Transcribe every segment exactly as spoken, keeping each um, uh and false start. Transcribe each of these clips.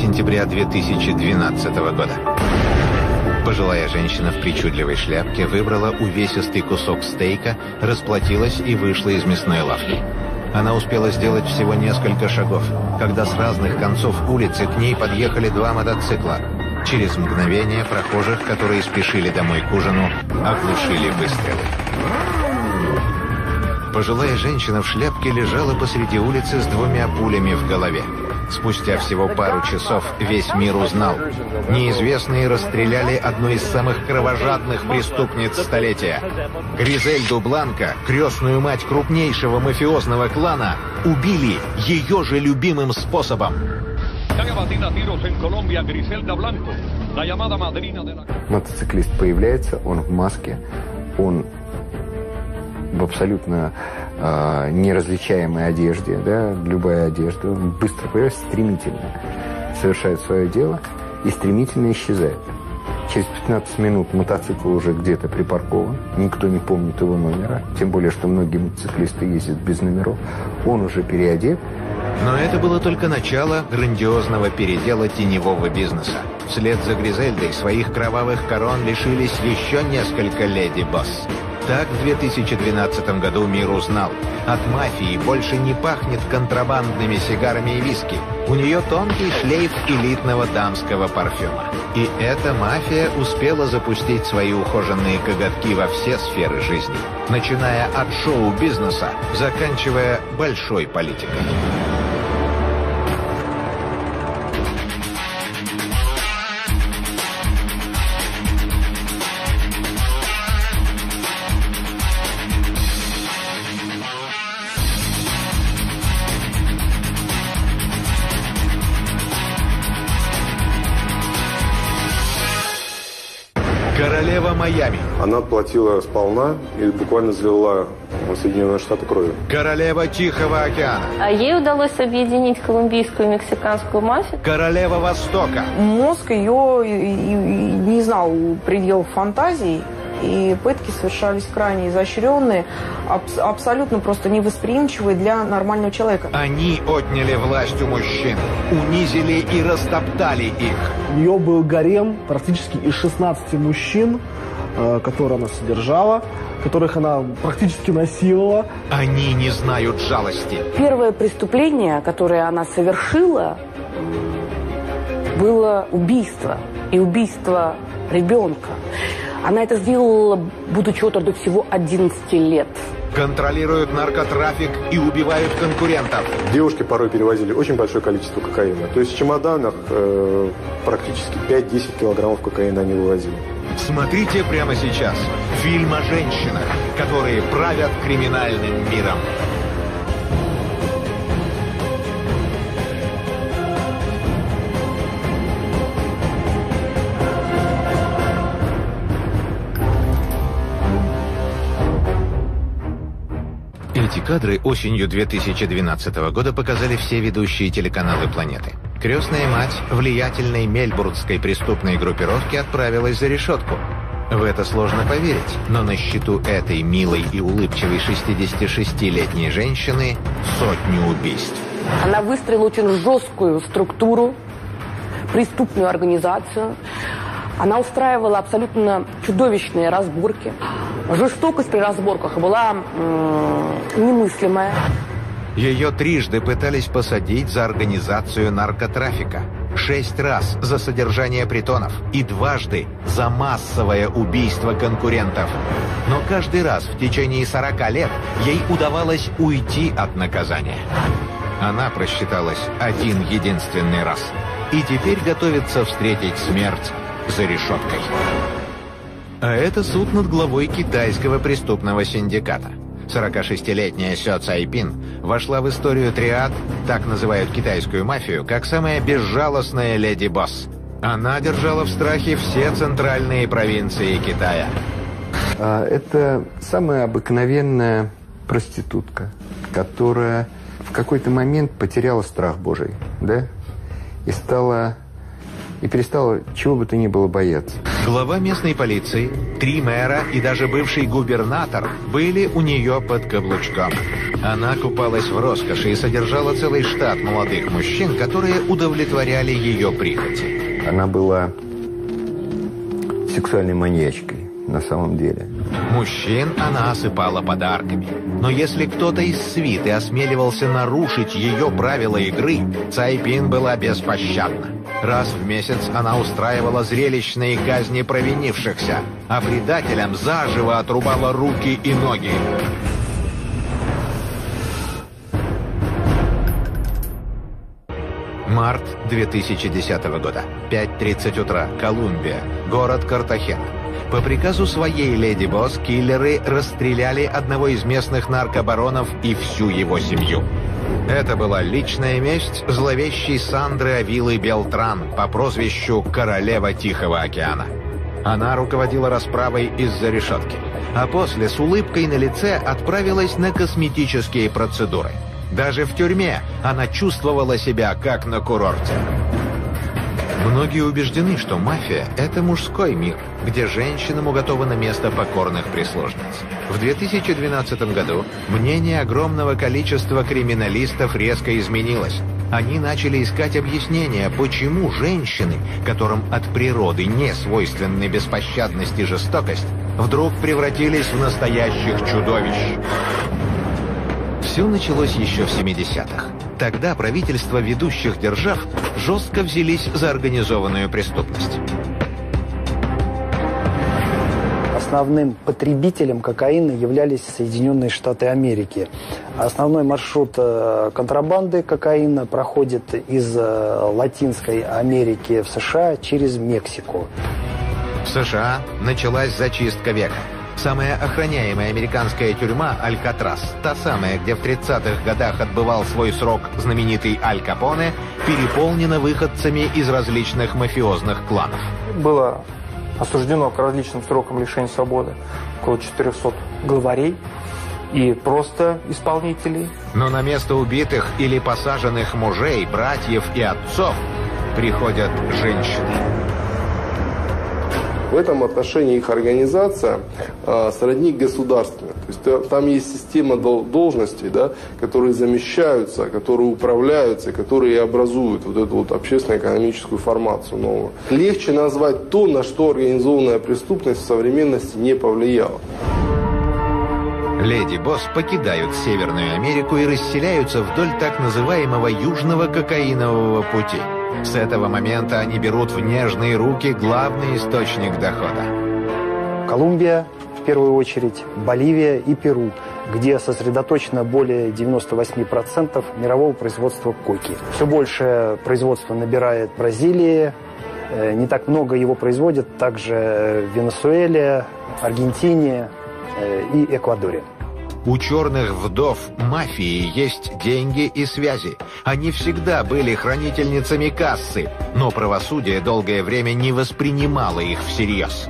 сентября две тысячи двенадцатого года. Пожилая женщина в причудливой шляпке выбрала увесистый кусок стейка, расплатилась и вышла из мясной лавки. Она успела сделать всего несколько шагов, когда с разных концов улицы к ней подъехали два мотоцикла. Через мгновение прохожих, которые спешили домой к ужину, оглушили выстрелы. Пожилая женщина в шляпке лежала посреди улицы с двумя пулями в голове. Спустя всего пару часов весь мир узнал. Неизвестные расстреляли одну из самых кровожадных преступниц столетия. Гризельду Бланко, крестную мать крупнейшего мафиозного клана, убили ее же любимым способом. Мотоциклист появляется, он в маске, он в абсолютно э, неразличаемой одежде, да, любая одежда, он быстро появляется, стремительно совершает свое дело и стремительно исчезает. Через пятнадцать минут мотоцикл уже где-то припаркован, никто не помнит его номера, тем более, что многие мотоциклисты ездят без номеров, он уже переодет. Но это было только начало грандиозного передела теневого бизнеса. Вслед за Гризельдой своих кровавых корон лишились еще несколько леди-босс. Так в две тысячи двенадцатом году мир узнал. От мафии больше не пахнет контрабандными сигарами и виски. У нее тонкий шлейф элитного дамского парфюма. И эта мафия успела запустить свои ухоженные коготки во все сферы жизни, начиная от шоу-бизнеса, заканчивая большой политикой. Королева Майами. Она платила сполна и буквально залила Соединенные Штаты кровью. Королева Тихого океана. А ей удалось объединить колумбийскую и мексиканскую мафию. Королева Востока. Мозг ее не знал пределов фантазий, и пытки совершались крайне изощренные, аб- абсолютно просто невосприимчивые для нормального человека. Они отняли власть у мужчин, унизили и растоптали их. У нее был гарем практически из шестнадцати мужчин, э, которые она содержала, которых она практически насиловала. Они не знают жалости. Первое преступление, которое она совершила, было убийство. И убийство ребенка. Она это сделала, будучи от роду всего одиннадцати лет. Контролируют наркотрафик и убивают конкурентов. Девушки порой перевозили очень большое количество кокаина. То есть в чемоданах э, практически пять-десять килограммов кокаина они вывозили. Смотрите прямо сейчас фильм о женщинах, которые правят криминальным миром. Эти кадры осенью две тысячи двенадцатого года показали все ведущие телеканалы планеты. Крестная мать влиятельной мельбурнской преступной группировки отправилась за решетку. В это сложно поверить, но на счету этой милой и улыбчивой шестидесятишестилетней женщины сотни убийств. Она выстроила очень жесткую структуру, преступную организацию. Она устраивала абсолютно чудовищные разборки. Жестокость при разборках была м- немыслимая. Ее трижды пытались посадить за организацию наркотрафика. Шесть раз за содержание притонов и дважды за массовое убийство конкурентов. Но каждый раз в течение сорока лет ей удавалось уйти от наказания. Она просчиталась один единственный раз. И теперь готовится встретить смерть за решеткой. А это суд над главой китайского преступного синдиката. сорокашестилетняя Сё Цайпин вошла в историю триад, так называют китайскую мафию, как самая безжалостная леди-босс. Она держала в страхе все центральные провинции Китая. Это самая обыкновенная проститутка, которая в какой-то момент потеряла страх Божий, да, и стала, и перестала чего бы то ни было бояться. Глава местной полиции, три мэра и даже бывший губернатор были у нее под каблучком. Она купалась в роскоши и содержала целый штат молодых мужчин, которые удовлетворяли ее прихоти. Она была сексуальной маньячкой на самом деле. Мужчин она осыпала подарками. Но если кто-то из свиты осмеливался нарушить ее правила игры, Цайпин была беспощадна. Раз в месяц она устраивала зрелищные казни провинившихся, а предателям заживо отрубала руки и ноги. Март две тысячи десятого года. пять тридцать утра. Колумбия. Город Картахена. По приказу своей леди Босс киллеры расстреляли одного из местных наркобаронов и всю его семью. Это была личная месть зловещей Сандры Авилы Белтран по прозвищу «Королева Тихого океана». Она руководила расправой из-за решетки, а после с улыбкой на лице отправилась на косметические процедуры. Даже в тюрьме она чувствовала себя как на курорте. Многие убеждены, что мафия – это мужской мир, где женщинам уготовано место покорных прислужниц. В две тысячи двенадцатом году мнение огромного количества криминалистов резко изменилось. Они начали искать объяснения, почему женщины, которым от природы не свойственны беспощадность и жестокость, вдруг превратились в настоящих чудовищ. Все началось еще в семидесятых. Тогда правительства ведущих держав жестко взялись за организованную преступность. Основным потребителем кокаина являлись Соединенные Штаты Америки. Основной маршрут контрабанды кокаина проходит из Латинской Америки в США через Мексику. В США началась зачистка века. Самая охраняемая американская тюрьма Алькатрас, та самая, где в тридцатых годах отбывал свой срок знаменитый Аль Капоне, переполнена выходцами из различных мафиозных кланов. Было осуждено к различным срокам лишения свободы около четырехсот главарей и просто исполнителей. Но на место убитых или посаженных мужей, братьев и отцов приходят женщины. В этом отношении их организация э, сродни государственной. То есть там есть система дол должностей, да, которые замещаются, которые управляются, которые образуют вот эту вот общественно-экономическую формацию новую. Легче назвать то, на что организованная преступность в современности не повлияла. Леди Босс покидают Северную Америку и расселяются вдоль так называемого Южного кокаинового пути. С этого момента они берут в нежные руки главный источник дохода. Колумбия, в первую очередь, Боливия и Перу, где сосредоточено более девяноста восьми процентов мирового производства коки. Все больше производства набирает Бразилия, не так много его производят также в Венесуэле, Аргентине и Эквадоре. У черных вдов мафии есть деньги и связи. Они всегда были хранительницами кассы, но правосудие долгое время не воспринимало их всерьез.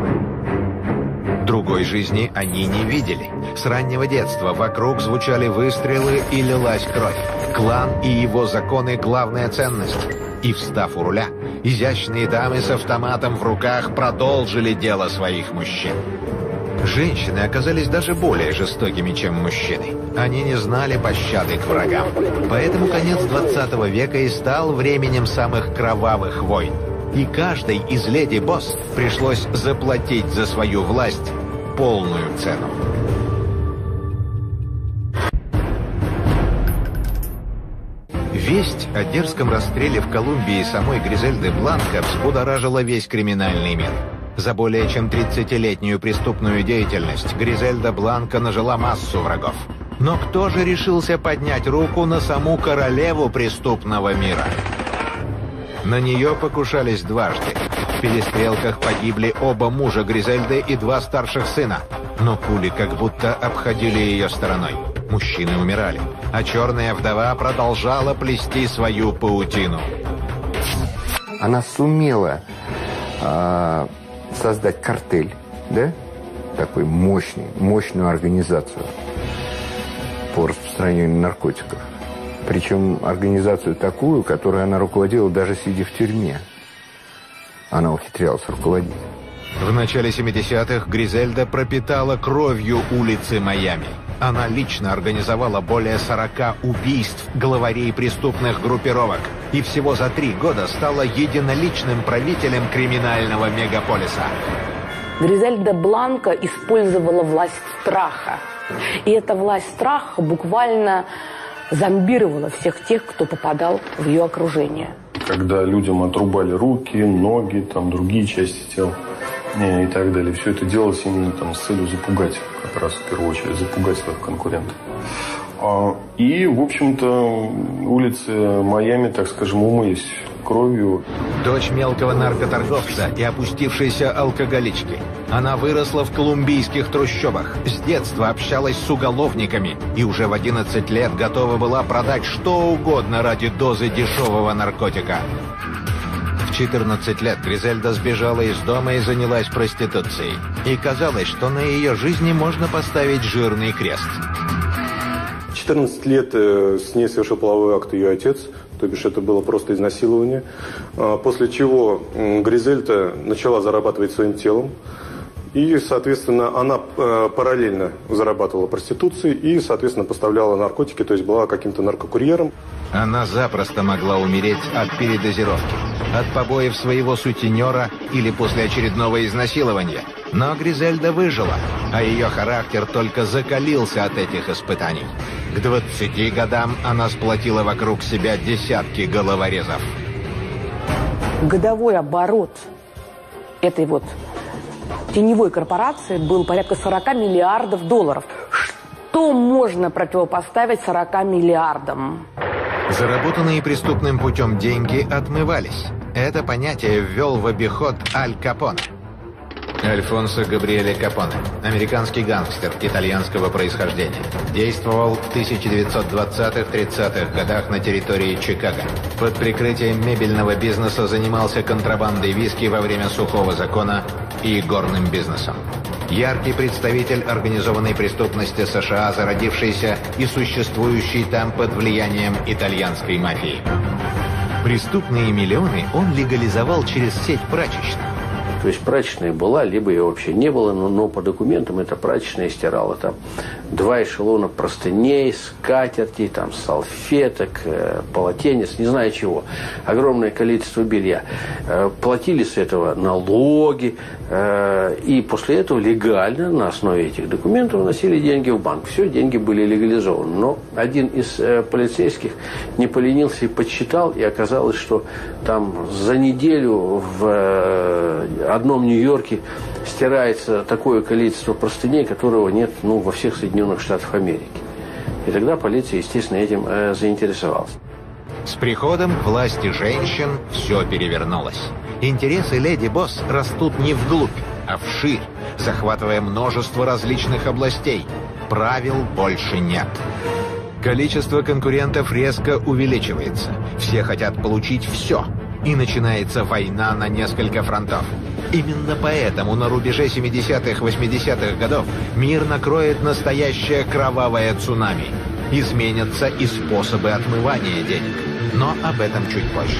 Другой жизни они не видели. С раннего детства вокруг звучали выстрелы и лилась кровь. Клан и его законы – главная ценность. И, встав у руля, изящные дамы с автоматом в руках продолжили дело своих мужчин. Женщины оказались даже более жестокими, чем мужчины. Они не знали пощады к врагам. Поэтому конец двадцатого века и стал временем самых кровавых войн. И каждой из леди Босс пришлось заплатить за свою власть полную цену. Весть о дерзком расстреле в Колумбии самой Гризельды Бланко взбудоражила весь криминальный мир. За более чем тридцатилетнюю преступную деятельность Гризельда Бланко нажила массу врагов. Но кто же решился поднять руку на саму королеву преступного мира? На нее покушались дважды. В перестрелках погибли оба мужа Гризельды и два старших сына. Но пули как будто обходили ее стороной. Мужчины умирали, а черная вдова продолжала плести свою паутину. Она сумела а, создать картель, да? Такой мощный, мощную организацию по распространению наркотиков. Причем организацию такую, которую она руководила даже сидя в тюрьме. Она ухитрялась руководить. В начале семидесятых Гризельда пропитала кровью улицы Майами. Она лично организовала более сорока убийств главарей преступных группировок и всего за три года стала единоличным правителем криминального мегаполиса. Гризельда Бланко использовала власть страха. И эта власть страха буквально зомбировала всех тех, кто попадал в ее окружение. Когда людям отрубали руки, ноги, там, другие части тела и так далее. Все это делалось именно там, с целью запугать, как раз в первую очередь, запугать своих конкурентов. И, в общем-то, улицы Майами, так скажем, умылись кровью. Дочь мелкого наркоторговца и опустившейся алкоголички. Она выросла в колумбийских трущобах, с детства общалась с уголовниками и уже в одиннадцать лет готова была продать что угодно ради дозы дешевого наркотика. В четырнадцать лет Гризельда сбежала из дома и занялась проституцией. И казалось, что на ее жизни можно поставить жирный крест. В четырнадцать лет с ней совершил половой акт ее отец, то бишь это было просто изнасилование. После чего Гризельда начала зарабатывать своим телом. И, соответственно, она параллельно зарабатывала проституцией и, соответственно, поставляла наркотики, то есть была каким-то наркокурьером. Она запросто могла умереть от передозировки, от побоев своего сутенера или после очередного изнасилования. Но Гризельда выжила, а ее характер только закалился от этих испытаний. К двадцати годам она сплотила вокруг себя десятки головорезов. Годовой оборот этой вот теневой корпорации был порядка сорока миллиардов долларов. Что можно противопоставить сорока миллиардам? Заработанные преступным путем деньги отмывались. Это понятие ввел в обиход Аль Капоне. Альфонсо Габриэле Капоне, американский гангстер итальянского происхождения. Действовал в тысяча девятьсот двадцатых-тридцатых годах на территории Чикаго. Под прикрытием мебельного бизнеса занимался контрабандой виски во время сухого закона и горным бизнесом. Яркий представитель организованной преступности США, зародившийся и существующий там под влиянием итальянской мафии. Преступные миллионы он легализовал через сеть прачечных. То есть прачечная была, либо ее вообще не было, но, но по документам эта прачечная стирала там два эшелона простыней, скатерти, там, салфеток, э, полотенец, не знаю чего. Огромное количество белья. Э, платили с этого налоги, э, и после этого легально на основе этих документов вносили деньги в банк. Все, деньги были легализованы. Но один из э, полицейских не поленился и подсчитал, и оказалось, что там за неделю в э, одном Нью-Йорке стирается такое количество простыней, которого нет, ну, во всех Соединенных Штатах Америки. И тогда полиция, естественно, этим э, заинтересовалась. С приходом к власти женщин все перевернулось. Интересы леди Босс растут не вглубь, а вширь, захватывая множество различных областей. Правил больше нет. Количество конкурентов резко увеличивается. Все хотят получить все. И начинается война на несколько фронтов. Именно поэтому на рубеже семидесятых-восьмидесятых годов мир накроет настоящее кровавое цунами. Изменятся и способы отмывания денег. Но об этом чуть позже.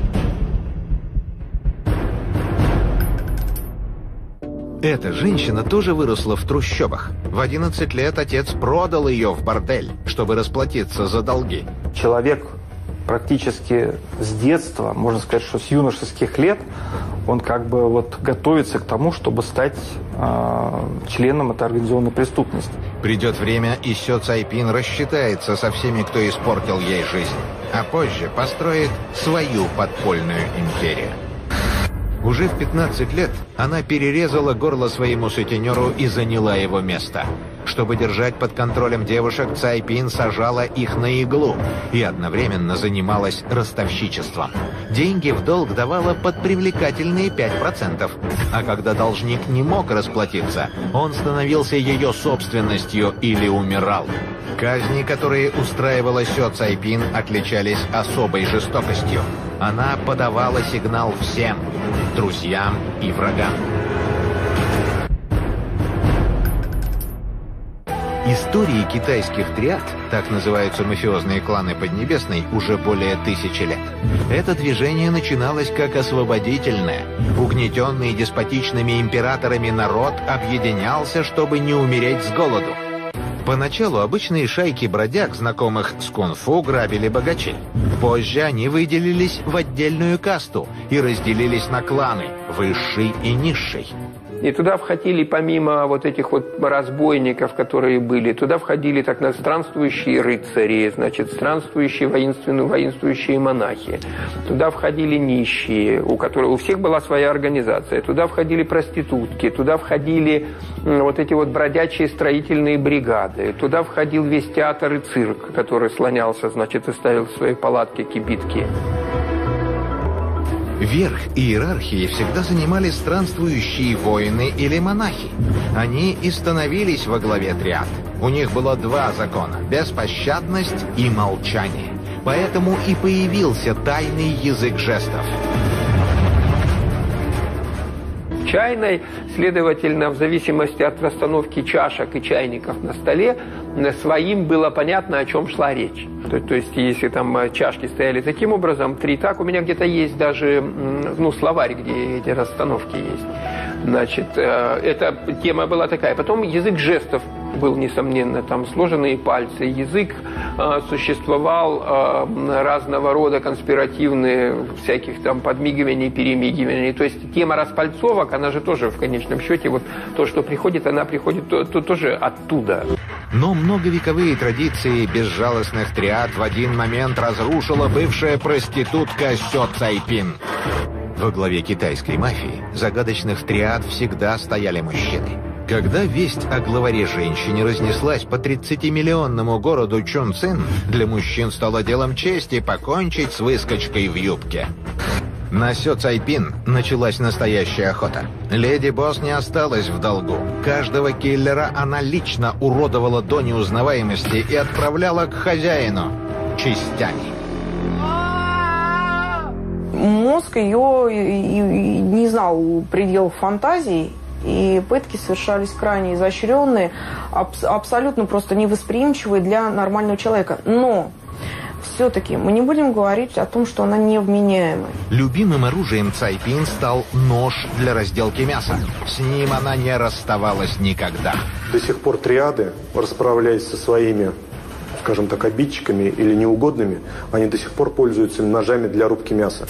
Эта женщина тоже выросла в трущобах. В одиннадцать лет отец продал ее в бордель, чтобы расплатиться за долги. Человек практически с детства, можно сказать, что с юношеских лет, он как бы вот готовится к тому, чтобы стать э, членом этой организованной преступности. Придет время, и Сё Цайпин рассчитается со всеми, кто испортил ей жизнь, а позже построит свою подпольную империю. Уже в пятнадцать лет она перерезала горло своему сутенеру и заняла его место. Чтобы держать под контролем девушек, Цайпин сажала их на иглу и одновременно занималась ростовщичеством. Деньги в долг давала под привлекательные пять процентов, а когда должник не мог расплатиться, он становился ее собственностью или умирал. Казни, которые устраивала Сё Цайпин, отличались особой жестокостью. Она подавала сигнал всем – друзьям и врагам. Из истории китайских триад, так называются мафиозные кланы Поднебесной, уже более тысячи лет. Это движение начиналось как освободительное. Угнетенный деспотичными императорами народ объединялся, чтобы не умереть с голоду. Поначалу обычные шайки бродяг, знакомых с кунг-фу, грабили богачей. Позже они выделились в отдельную касту и разделились на кланы – высший и низший. И туда входили, помимо вот этих вот разбойников, которые были, туда входили так называемые странствующие рыцари, значит, странствующие воинственные, воинствующие монахи. Туда входили нищие, у которых у всех была своя организация. Туда входили проститутки, туда входили вот эти вот бродячие строительные бригады. Туда входил весь театр и цирк, который слонялся, значит, и ставил в свои палатки, кибитки. Верх иерархии всегда занимали странствующие воины или монахи. Они и становились во главе триад. У них было два закона – беспощадность и молчание. Поэтому и появился тайный язык жестов. Чайной, следовательно, в зависимости от расстановки чашек и чайников на столе, своим было понятно, о чем шла речь. То, то есть, если там чашки стояли таким образом, три так, у меня где-то есть даже, ну, словарь, где эти расстановки есть. Значит, эта тема была такая. Потом язык жестов был, несомненно, там сложенные пальцы. Язык э, существовал э, разного рода конспиративные, всяких там подмигиваний, перемигиваний. То есть тема распальцовок, она же тоже в конечном счете, вот то, что приходит, она приходит то, то, тоже оттуда. Но многовековые традиции безжалостных триад в один момент разрушила бывшая проститутка Сё Цайпин. Во главе китайской мафии загадочных триад всегда стояли мужчины. Когда весть о главаре женщине разнеслась по тридцатимиллионному городу Чунцин, для мужчин стало делом чести покончить с выскочкой в юбке. На Сё Цайпин началась настоящая охота. Леди Босс не осталась в долгу. Каждого киллера она лично уродовала до неузнаваемости и отправляла к хозяину частями. Мозг ее не знал пределов фантазий, и пытки совершались крайне изощренные, аб- абсолютно просто невосприимчивые для нормального человека. Но все-таки мы не будем говорить о том, что она невменяемая. Любимым оружием Цайпин стал нож для разделки мяса. С ним она не расставалась никогда. До сих пор триады, расправляясь со своими, скажем так, обидчиками или неугодными, они до сих пор пользуются ножами для рубки мяса.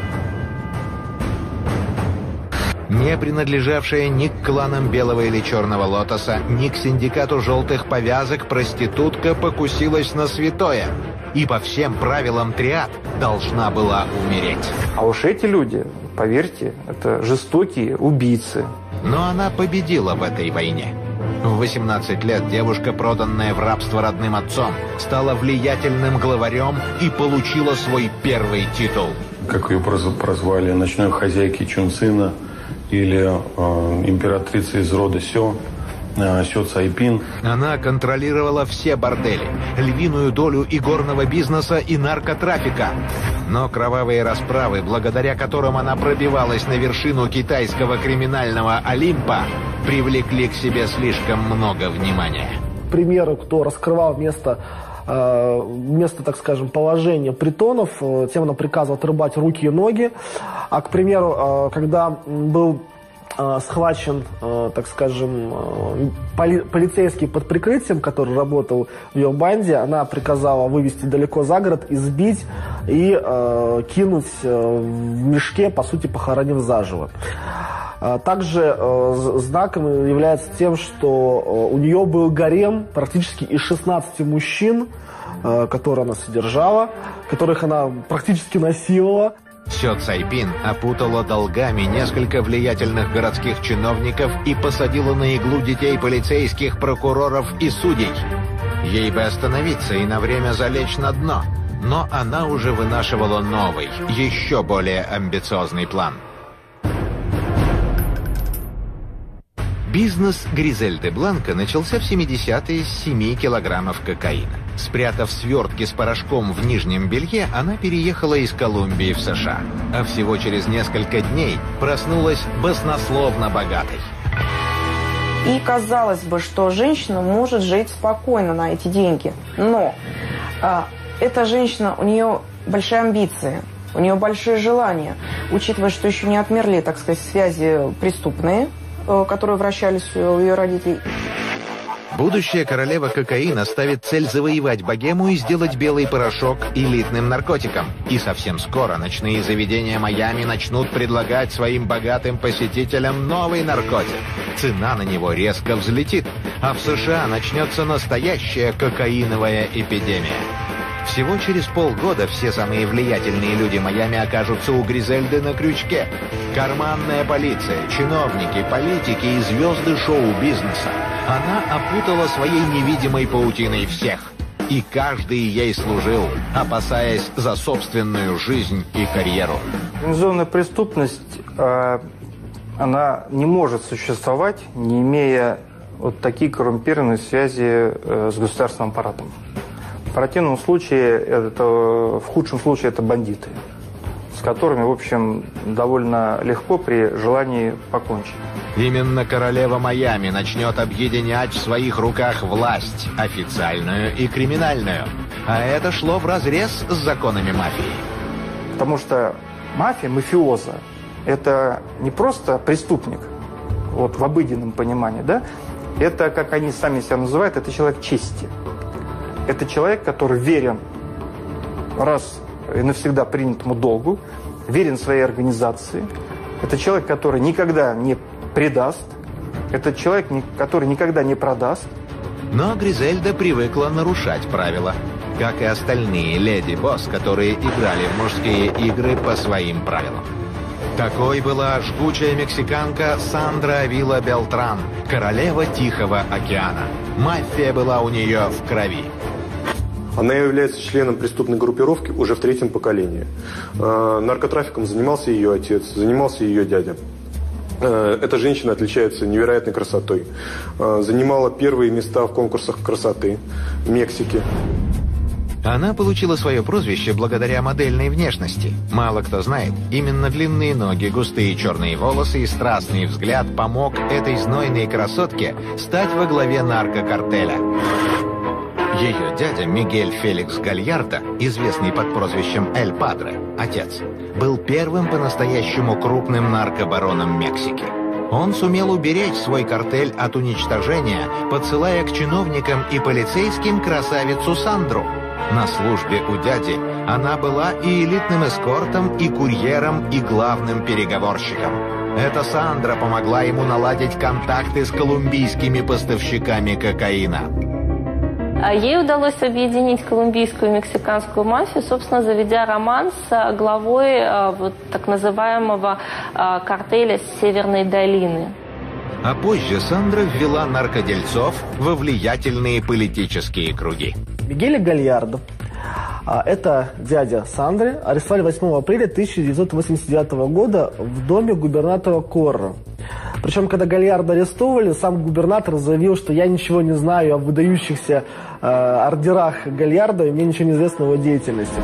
Не принадлежавшая ни к кланам Белого или Черного Лотоса, ни к синдикату желтых повязок, проститутка покусилась на святое. И по всем правилам триад должна была умереть. А уж эти люди, поверьте, это жестокие убийцы. Но она победила в этой войне. В восемнадцать лет девушка, проданная в рабство родным отцом, стала влиятельным главарем и получила свой первый титул. Как ее прозвали, ночной хозяйки Чунцина или э, императрица из рода Сё, э, Сё Цайпин. Она контролировала все бордели, львиную долю игорного бизнеса и наркотрафика. Но кровавые расправы, благодаря которым она пробивалась на вершину китайского криминального Олимпа, привлекли к себе слишком много внимания. Примеры, кто раскрывал место, э, место, так скажем, положения притонов, э, тем она приказывала отрубать руки и ноги. А, к примеру, э, когда был э, схвачен, э, так скажем, э, поли полицейский под прикрытием, который работал в ее банде, она приказала вывести далеко за город, избить и э, кинуть э, в мешке, по сути, похоронив заживо. Также э, знаком является тем, что э, у нее был гарем практически из шестнадцати мужчин, э, которые она содержала, которых она практически насиловала. Сё Цайпин опутала долгами несколько влиятельных городских чиновников и посадила на иглу детей полицейских, прокуроров и судей. Ей бы остановиться и на время залечь на дно, но она уже вынашивала новый, еще более амбициозный план. Бизнес Гризельды Бланко начался в семидесятые с семи килограммов кокаина. Спрятав свертки с порошком в нижнем белье, она переехала из Колумбии в США. А всего через несколько дней проснулась баснословно богатой. И казалось бы, что женщина может жить спокойно на эти деньги. Но а, эта женщина, у нее большие амбиции, у нее большие желания. Учитывая, что еще не отмерли, так сказать, связи преступные, которые вращались у ее родителей. Будущая королева кокаина ставит цель завоевать богему и сделать белый порошок элитным наркотиком. И совсем скоро ночные заведения Майами начнут предлагать своим богатым посетителям новый наркотик. Цена на него резко взлетит, а в США начнется настоящая кокаиновая эпидемия. Всего через полгода все самые влиятельные люди Майами окажутся у Гризельды на крючке. Карманная полиция, чиновники, политики и звезды шоу-бизнеса. Она опутала своей невидимой паутиной всех. И каждый ей служил, опасаясь за собственную жизнь и карьеру. Организованная преступность, э, она не может существовать, не имея вот такие коррумпированные связи э, с государственным аппаратом. В противном случае, это, в худшем случае, это бандиты, с которыми, в общем, довольно легко при желании покончить. Именно королева Майами начнет объединять в своих руках власть, официальную и криминальную. А это шло вразрез с законами мафии. Потому что мафия, мафиоза, это не просто преступник, вот в обыденном понимании, да? Это, как они сами себя называют, это человек чести. Это человек, который верен раз и навсегда принятому долгу, верен своей организации. Это человек, который никогда не предаст. Это человек, который никогда не продаст. Но Гризельда привыкла нарушать правила, как и остальные леди-босс, которые играли в мужские игры по своим правилам. Такой была жгучая мексиканка Сандра Авила Белтран, королева Тихого океана. Мафия была у нее в крови. Она является членом преступной группировки уже в третьем поколении. Наркотрафиком занимался ее отец, занимался ее дядя. Эта женщина отличается невероятной красотой. Занимала первые места в конкурсах красоты в Мексике. Она получила свое прозвище благодаря модельной внешности. Мало кто знает, именно длинные ноги, густые черные волосы и страстный взгляд помог этой знойной красотке стать во главе наркокартеля. Ее дядя Мигель Феликс Гальярдо, известный под прозвищем Эль Падре, отец, был первым по-настоящему крупным наркобароном Мексики. Он сумел уберечь свой картель от уничтожения, подсылая к чиновникам и полицейским красавицу Сандру. На службе у дяди она была и элитным эскортом, и курьером, и главным переговорщиком. Эта Сандра помогла ему наладить контакты с колумбийскими поставщиками кокаина. Ей удалось объединить колумбийскую и мексиканскую мафию, собственно, заведя роман с главой вот, так называемого картеля Северной долины. А позже Сандра ввела наркодельцов во влиятельные политические круги. Мигеля Гальярдо, это дядя Сандры, арестовали восьмого апреля тысяча девятьсот восемьдесят девятого года в доме губернатора Корро. Причем, когда Гальярдо арестовывали, сам губернатор заявил, что я ничего не знаю о выдающихся э, ордерах Гальярдо, и мне ничего не известно о его деятельности.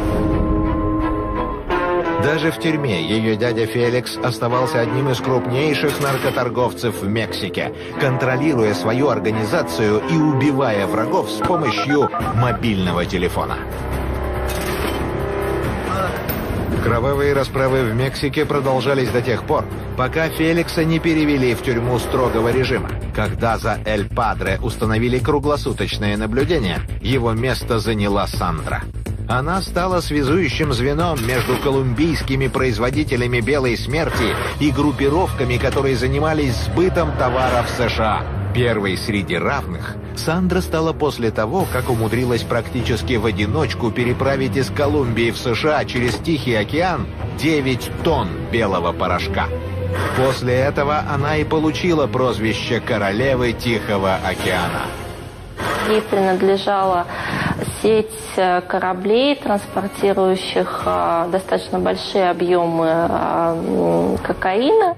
Даже в тюрьме ее дядя Феликс оставался одним из крупнейших наркоторговцев в Мексике, контролируя свою организацию и убивая врагов с помощью мобильного телефона. Кровавые расправы в Мексике продолжались до тех пор, пока Феликса не перевели в тюрьму строгого режима. Когда за Эль Падре установили круглосуточное наблюдение, его место заняла Сандра. Она стала связующим звеном между колумбийскими производителями белой смерти и группировками, которые занимались сбытом товаров в США. Первой среди равных Сандра стала после того, как умудрилась практически в одиночку переправить из Колумбии в США через Тихий океан девять тонн белого порошка. После этого она и получила прозвище королевы Тихого океана. Ей принадлежала сеть кораблей, транспортирующих достаточно большие объемы кокаина.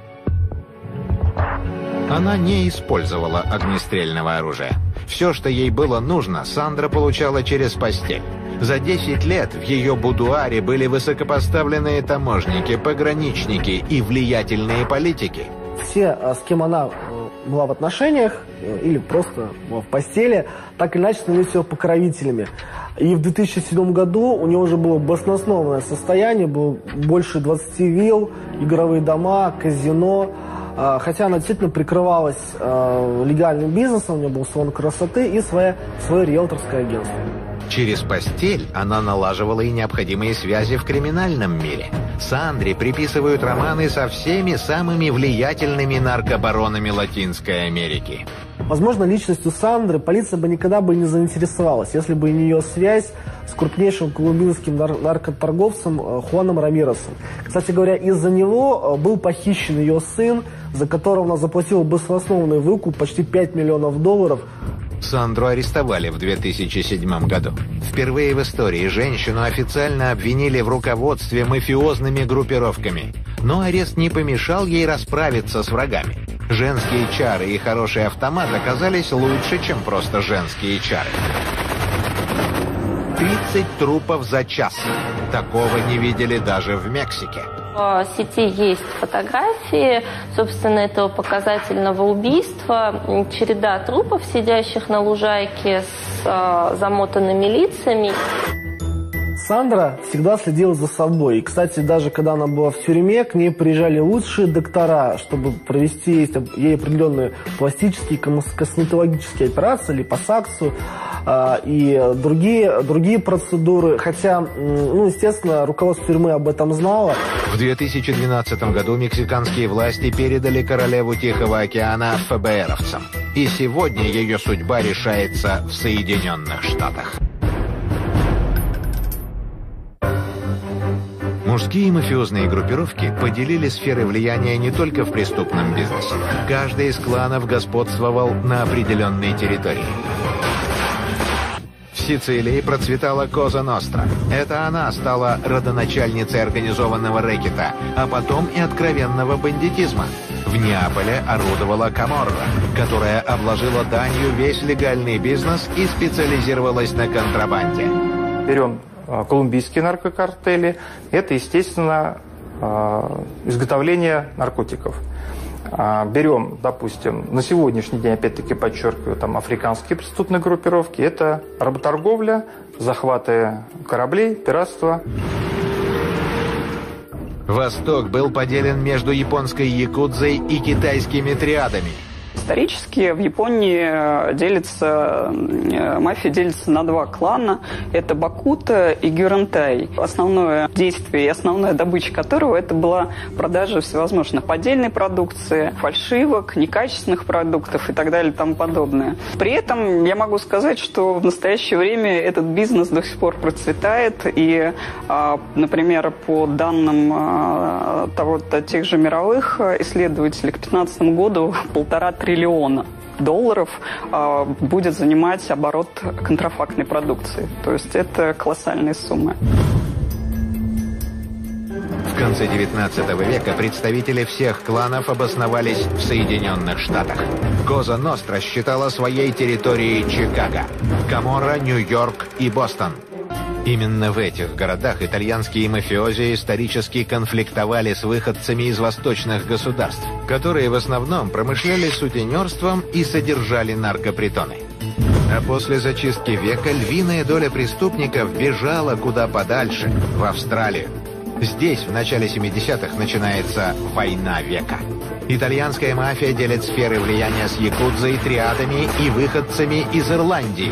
Она не использовала огнестрельного оружия. Все, что ей было нужно, Сандра получала через постель. За десять лет в ее будуаре были высокопоставленные таможники, пограничники и влиятельные политики. Все, с кем она была в отношениях или просто была в постели, так или иначе становились его покровителями. И в две тысячи седьмом году у него уже было баснословное состояние, было больше двадцати вилл, игровые дома, казино. Хотя она действительно прикрывалась легальным бизнесом, у нее был салон красоты и свое, свое риэлторское агентство. Через постель она налаживала и необходимые связи в криминальном мире. Сандре приписывают романы со всеми самыми влиятельными наркобаронами Латинской Америки. Возможно, личностью Сандры полиция бы никогда бы не заинтересовалась, если бы не ее связь с крупнейшим колумбийским нар- наркоторговцем Хуаном Рамиресом. Кстати говоря, из-за него был похищен ее сын, за которого она заплатила баснословный выкуп, почти пять миллионов долларов. Сандру арестовали в две тысячи седьмом году. Впервые в истории женщину официально обвинили в руководстве мафиозными группировками. Но арест не помешал ей расправиться с врагами. Женские чары и хороший автомат оказались лучше, чем просто женские чары. тридцать трупов за час. Такого не видели даже в Мексике. В сети есть фотографии, собственно, этого показательного убийства. Череда трупов, сидящих на лужайке с э, замотанными лицами. Сандра всегда следила за собой. И, кстати, даже когда она была в тюрьме, к ней приезжали лучшие доктора, чтобы провести ей определенные пластические, косметологические операции, липосакцию э, и другие, другие процедуры. Хотя, ну, естественно, руководство тюрьмы об этом знало. В две тысячи двенадцатом году мексиканские власти передали королеву Тихого океана эф бэ эровцам. И сегодня ее судьба решается в Соединенных Штатах. Мужские мафиозные группировки поделили сферы влияния не только в преступном бизнесе. Каждый из кланов господствовал на определенной территории. В Сицилии процветала Коза Ностра. Это она стала родоначальницей организованного рэкета, а потом и откровенного бандитизма. В Неаполе орудовала Каморра, которая обложила данью весь легальный бизнес и специализировалась на контрабанде. Берем колумбийские наркокартели, это, естественно, изготовление наркотиков. Берем, допустим, на сегодняшний день, опять-таки подчеркиваю, там африканские преступные группировки, это работорговля, захваты кораблей, пиратство. Восток был поделен между японской якудзой и китайскими триадами. Исторически в Японии делится, мафия делится на два клана. Это Бакута и Гюрентай. Основное действие и основная добыча которого это была продажа всевозможных поддельной продукции, фальшивок, некачественных продуктов и так далее и тому подобное. При этом я могу сказать, что в настоящее время этот бизнес до сих пор процветает. И, например, по данным того, тех же мировых исследователей, к две тысячи пятнадцатому году полтора триллиона долларов э, будет занимать оборот контрафактной продукции. То есть это колоссальные суммы. В конце девятнадцатого века представители всех кланов обосновались в Соединенных Штатах. Коза Ностра считала своей территорией Чикаго, Каморра, Нью-Йорк и Бостон. Именно в этих городах итальянские мафиози исторически конфликтовали с выходцами из восточных государств, которые в основном промышляли сутенерством и содержали наркопритоны. А после зачистки века львиная доля преступников бежала куда подальше, в Австралию. Здесь в начале семидесятых начинается война века. Итальянская мафия делит сферы влияния с якудзой, триадами и выходцами из Ирландии.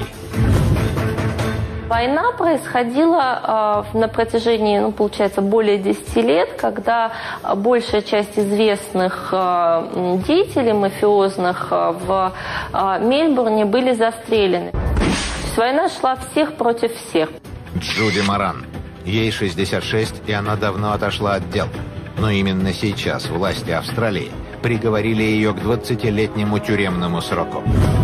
Война происходила э, на протяжении, ну, получается, более десяти лет, когда большая часть известных э, деятелей мафиозных э, в э, Мельбурне были застрелены. То есть война шла всех против всех. Джуди Моран. Ей шестьдесят шесть, и она давно отошла от дел. Но именно сейчас власти Австралии приговорили ее к двадцатилетнему тюремному сроку.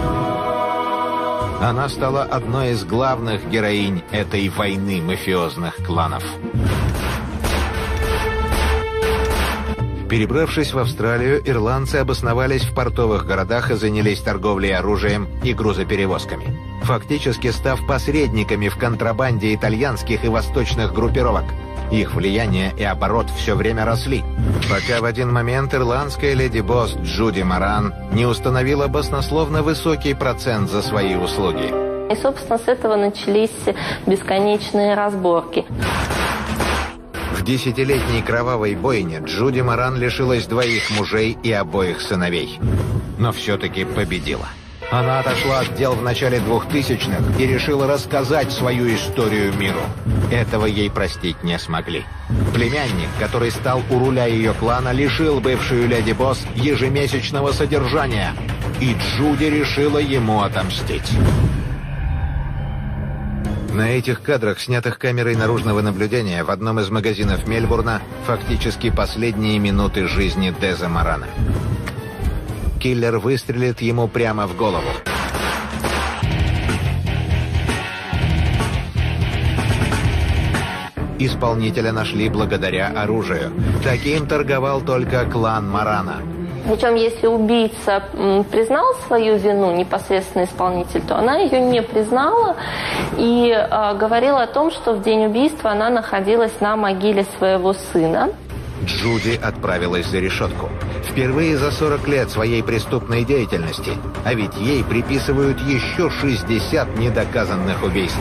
Она стала одной из главных героинь этой войны мафиозных кланов. Перебравшись в Австралию, ирландцы обосновались в портовых городах и занялись торговлей оружием и грузоперевозками. фактически став посредниками в контрабанде итальянских и восточных группировок. Их влияние и оборот все время росли, пока в один момент ирландская леди-босс Джуди Моран не установила баснословно высокий процент за свои услуги. И, собственно, с этого начались бесконечные разборки. В десятилетней кровавой бойне Джуди Моран лишилась двоих мужей и обоих сыновей. Но все-таки победила. Она отошла от дел в начале двухтысячных и решила рассказать свою историю миру. Этого ей простить не смогли. Племянник, который стал у руля ее клана, лишил бывшую леди-босс ежемесячного содержания. И Джуди решила ему отомстить. На этих кадрах, снятых камерой наружного наблюдения в одном из магазинов Мельбурна, фактически последние минуты жизни Деза Морана. Киллер выстрелит ему прямо в голову. Исполнителя нашли благодаря оружию. Таким торговал только клан Морана. Причем, если убийца признал свою вину, непосредственно исполнитель, то она ее не признала и э, говорила о том, что в день убийства она находилась на могиле своего сына. Джуди отправилась за решетку. Впервые за сорок лет своей преступной деятельности. А ведь ей приписывают еще шестьдесят недоказанных убийств.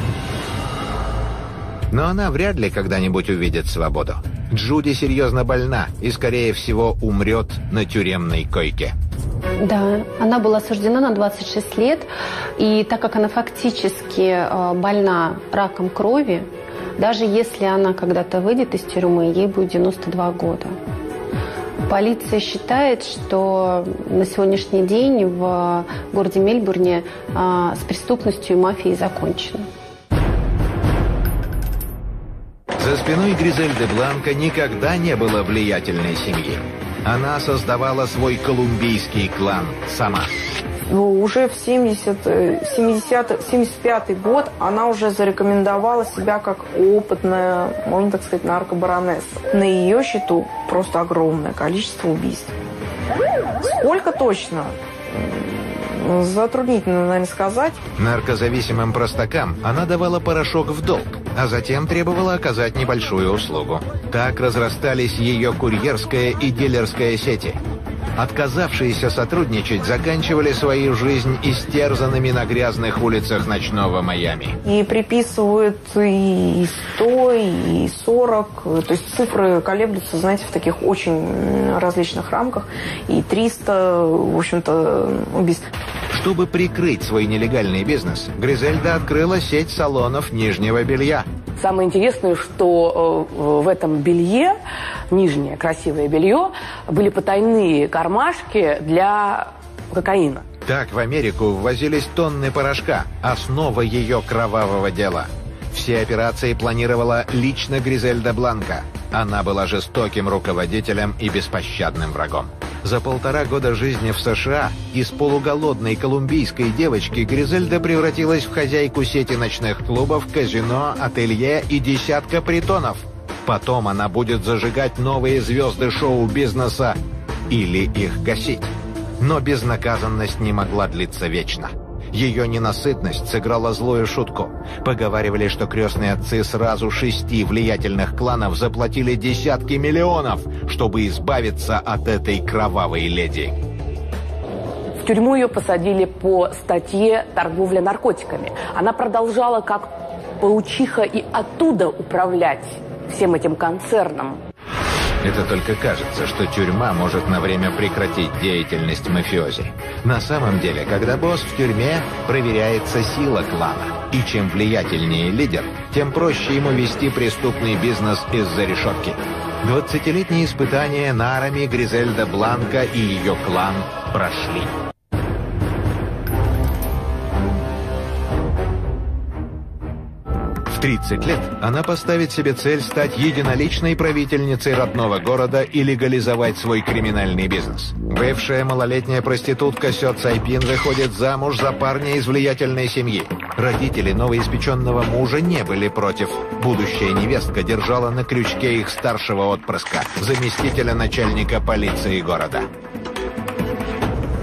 Но она вряд ли когда-нибудь увидит свободу. Джуди серьезно больна и, скорее всего, умрет на тюремной койке. Да, она была осуждена на двадцать шесть лет. И так как она фактически больна раком крови, даже если она когда-то выйдет из тюрьмы, ей будет девяносто два года. Полиция считает, что на сегодняшний день в городе Мельбурне а, с преступностью и мафией закончено. За спиной Гризельды Бланко никогда не было влиятельной семьи. Она создавала свой колумбийский клан сама. Ну, уже в семидесятый, семьдесят пятый год она уже зарекомендовала себя как опытная, можно так сказать, наркобаронесса. На ее счету просто огромное количество убийств. Сколько точно? Затруднительно, наверное, сказать. Наркозависимым простакам она давала порошок в долг, а затем требовала оказать небольшую услугу. Так разрастались ее курьерская и дилерская сети. Отказавшиеся сотрудничать заканчивали свою жизнь истерзанными на грязных улицах ночного Майами. И приписывают и сто, и сорок. То есть цифры колеблются, знаете, в таких очень различных рамках. И триста, в общем-то, убийств. Чтобы прикрыть свой нелегальный бизнес, Гризельда открыла сеть салонов нижнего белья. Самое интересное, что в этом белье, нижнее красивое белье, были потайные кармашки для кокаина. Так в Америку ввозились тонны порошка, основа ее кровавого дела. Все операции планировала лично Гризельда Бланко. Она была жестоким руководителем и беспощадным врагом. За полтора года жизни в США из полуголодной колумбийской девочки Гризельда превратилась в хозяйку сети ночных клубов, казино, ателье и десятка притонов. Потом она будет зажигать новые звезды шоу-бизнеса или их гасить. Но безнаказанность не могла длиться вечно. Ее ненасытность сыграла злую шутку. Поговаривали, что крестные отцы сразу шести влиятельных кланов заплатили десятки миллионов, чтобы избавиться от этой кровавой леди. В тюрьму ее посадили по статье «Торговля наркотиками». Она продолжала как паучиха и оттуда управлять всем этим концерном. Это только кажется, что тюрьма может на время прекратить деятельность мафиози. На самом деле, когда босс в тюрьме, проверяется сила клана. И чем влиятельнее лидер, тем проще ему вести преступный бизнес из-за решетки. Двадцатилетние испытания нарами Гризельда Бланко и ее клан прошли. В тридцать лет она поставит себе цель стать единоличной правительницей родного города и легализовать свой криминальный бизнес. Бывшая малолетняя проститутка Сё Цайпин выходит замуж за парня из влиятельной семьи. Родители новоиспеченного мужа не были против. Будущая невестка держала на крючке их старшего отпрыска, заместителя начальника полиции города.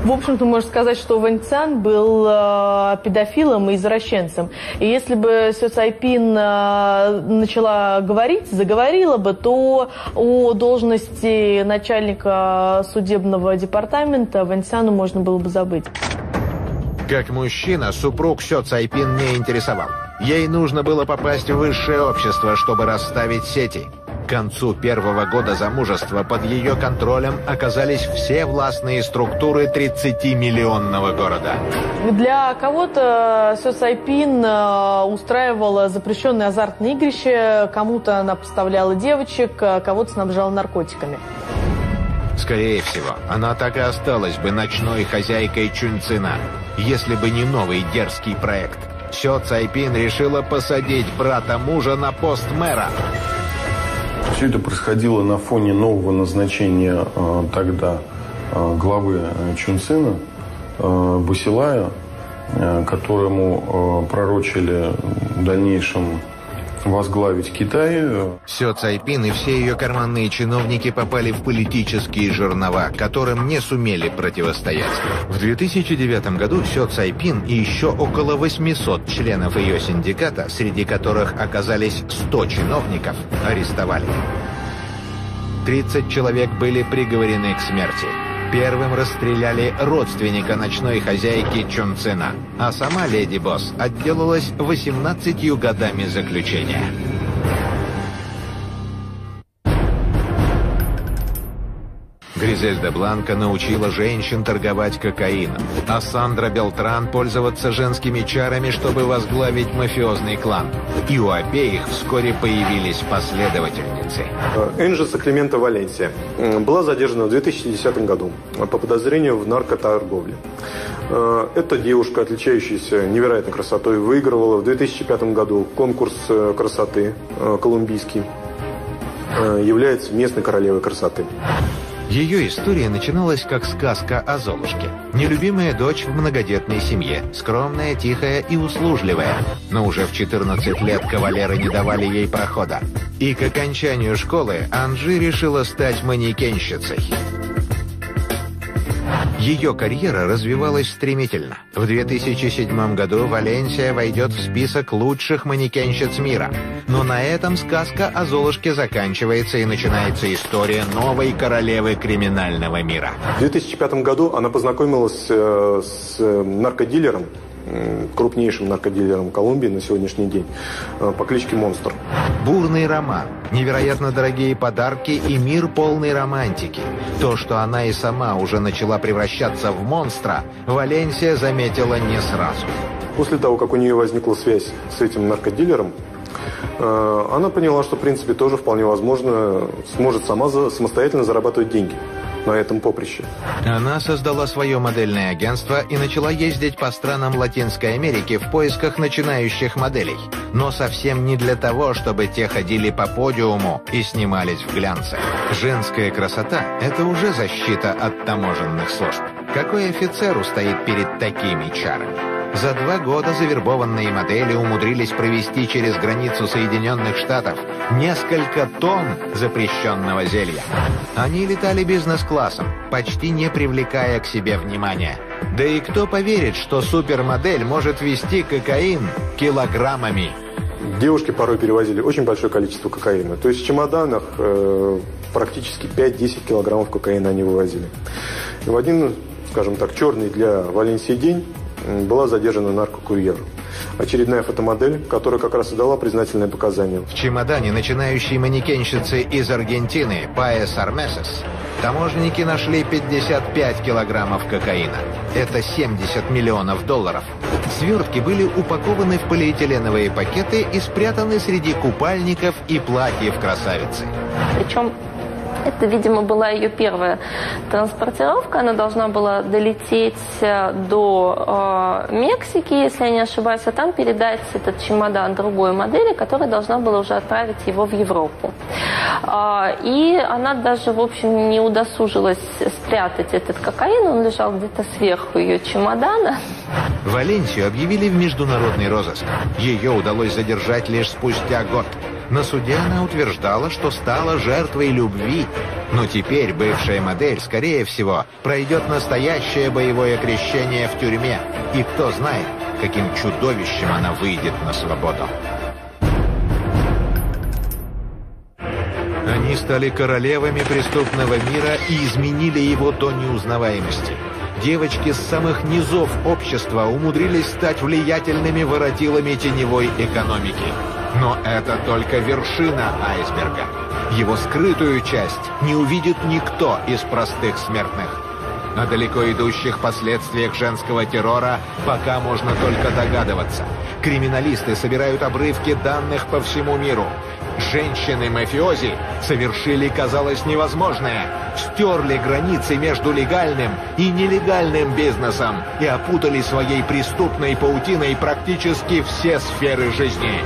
В общем-то, можно сказать, что Вэнь Цзян был э, педофилом и извращенцем. И если бы Сю Цайпин э, начала говорить, заговорила бы, то о должности начальника судебного департамента Вэнь Цзяну можно было бы забыть. Как мужчина, супруг Сю Цайпин не интересовал. Ей нужно было попасть в высшее общество, чтобы расставить сети. К концу первого года замужества под ее контролем оказались все властные структуры тридцатимиллионного города. Для кого-то Сю Цайпин устраивала запрещенные азартные игрища, кому-то она поставляла девочек, кого-то снабжала наркотиками. Скорее всего, она так и осталась бы ночной хозяйкой Чунцина, если бы не новый дерзкий проект. Сю Цайпин решила посадить брата мужа на пост мэра. Все это происходило на фоне нового назначения э, тогда э, главы Чунцина, э, Басилая, э, которому э, пророчили в дальнейшем возглавить Китай. Сю Цайпин и все ее карманные чиновники попали в политические жернова, которым не сумели противостоять. В две тысячи девятом году Сю Цайпин и еще около восьмисот членов ее синдиката, среди которых оказались сто чиновников, арестовали. тридцать человек были приговорены к смерти. Первым расстреляли родственника ночной хозяйки Чунцина, а сама леди Босс отделалась восемнадцатью годами заключения. Гризельда Бланка научила женщин торговать кокаином, а Сандра Белтран пользоваться женскими чарами, чтобы возглавить мафиозный клан. И у обеих вскоре появились последовательницы. Энджеса Климента Валенсия была задержана в две тысячи десятом году по подозрению в наркоторговле. Эта девушка, отличающаяся невероятной красотой, выигрывала в две тысячи пятом году конкурс красоты колумбийский, является местной королевой красоты. Ее история начиналась как сказка о Золушке. Нелюбимая дочь в многодетной семье, скромная, тихая и услужливая. Но уже в четырнадцать лет кавалеры не давали ей прохода. И к окончанию школы Анжи решила стать манекенщицей. Ее карьера развивалась стремительно. В две тысячи седьмом году Валенсия войдет в список лучших манекенщиц мира. Но на этом сказка о Золушке заканчивается и начинается история новой королевы криминального мира. В две тысячи пятом году она познакомилась с наркодилером, крупнейшим наркодилером Колумбии на сегодняшний день, по кличке Монстр. Бурный роман, невероятно дорогие подарки и мир полной романтики. То, что она и сама уже начала превращаться в монстра, Валенсия заметила не сразу. После того, как у нее возникла связь с этим наркодилером, она поняла, что в принципе тоже вполне возможно сможет сама самостоятельно зарабатывать деньги на этом поприще. Она создала свое модельное агентство и начала ездить по странам Латинской Америки в поисках начинающих моделей. Но совсем не для того, чтобы те ходили по подиуму и снимались в глянце. Женская красота – это уже защита от таможенных служб. Какой офицер устоит перед такими чарами? За два года завербованные модели умудрились провести через границу Соединенных Штатов несколько тонн запрещенного зелья. Они летали бизнес-классом, почти не привлекая к себе внимания. Да и кто поверит, что супермодель может везти кокаин килограммами? Девушки порой перевозили очень большое количество кокаина. То есть в чемоданах э, практически пять-десять килограммов кокаина они вывозили. И в один, скажем так, черный для Валенсии день была задержана наркокурьер. Очередная фотомодель, которая как раз и дала признательные показания. В чемодане начинающей манекенщицы из Аргентины Паэс Армесес таможенники нашли пятьдесят пять килограммов кокаина. Это семьдесят миллионов долларов. Свертки были упакованы в полиэтиленовые пакеты и спрятаны среди купальников и платьев красавицы. Причем это, видимо, была ее первая транспортировка. Она должна была долететь до э, Мексики, если я не ошибаюсь, а там передать этот чемодан другой модели, которая должна была уже отправить его в Европу. Э, и она даже, в общем, не удосужилась спрятать этот кокаин. Он лежал где-то сверху ее чемодана. Валенсию объявили в международный розыск. Ее удалось задержать лишь спустя год. На суде она утверждала, что стала жертвой любви. Но теперь бывшая модель, скорее всего, пройдет настоящее боевое крещение в тюрьме. И кто знает, каким чудовищем она выйдет на свободу. Они стали королевами преступного мира и изменили его до неузнаваемости. Девочки с самых низов общества умудрились стать влиятельными воротилами теневой экономики. Но это только вершина айсберга. Его скрытую часть не увидит никто из простых смертных. О далеко идущих последствиях женского террора пока можно только догадываться. Криминалисты собирают обрывки данных по всему миру. Женщины-мафиози совершили, казалось, невозможное. Стерли границы между легальным и нелегальным бизнесом и опутали своей преступной паутиной практически все сферы жизни.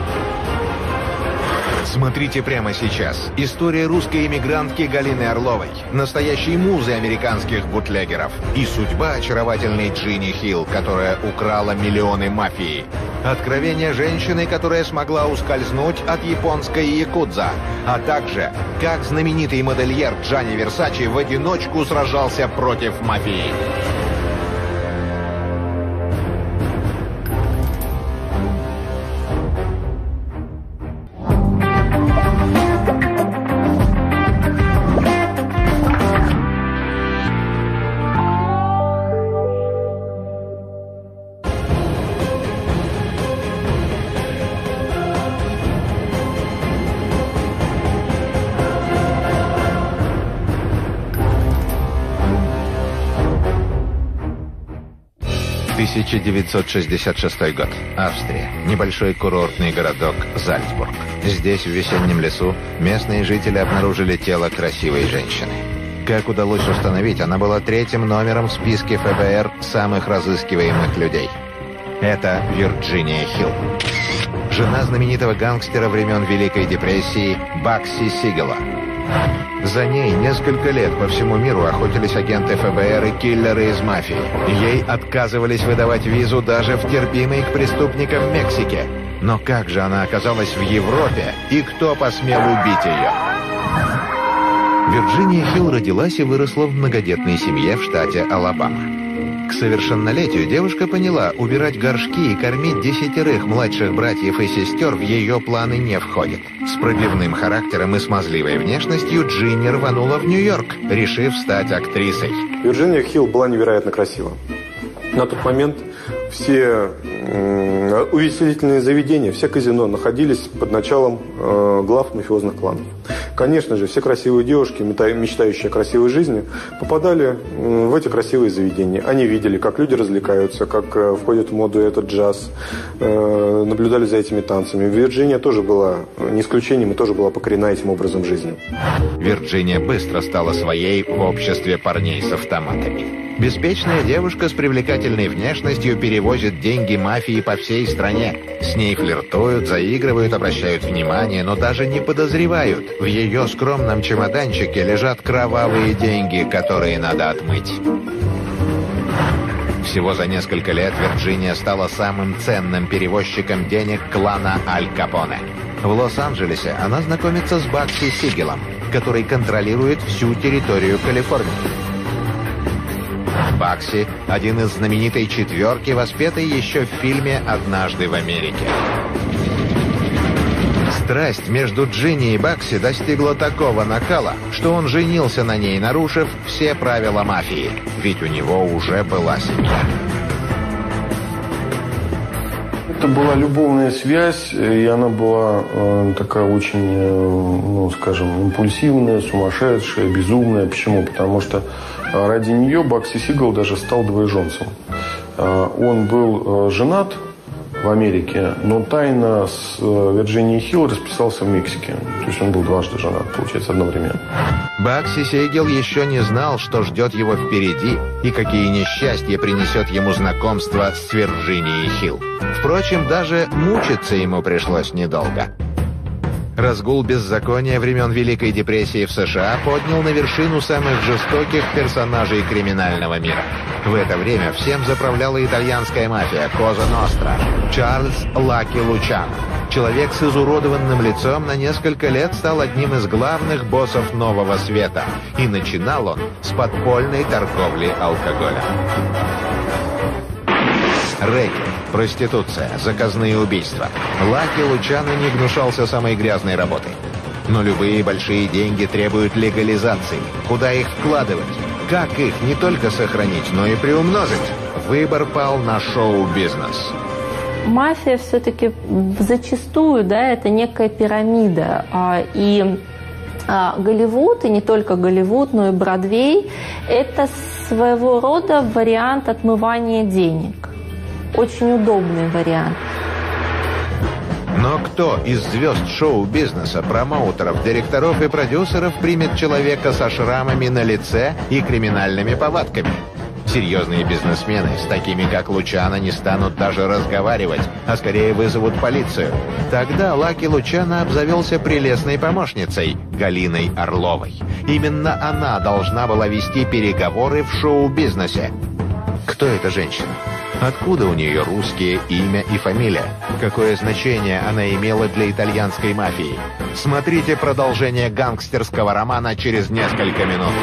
Смотрите прямо сейчас. История русской эмигрантки Галины Орловой, настоящей музы американских бутлегеров, и судьба очаровательной Джинни Хилл, которая украла миллионы мафии. Откровение женщины, которая смогла ускользнуть от японской якудза, а также как знаменитый модельер Джанни Версачи в одиночку сражался против мафии. тысяча девятьсот шестьдесят шестой год. Австрия. Небольшой курортный городок Зальцбург. Здесь, в весеннем лесу, местные жители обнаружили тело красивой женщины. Как удалось установить, она была третьим номером в списке эф бэ эр самых разыскиваемых людей. Это Вирджиния Хилл. Жена знаменитого гангстера времен Великой депрессии Бакси Сигела. За ней несколько лет по всему миру охотились агенты эф бэ эр и киллеры из мафии. Ей отказывались выдавать визу даже в терпимой к преступникам Мексике. Но как же она оказалась в Европе, и кто посмел убить ее? Вирджиния Хилл родилась и выросла в многодетной семье в штате Алабама. К совершеннолетию девушка поняла, убирать горшки и кормить десятерых младших братьев и сестер в ее планы не входит. С пробивным характером и смазливой внешностью Джинни рванула в Нью-Йорк, решив стать актрисой. Вирджиния Хилл была невероятно красива. На тот момент все э, увеселительные заведения, все казино находились под началом э, глав мафиозных кланов. Конечно же, все красивые девушки, мечтающие о красивой жизни, попадали в эти красивые заведения. Они видели, как люди развлекаются, как входит в моду этот джаз, наблюдали за этими танцами. Вирджиния тоже была не исключением и тоже была покорена этим образом жизни. Вирджиния быстро стала своей в обществе парней с автоматами. Беспечная девушка с привлекательной внешностью перевозит деньги мафии по всей стране. С ней флиртуют, заигрывают, обращают внимание, но даже не подозревают. В ее скромном чемоданчике лежат кровавые деньги, которые надо отмыть. Всего за несколько лет Вирджиния стала самым ценным перевозчиком денег клана Аль Капоне. В Лос-Анджелесе она знакомится с Бакси Сигелом, который контролирует всю территорию Калифорнии. Бакси – один из знаменитой четверки, воспетый еще в фильме «Однажды в Америке». Страсть между Джинни и Бакси достигла такого накала, что он женился на ней, нарушив все правила мафии, ведь у него уже была семья. Это была любовная связь, и она была э, такая очень, э, ну, скажем, импульсивная, сумасшедшая, безумная. Почему? Потому что ради нее Бакси Сигел даже стал двоеженцем. Э, он был э, женат в Америке, но тайно с э, Вирджинией Хилл расписался в Мексике. То есть он был дважды женат, получается, одновременно. Бакси Сигел еще не знал, что ждет его впереди и какие несчастья принесет ему знакомство с Вирджинией Хилл. Впрочем, даже мучиться ему пришлось недолго. Разгул беззакония времен Великой депрессии в США поднял на вершину самых жестоких персонажей криминального мира. В это время всем заправляла итальянская мафия Коза Ностра, Чарльз Лаки Лучано. Человек с изуродованным лицом на несколько лет стал одним из главных боссов нового света. И начинал он с подпольной торговли алкоголем. Рэкет, проституция, заказные убийства. Лаки Лучано не гнушался самой грязной работой. Но любые большие деньги требуют легализации. Куда их вкладывать? Как их не только сохранить, но и приумножить? Выбор пал на шоу-бизнес. Мафия все-таки зачастую, да, это некая пирамида. И Голливуд, и не только Голливуд, но и Бродвей, это своего рода вариант отмывания денег. Очень удобный вариант. Но кто из звезд шоу-бизнеса, промоутеров, директоров и продюсеров примет человека со шрамами на лице и криминальными повадками? Серьезные бизнесмены с такими, как Лучано, не станут даже разговаривать, а скорее вызовут полицию. Тогда Лаки Лучано обзавелся прелестной помощницей Галиной Орловой. Именно она должна была вести переговоры в шоу-бизнесе. Кто эта женщина? Откуда у нее русские имя и фамилия? Какое значение она имела для итальянской мафии? Смотрите продолжение гангстерского романа через несколько минут.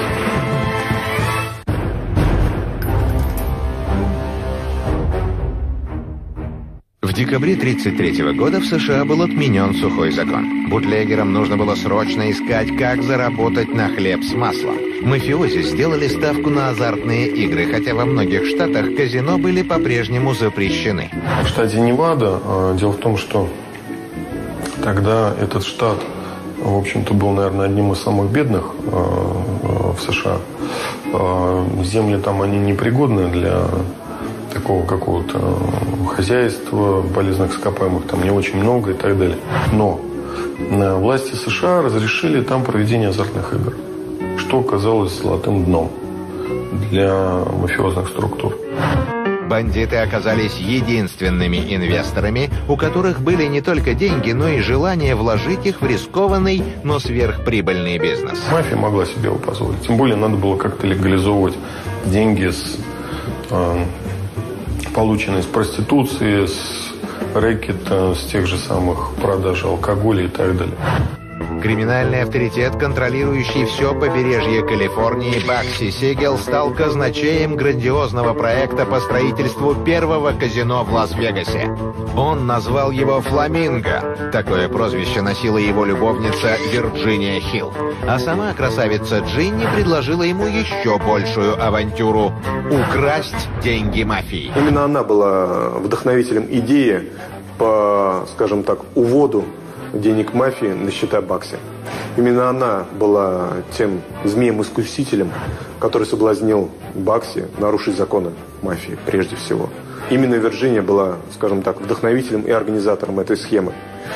В декабре тысяча девятьсот тридцать третьего года в США был отменен сухой закон. Бутлегерам нужно было срочно искать, как заработать на хлеб с маслом. Мафиози сделали ставку на азартные игры, хотя во многих штатах казино были по-прежнему запрещены. В штате Невада дело в том, что тогда этот штат, в общем-то, был, наверное, одним из самых бедных в США. Земли там, они непригодны для такого какого-то хозяйства, полезных ископаемых там не очень много и так далее. Но власти США разрешили там проведение азартных игр, что оказалось золотым дном для мафиозных структур. Бандиты оказались единственными инвесторами, у которых были не только деньги, но и желание вложить их в рискованный, но сверхприбыльный бизнес. Мафия могла себе его позволить. Тем более надо было как-то легализовывать деньги, с, э, полученные с проституции, с рэкета, с тех же самых продаж алкоголя и так далее. Криминальный авторитет, контролирующий все побережье Калифорнии, Бакси Сигел, стал казначеем грандиозного проекта по строительству первого казино в Лас-Вегасе. Он назвал его «Фламинго». Такое прозвище носила его любовница Вирджиния Хилл. А сама красавица Джинни предложила ему еще большую авантюру – украсть деньги мафии. Именно она была вдохновителем идеи по, скажем так, уводу денег мафии на счета Бакси. Именно она была тем змеем-искусителем, который соблазнил Бакси нарушить законы мафии прежде всего. Именно Вирджиния была, скажем так, вдохновителем и организатором этой схемы.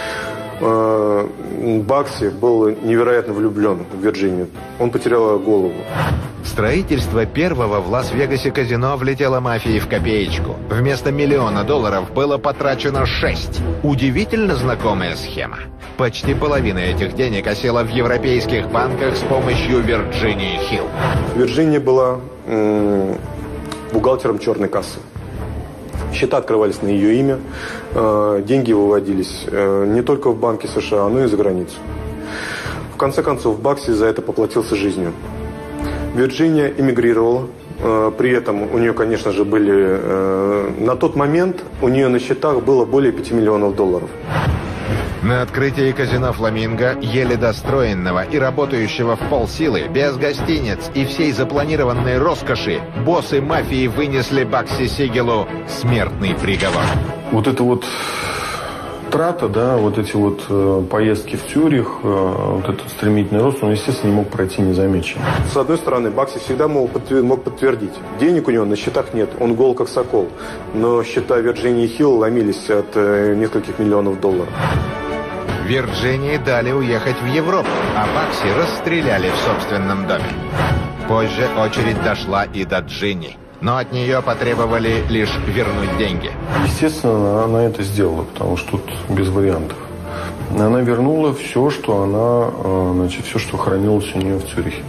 Бакси был невероятно влюблен в Вирджинию. Он потерял голову. Строительство первого в Лас-Вегасе казино влетело мафии в копеечку. Вместо миллиона долларов было потрачено шесть. Удивительно знакомая схема. Почти половина этих денег осела в европейских банках с помощью Вирджинии Хилл. Вирджиния была м- бухгалтером черной кассы. Счета открывались на ее имя, э, деньги выводились э, не только в банки США, но и за границу. В конце концов, Бакси за это поплатился жизнью. Вирджиния эмигрировала, э, при этом у нее, конечно же, были... Э, на тот момент у нее на счетах было более пяти миллионов долларов. На открытии казино «Фламинго», еле достроенного и работающего в полсилы, без гостиниц и всей запланированной роскоши, боссы мафии вынесли Бакси Сигелу смертный приговор. Вот это вот трата, да, вот эти вот э, поездки в Цюрих, э, вот этот стремительный рост, он, естественно, не мог пройти незамеченным. С одной стороны, Бакси всегда мог, подтвер- мог подтвердить, денег у него на счетах нет, он гол как сокол, но счета Вирджинии Хилл ломились от э, нескольких миллионов долларов. Вирджинии дали уехать в Европу, а Бакси расстреляли в собственном доме. Позже очередь дошла и до Джинни, но от нее потребовали лишь вернуть деньги. Естественно, она это сделала, потому что тут без вариантов. она вернула все, что она, значит, все, что хранилось у нее в Цюрихе.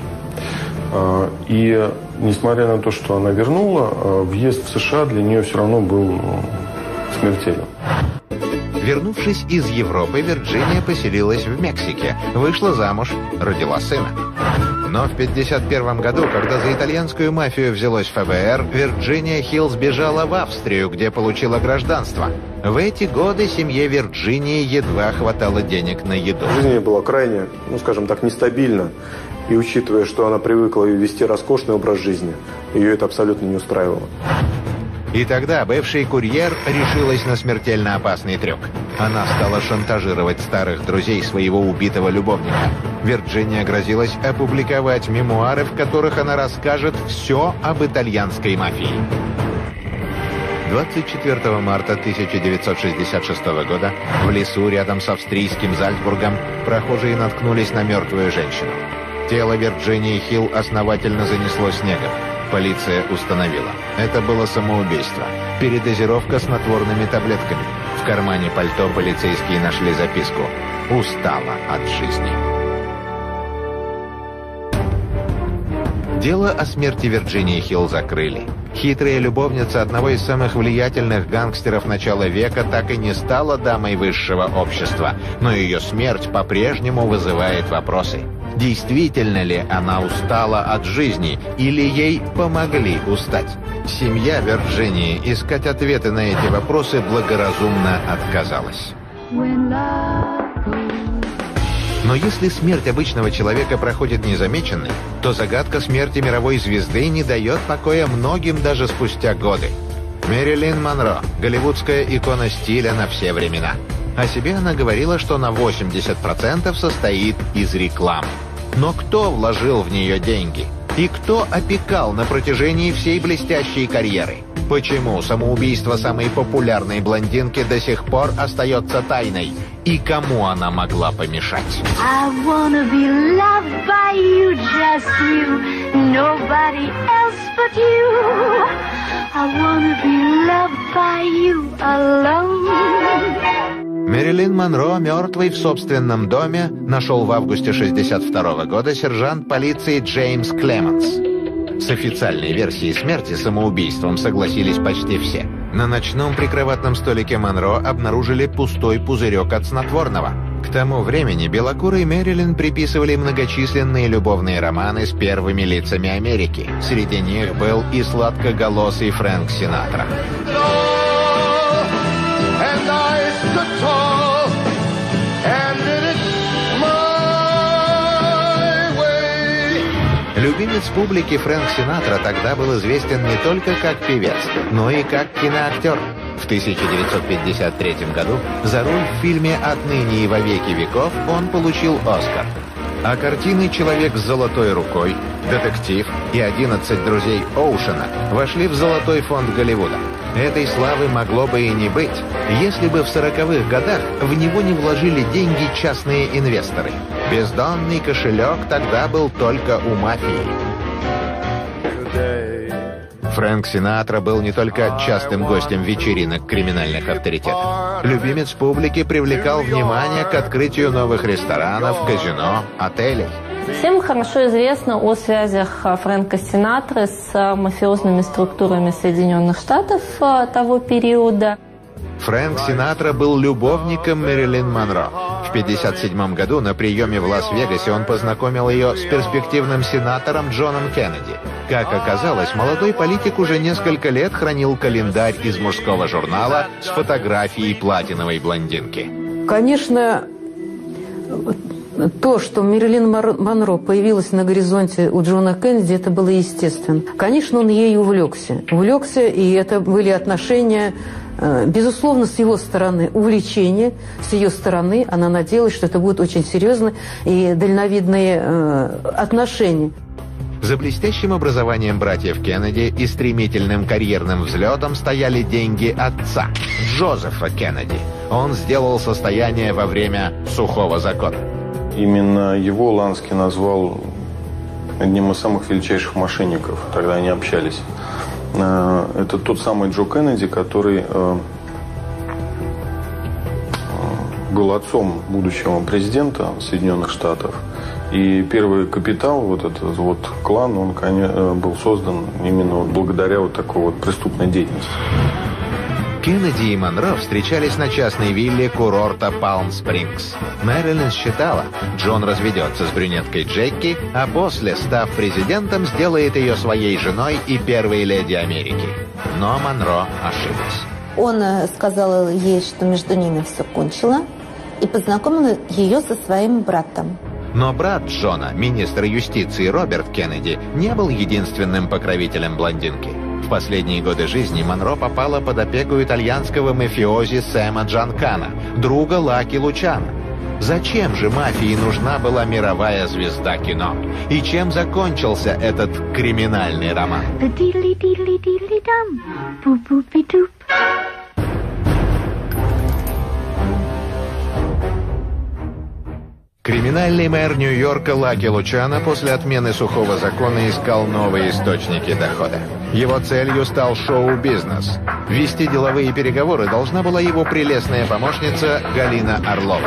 И несмотря на то, что она вернула, въезд в США для нее все равно был смертелен. Вернувшись из Европы, Вирджиния поселилась в Мексике, вышла замуж, родила сына. Но в пятьдесят первом году, когда за итальянскую мафию взялось эф бэ эр, Вирджиния Хилл сбежала в Австрию, где получила гражданство. В эти годы семье Вирджинии едва хватало денег на еду. Жизнь была крайне, ну скажем так, нестабильна. И учитывая, что она привыкла вести роскошный образ жизни, ее это абсолютно не устраивало. И тогда бывший курьер решилась на смертельно опасный трюк. Она стала шантажировать старых друзей своего убитого любовника. Вирджиния грозилась опубликовать мемуары, в которых она расскажет все об итальянской мафии. двадцать четвёртого марта тысяча девятьсот шестьдесят шестого года в лесу рядом с австрийским Зальцбургом прохожие наткнулись на мертвую женщину. Тело Вирджинии Хилл основательно занесло снегом. Полиция установила. Это было самоубийство. Передозировка снотворными таблетками. В кармане пальто полицейские нашли записку: «Устала от жизни». Дело о смерти Вирджинии Хилл закрыли. Хитрая любовница одного из самых влиятельных гангстеров начала века так и не стала дамой высшего общества, но ее смерть по-прежнему вызывает вопросы. Действительно ли она устала от жизни, или ей помогли устать? Семья Вирджинии искать ответы на эти вопросы благоразумно отказалась. Но если смерть обычного человека проходит незамеченной, то загадка смерти мировой звезды не дает покоя многим даже спустя годы. Мэрилин Монро – голливудская икона стиля на все времена. О себе она говорила, что на восемьдесят процентов состоит из рекламы. Но кто вложил в нее деньги? И кто опекал на протяжении всей блестящей карьеры? Почему самоубийство самой популярной блондинки до сих пор остается тайной? И кому она могла помешать? I wanna be loved by you, just you, nobody else but you. I wanna be loved by you alone. Мэрилин Монро, мертвой в собственном доме, нашел в августе шестьдесят второго года сержант полиции Джеймс Клеменс. С официальной версией смерти самоубийством согласились почти все. На ночном прикроватном столике Монро обнаружили пустой пузырек от снотворного. К тому времени белокурой Мэрилин приписывали многочисленные любовные романы с первыми лицами Америки. Среди них был и сладкоголосый Фрэнк Синатра. Любимец публики Фрэнк Синатра тогда был известен не только как певец, но и как киноактер. В тысяча девятьсот пятьдесят третьем году за роль в фильме «Отныне и во веки веков» он получил «Оскар». А картины «Человек с золотой рукой», «Детектив» и «одиннадцать друзей Оушена» вошли в золотой фонд Голливуда. Этой славы могло бы и не быть, если бы в сороковых годах в него не вложили деньги частные инвесторы. Бездонный кошелек тогда был только у мафии. Фрэнк Синатра был не только частым гостем вечеринок криминальных авторитетов. Любимец публики привлекал внимание к открытию новых ресторанов, казино, отелей. Всем хорошо известно о связях Фрэнка Синатры с мафиозными структурами Соединенных Штатов того периода. Фрэнк Синатра был любовником Мэрилин Монро. В пятьдесят седьмом году на приеме в Лас-Вегасе он познакомил ее с перспективным сенатором Джоном Кеннеди. Как оказалось, молодой политик уже несколько лет хранил календарь из мужского журнала с фотографией платиновой блондинки. Конечно, то, что Мэрилин Монро появилась на горизонте у Джона Кеннеди, это было естественно. Конечно, он ей увлекся. Увлекся, и это были отношения, безусловно, с его стороны, увлечение с ее стороны. Она надеялась, что это будут очень серьезные и дальновидные отношения. За блестящим образованием братьев Кеннеди и стремительным карьерным взлетом стояли деньги отца, Джозефа Кеннеди. Он сделал состояние во время сухого закона. Именно его Ланский назвал одним из самых величайших мошенников. Тогда они общались. Это тот самый Джо Кеннеди, который был отцом будущего президента Соединенных Штатов. И первый капитал, вот этот вот клан, он конечно, был создан именно вот благодаря вот такой вот преступной деятельности. Кеннеди и Монро встречались на частной вилле курорта Палм-Спрингс. Мэрилин считала, Джон разведется с брюнеткой Джеки, а после, став президентом, сделает ее своей женой и первой леди Америки. Но Монро ошиблась. Он сказал ей, что между ними все кончило, и познакомил ее со своим братом. Но брат Джона, министр юстиции Роберт Кеннеди, не был единственным покровителем блондинки. В последние годы жизни Монро попала под опеку итальянского мафиози Сэма Джанкана, друга Лаки Лучано. Зачем же мафии нужна была мировая звезда кино? И чем закончился этот криминальный роман? Криминальный мэр Нью-Йорка Лаки Лучано после отмены сухого закона искал новые источники дохода. Его целью стал шоу-бизнес. Вести деловые переговоры должна была его прелестная помощница Галина Орлова.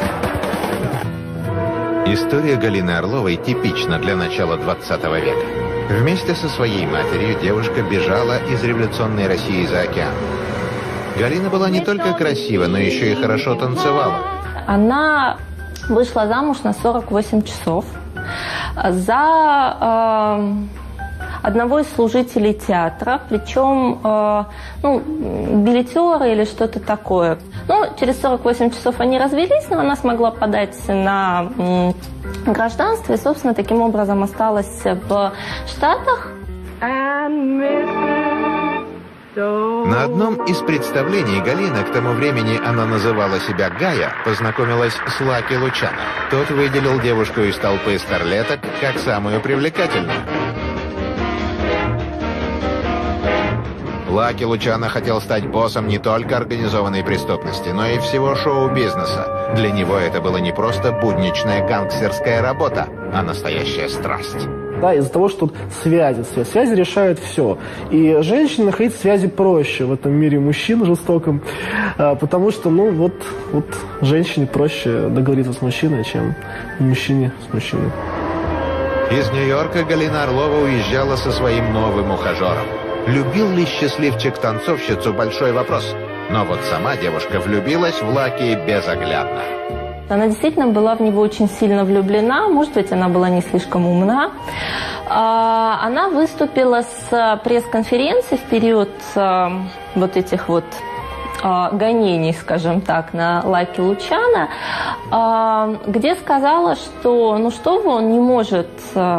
История Галины Орловой типична для начала двадцатого века. Вместе со своей матерью девушка бежала из революционной России за океан. Галина была не только красива, но еще и хорошо танцевала. Она вышла замуж на сорок восемь часов за э, одного из служителей театра, причем э, ну, билетеры или что-то такое. Ну, через сорок восемь часов они развелись, но она смогла подать на э, гражданство и, собственно, таким образом осталась в Штатах. На одном из представлений Галина, к тому времени она называла себя Гая, познакомилась с Лаки Лучано. Тот выделил девушку из толпы старлеток как самую привлекательную. Лаки Лучано хотел стать боссом не только организованной преступности, но и всего шоу-бизнеса. Для него это было не просто будничная гангстерская работа, а настоящая страсть. Да, из-за того, что тут связи, связи, связи решают все. И женщине находить связи проще в этом мире мужчин жестоком, потому что, ну, вот, вот женщине проще договориться с мужчиной, чем мужчине с мужчиной. Из Нью-Йорка Галина Орлова уезжала со своим новым ухажером. Любил ли счастливчик танцовщицу – большой вопрос. Но вот сама девушка влюбилась в Лаки безоглядно. Она действительно была в него очень сильно влюблена, может быть, она была не слишком умна. Она выступила с пресс-конференцией в период вот этих вот гонений, скажем так, на Лаки Лучано, где сказала, что ну что вы, он не может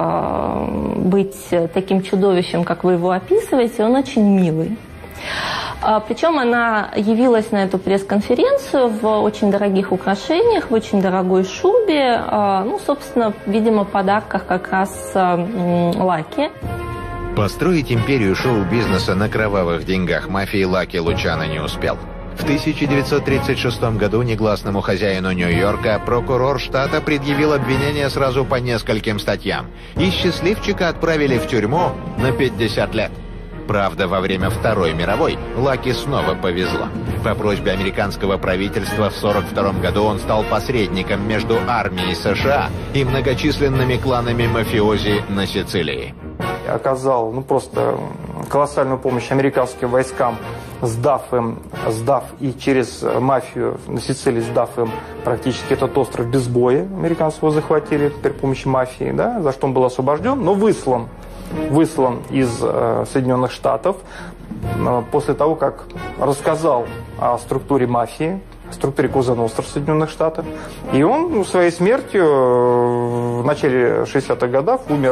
быть таким чудовищем, как вы его описываете, он очень милый. Причем она явилась на эту пресс-конференцию в очень дорогих украшениях, в очень дорогой шубе, ну, собственно, видимо, в подарках как раз Лаки. Построить империю шоу-бизнеса на кровавых деньгах мафии Лаки Лучано не успел. В тысяча девятьсот тридцать шестом году негласному хозяину Нью-Йорка прокурор штата предъявил обвинение сразу по нескольким статьям, и счастливчика отправили в тюрьму на пятьдесят лет. Правда, во время Второй мировой Лаки снова повезло. По просьбе американского правительства в сорок втором году он стал посредником между армией США и многочисленными кланами мафиози на Сицилии. Оказал ну, просто колоссальную помощь американским войскам, сдав им, сдав и через мафию на Сицилии, сдав им практически этот остров без боя. Американцы его захватили при помощи мафии, да, за что он был освобожден, но выслан. выслан из э, Соединенных Штатов э, после того, как рассказал о структуре мафии, о структуре Коза Ностра в Соединенных Штатах. И он ну, своей смертью э, в начале шестидесятых годов умер.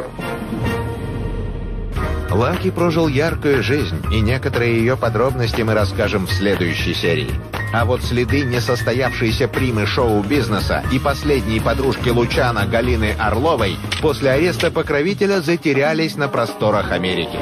Лаки прожил яркую жизнь, и некоторые ее подробности мы расскажем в следующей серии. А вот следы несостоявшейся примы шоу-бизнеса и последней подружки Лучано Галины Орловой после ареста покровителя затерялись на просторах Америки.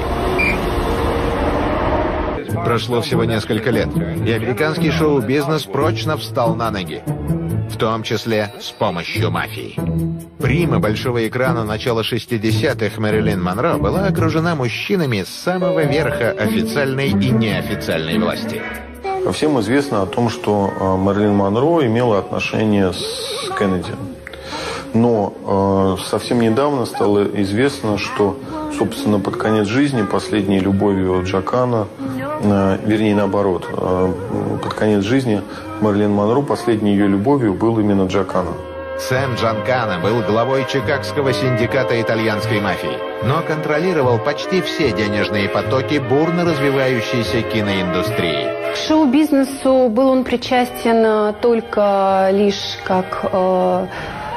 Прошло всего несколько лет, и американский шоу-бизнес прочно встал на ноги. В том числе с помощью мафии. Прима большого экрана начала шестидесятых Мэрилин Монро была окружена мужчинами с самого верха официальной и неофициальной власти. Всем известно о том, что Мэрилин Монро имела отношение с Кеннеди. Но э, совсем недавно стало известно, что, собственно, под конец жизни последней любовью Джакана, э, вернее, наоборот, э, под конец жизни Мэрилин Монро последней ее любовью был именно Джакана. Сэм Джанкано был главой чикагского синдиката итальянской мафии, но контролировал почти все денежные потоки бурно развивающейся киноиндустрии. К шоу-бизнесу был он причастен только лишь как э,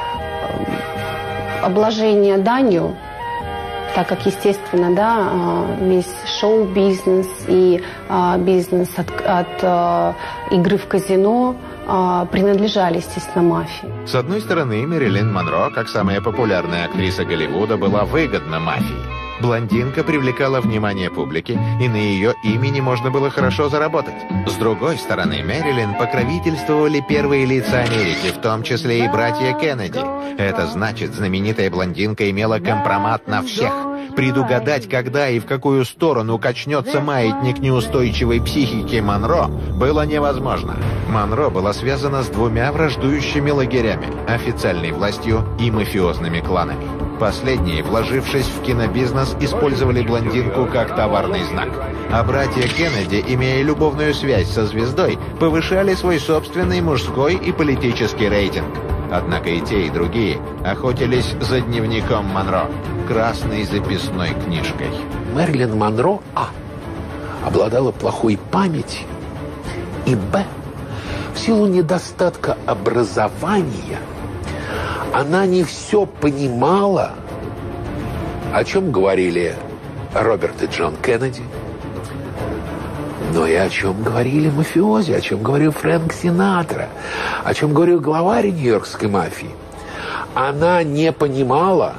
обложение данью, так как, естественно, да, весь шоу-бизнес и э, бизнес от, от э, игры в казино принадлежали, естественно, мафии. С одной стороны, Мэрилин Монро, как самая популярная актриса Голливуда, была выгодна мафии. Блондинка привлекала внимание публики, и на ее имени можно было хорошо заработать. С другой стороны, Мэрилин покровительствовали первые лица Америки, в том числе и братья Кеннеди. Это значит, знаменитая блондинка имела компромат на всех. Предугадать, когда и в какую сторону качнется маятник неустойчивой психики Монро, было невозможно. Монро была связана с двумя враждующими лагерями – официальной властью и мафиозными кланами. Последние, вложившись в кинобизнес, использовали блондинку как товарный знак. А братья Кеннеди, имея любовную связь со звездой, повышали свой собственный мужской и политический рейтинг. Однако и те, и другие охотились за дневником Монро, красной записной книжкой. Мэрилин Монро, а, обладала плохой памятью, и, б, в силу недостатка образования, она не все понимала, о чем говорили Роберт и Джон Кеннеди, но и о чем говорили мафиози, о чем говорил Фрэнк Синатра, о чем говорил главарь нью-йоркской мафии. Она не понимала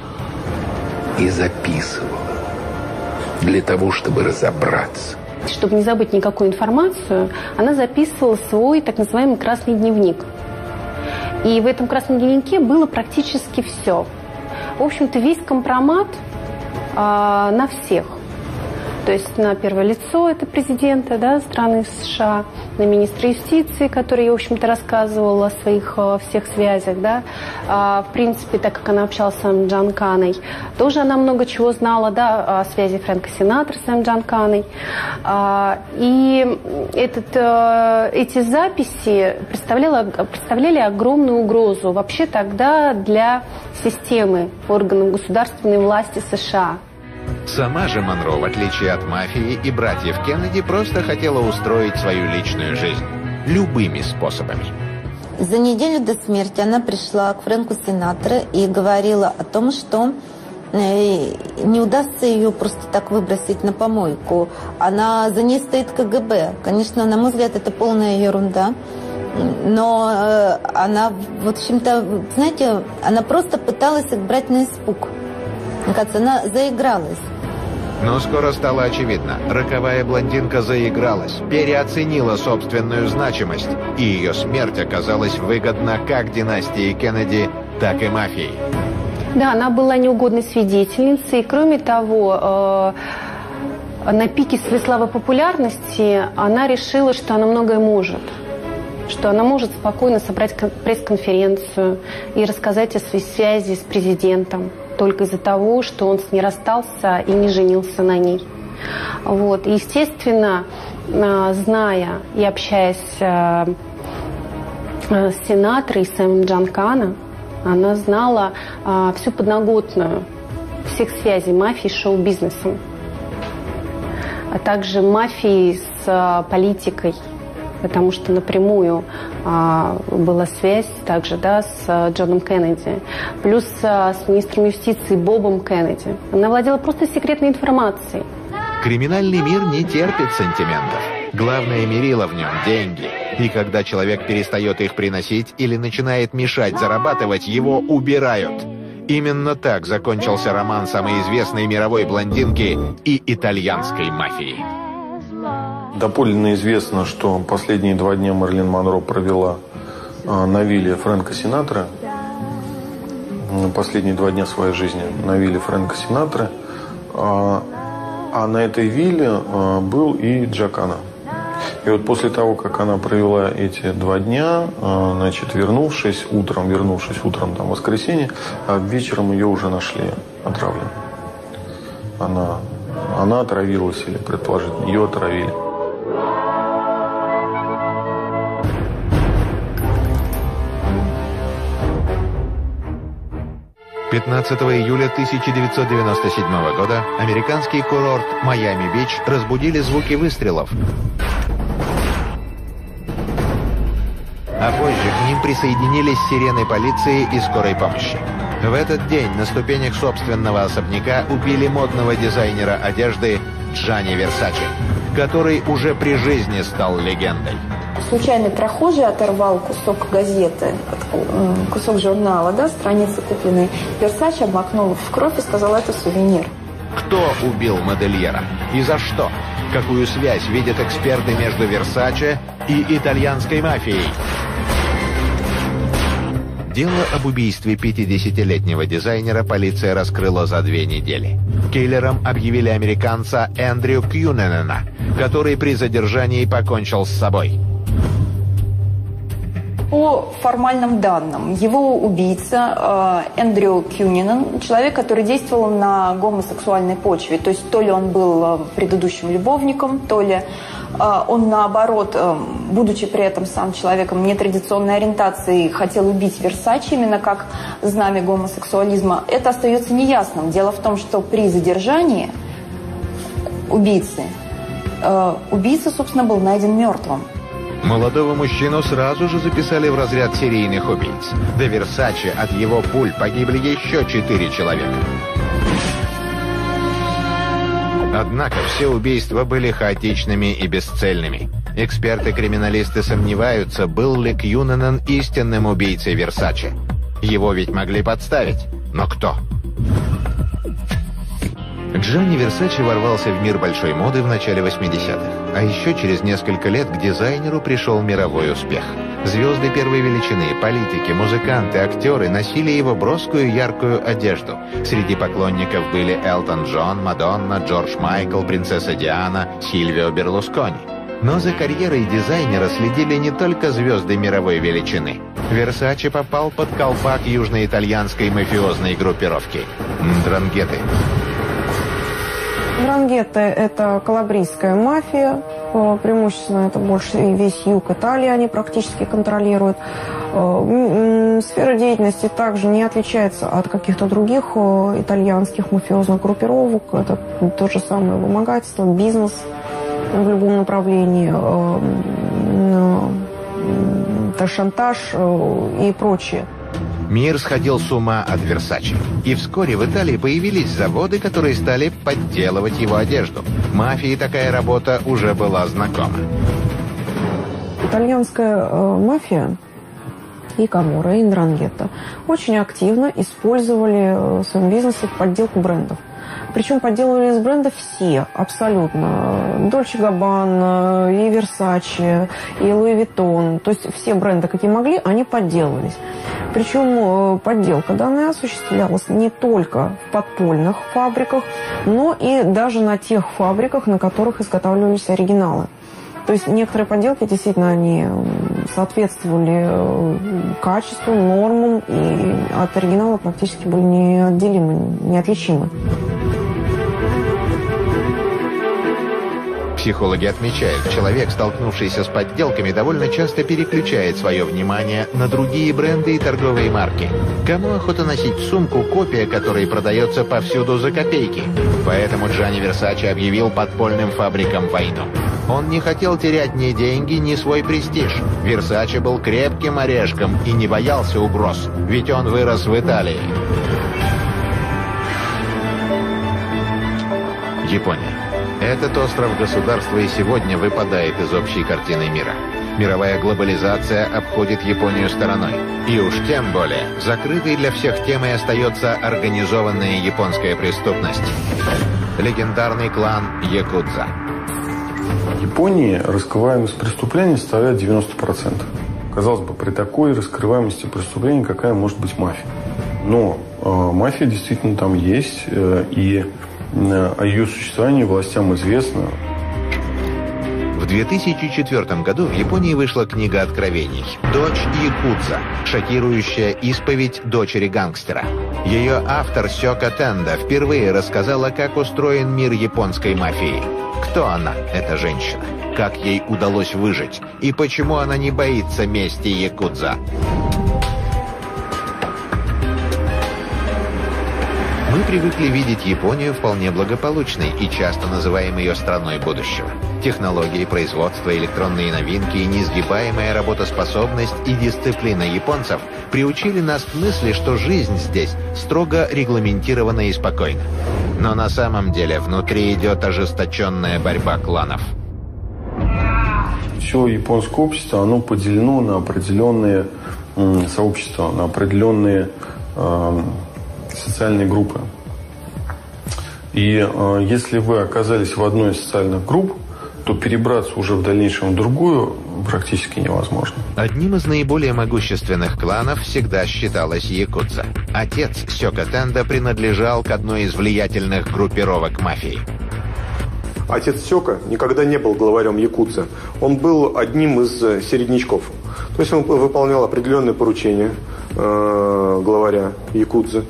и записывала для того, чтобы разобраться. Чтобы не забыть никакую информацию, она записывала свой так называемый красный дневник. И в этом красном дневнике было практически все. В общем-то, весь компромат э, на всех. То есть на первое лицо это президента, да, страны США, на министра юстиции, который, в общем-то, рассказывал о своих о всех связях, да. А, в принципе, так как она общалась с Сэм Джанканой, тоже она много чего знала, да, о связи Фрэнка Синатра с Сэм Джанканой. А, и этот, а, эти записи представляли, представляли огромную угрозу вообще тогда для системы органов государственной власти США. Сама же Монро, в отличие от мафии и братьев Кеннеди, просто хотела устроить свою личную жизнь любыми способами. За неделю до смерти она пришла к Фрэнку Синатре и говорила о том, что не удастся ее просто так выбросить на помойку. Она, за ней стоит ка гэ бэ. Конечно, на мой взгляд, это полная ерунда. Но она, в общем-то, знаете, она просто пыталась их брать на испуг. Мне кажется, она заигралась. Но скоро стало очевидно, роковая блондинка заигралась, переоценила собственную значимость, и ее смерть оказалась выгодна как династии Кеннеди, так и мафии. Да, она была неугодной свидетельницей, и кроме того, э, на пике своей славы популярности она решила, что она многое может. Что она может спокойно собрать пресс-конференцию и рассказать о своей связи с президентом только из-за того, что он с ней расстался и не женился на ней. Вот. И, естественно, зная и общаясь с Синатрой и Сэмом Джанкано, она знала всю подноготную всех связей мафии с шоу-бизнесом, а также мафии с политикой. Потому что напрямую а, была связь также, да, с Джоном Кеннеди, плюс а, с министром юстиции Бобом Кеннеди. Она владела просто секретной информацией. Криминальный мир не терпит сантиментов. Главное мерило в нем – деньги. И когда человек перестает их приносить или начинает мешать зарабатывать, его убирают. Именно так закончился роман самой известной мировой блондинки и итальянской мафии. Доподлинно известно, что последние два дня Мэрилин Монро провела э, на вилле Фрэнка Синатра. Последние два дня своей жизни на вилле Фрэнка Синатра. А, а на этой вилле э, был и Джакано. И вот после того, как она провела эти два дня, значит, вернувшись утром, вернувшись утром там в воскресенье, вечером ее уже нашли отравленной. Она, она отравилась или, предположительно, ее отравили. пятнадцатого июля тысяча девятьсот девяносто седьмого года американский курорт Майами-Бич разбудили звуки выстрелов. А позже к ним присоединились сирены полиции и скорой помощи. В этот день на ступенях собственного особняка убили модного дизайнера одежды Джанни Версаче, который уже при жизни стал легендой. Случайный прохожий оторвал кусок газеты, кусок журнала, да, страницы купленной Версаче, обмакнул в кровь и сказал, это сувенир. Кто убил модельера и за что? Какую связь видят эксперты между Версаче и итальянской мафией? Дело об убийстве пятидесятилетнего дизайнера полиция раскрыла за две недели. Киллером объявили американца Эндрю Кьюненена, который при задержании покончил с собой. По формальным данным, его убийца э, Эндрю Кьюненен, человек, который действовал на гомосексуальной почве, то есть то ли он был предыдущим любовником, то ли э, он наоборот, э, будучи при этом сам человеком нетрадиционной ориентации, хотел убить Версаче именно как знамя гомосексуализма, это остается неясным. Дело в том, что при задержании убийцы, э, убийца, собственно, был найден мертвым. Молодого мужчину сразу же записали в разряд серийных убийц. До Версаче от его пуль погибли еще четыре человека. Однако все убийства были хаотичными и бесцельными. Эксперты-криминалисты сомневаются, был ли Кьюненен истинным убийцей Версаче. Его ведь могли подставить. Но кто? Джанни Версаче ворвался в мир большой моды в начале восьмидесятых. А еще через несколько лет к дизайнеру пришел мировой успех. Звезды первой величины, политики, музыканты, актеры носили его броскую яркую одежду. Среди поклонников были Элтон Джон, Мадонна, Джордж Майкл, принцесса Диана, Сильвио Берлускони. Но за карьерой дизайнера следили не только звезды мировой величины. Версаче попал под колпак южноитальянской мафиозной группировки «Ндрангеты». Ндрангеты – это калабрийская мафия, преимущественно это больше весь юг Италии они практически контролируют. Сфера деятельности также не отличается от каких-то других итальянских мафиозных группировок. Это то же самое вымогательство, бизнес в любом направлении, шантаж и прочее. Мир сходил с ума от Версаче. И вскоре в Италии появились заводы, которые стали подделывать его одежду. Мафии такая работа уже была знакома. Итальянская э, мафия и Каморра, и Ндрангета очень активно использовали в своем бизнесе подделку брендов. Причем подделывали из бренда все, абсолютно. Дольче Габбана, и Версаче, и Луи Виттон. То есть все бренды, какие могли, они подделывались. Причем подделка данная осуществлялась не только в подпольных фабриках, но и даже на тех фабриках, на которых изготавливались оригиналы. То есть некоторые подделки действительно они соответствовали качеству, нормам и от оригинала практически были неотделимы, неотличимы. Психологи отмечают, человек, столкнувшийся с подделками, довольно часто переключает свое внимание на другие бренды и торговые марки. Кому охота носить сумку, копия которой продается повсюду за копейки? Поэтому Джанни Версаче объявил подпольным фабрикам войну. Он не хотел терять ни деньги, ни свой престиж. Версаче был крепким орешком и не боялся угроз, ведь он вырос в Италии. Япония. Этот остров государства и сегодня выпадает из общей картины мира. Мировая глобализация обходит Японию стороной. И уж тем более, закрытой для всех темой остается организованная японская преступность. Легендарный клан Якудза. В Японии раскрываемость преступлений составляет девяносто процентов. Казалось бы, при такой раскрываемости преступлений какая может быть мафия? Но э, мафия действительно там есть, э, и о ее существовании властям известно. В две тысячи четвёртом году в Японии вышла книга откровений «Дочь якудза. Шокирующая исповедь дочери гангстера». Ее автор Сёка Тенда впервые рассказала, как устроен мир японской мафии. Кто она, эта женщина? Как ей удалось выжить? И почему она не боится мести якудза? Мы привыкли видеть Японию вполне благополучной и часто называем ее страной будущего. Технологии, производство, электронные новинки, несгибаемая работоспособность и дисциплина японцев приучили нас к мысли, что жизнь здесь строго регламентирована и спокойна. Но на самом деле внутри идет ожесточенная борьба кланов. Все японское общество, оно поделено на определенные м, сообщества, на определенные э, социальные группы. И э, если вы оказались в одной из социальных групп, то перебраться уже в дальнейшем в другую практически невозможно. Одним из наиболее могущественных кланов всегда считалась якудза. Отец Сёка Тенда принадлежал к одной из влиятельных группировок мафии. Отец Сёка никогда не был главарем якудза. Он был одним из середнячков. То есть он выполнял определенные поручения э, главаря якудзы.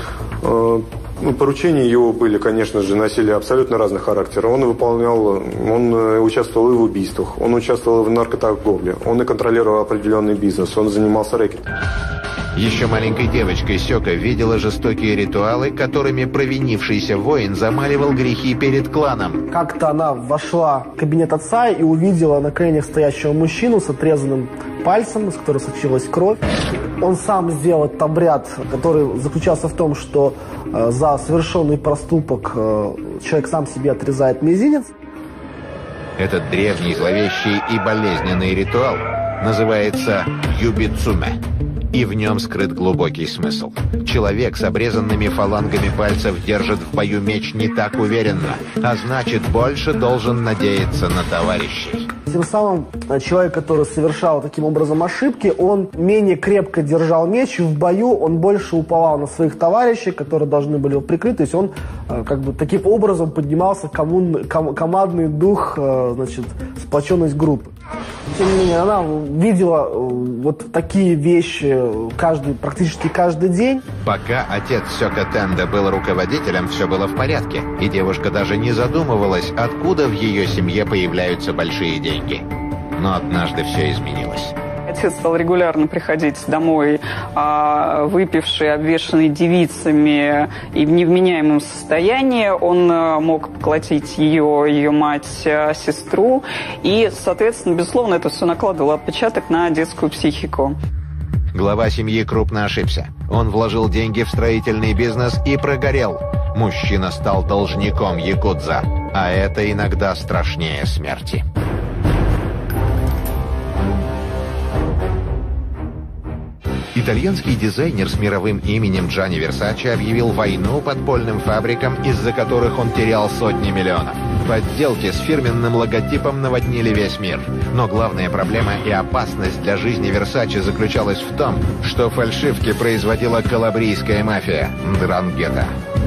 Э, ну, поручения его были, конечно же, носили абсолютно разный характер. Он выполнял, он участвовал и в убийствах, он участвовал в наркоторговле, он и контролировал определенный бизнес, он занимался рэкетом. Еще маленькой девочкой Сёка видела жестокие ритуалы, которыми провинившийся воин замаливал грехи перед кланом. Как-то она вошла в кабинет отца и увидела на коленях стоящего мужчину с отрезанным пальцем, из которого сочилась кровь. Он сам сделал этот обряд, который заключался в том, что э, за совершенный проступок э, человек сам себе отрезает мизинец. Этот древний, зловещий и болезненный ритуал называется юбицуме. И в нем скрыт глубокий смысл. Человек с обрезанными фалангами пальцев держит в бою меч не так уверенно, а значит, больше должен надеяться на товарищей. Тем самым человек, который совершал таким образом ошибки, он менее крепко держал меч, и в бою он больше уповал на своих товарищей, которые должны были его прикрыть. То есть он как бы таким образом поднимался коммун, ком, командный дух, значит, сплоченность группы. Тем не менее, она видела вот такие вещи каждый, практически каждый день. Пока отец Сёка Тенда был руководителем, все было в порядке, и девушка даже не задумывалась, откуда в ее семье появляются большие деньги. Но однажды все изменилось. Отец стал регулярно приходить домой, а, выпивший, обвешанный девицами и в невменяемом состоянии. Он а, мог поколотить ее, ее мать, а, сестру. И, соответственно, безусловно, это все накладывало отпечаток на детскую психику. Глава семьи крупно ошибся. Он вложил деньги в строительный бизнес и прогорел. Мужчина стал должником якудза, а это иногда страшнее смерти. Итальянский дизайнер с мировым именем Джанни Версаче объявил войну подпольным фабрикам, из-за которых он терял сотни миллионов. Подделки с фирменным логотипом наводнили весь мир. Но главная проблема и опасность для жизни Версаче заключалась в том, что фальшивки производила калабрийская мафия Ндрангета.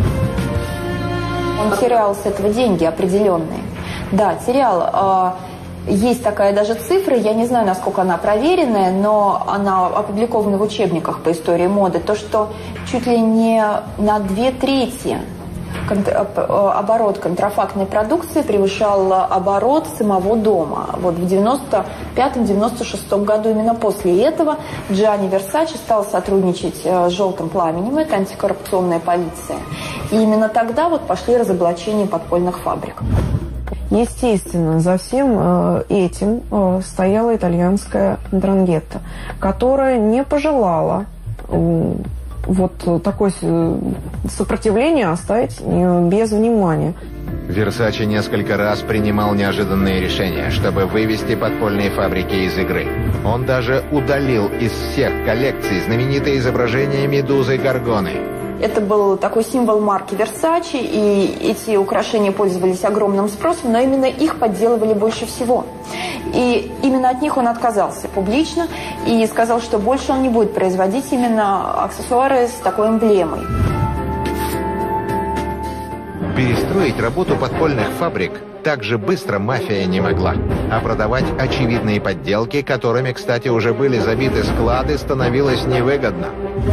Он терял с этого деньги определенные. Да, терял. Есть такая даже цифра, я не знаю, насколько она проверенная, но она опубликована в учебниках по истории моды, то, что чуть ли не на две трети оборот контрафактной продукции превышал оборот самого дома. Вот в девяносто пятом — девяносто шестом году именно после этого Джанни Версаче стал сотрудничать с «Желтым пламенем», это антикоррупционная полиция. И именно тогда вот пошли разоблачения подпольных фабрик. Естественно, за всем этим стояла итальянская Ндрангетта, которая не пожелала вот такое сопротивление оставить без внимания. Версаче несколько раз принимал неожиданные решения, чтобы вывести подпольные фабрики из игры. Он даже удалил из всех коллекций знаменитое изображение медузы Горгоны. Это был такой символ марки Versace, и эти украшения пользовались огромным спросом, но именно их подделывали больше всего. И именно от них он отказался публично и сказал, что больше он не будет производить именно аксессуары с такой эмблемой. Перестроить работу подпольных фабрик так же быстро мафия не могла. А продавать очевидные подделки, которыми, кстати, уже были забиты склады, становилось невыгодно.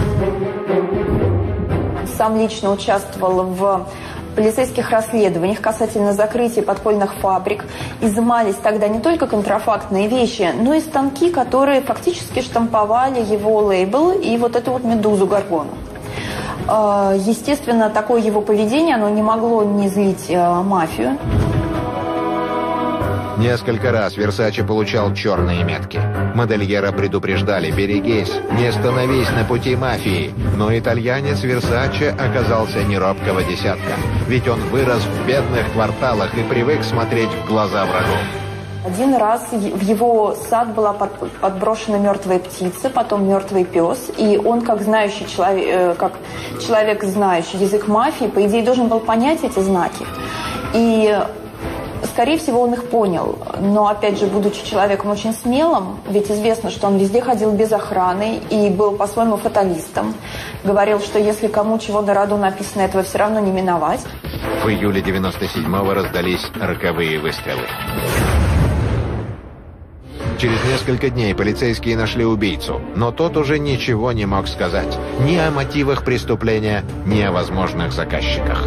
Сам лично участвовал в полицейских расследованиях касательно закрытия подпольных фабрик. Изымались тогда не только контрафактные вещи, но и станки, которые фактически штамповали его лейбл и вот эту вот «Медузу Горгону». Естественно, такое его поведение, оно не могло не злить мафию. Несколько раз Версаче получал черные метки. Модельера предупреждали: берегись, не становись на пути мафии. Но итальянец Версаче оказался не робкого десятка. Ведь он вырос в бедных кварталах и привык смотреть в глаза врагов. Один раз в его сад была подброшена мертвая птица, потом мертвый пес, и он, как знающий человек, как человек, знающий язык мафии, по идее, должен был понять эти знаки. И, скорее всего, он их понял. Но, опять же, будучи человеком очень смелым, ведь известно, что он везде ходил без охраны и был по-своему фаталистом, говорил, что если кому чего на роду написано, этого все равно не миновать. В июле девяносто седьмого раздались роковые выстрелы. Через несколько дней полицейские нашли убийцу, но тот уже ничего не мог сказать ни о мотивах преступления, ни о возможных заказчиках.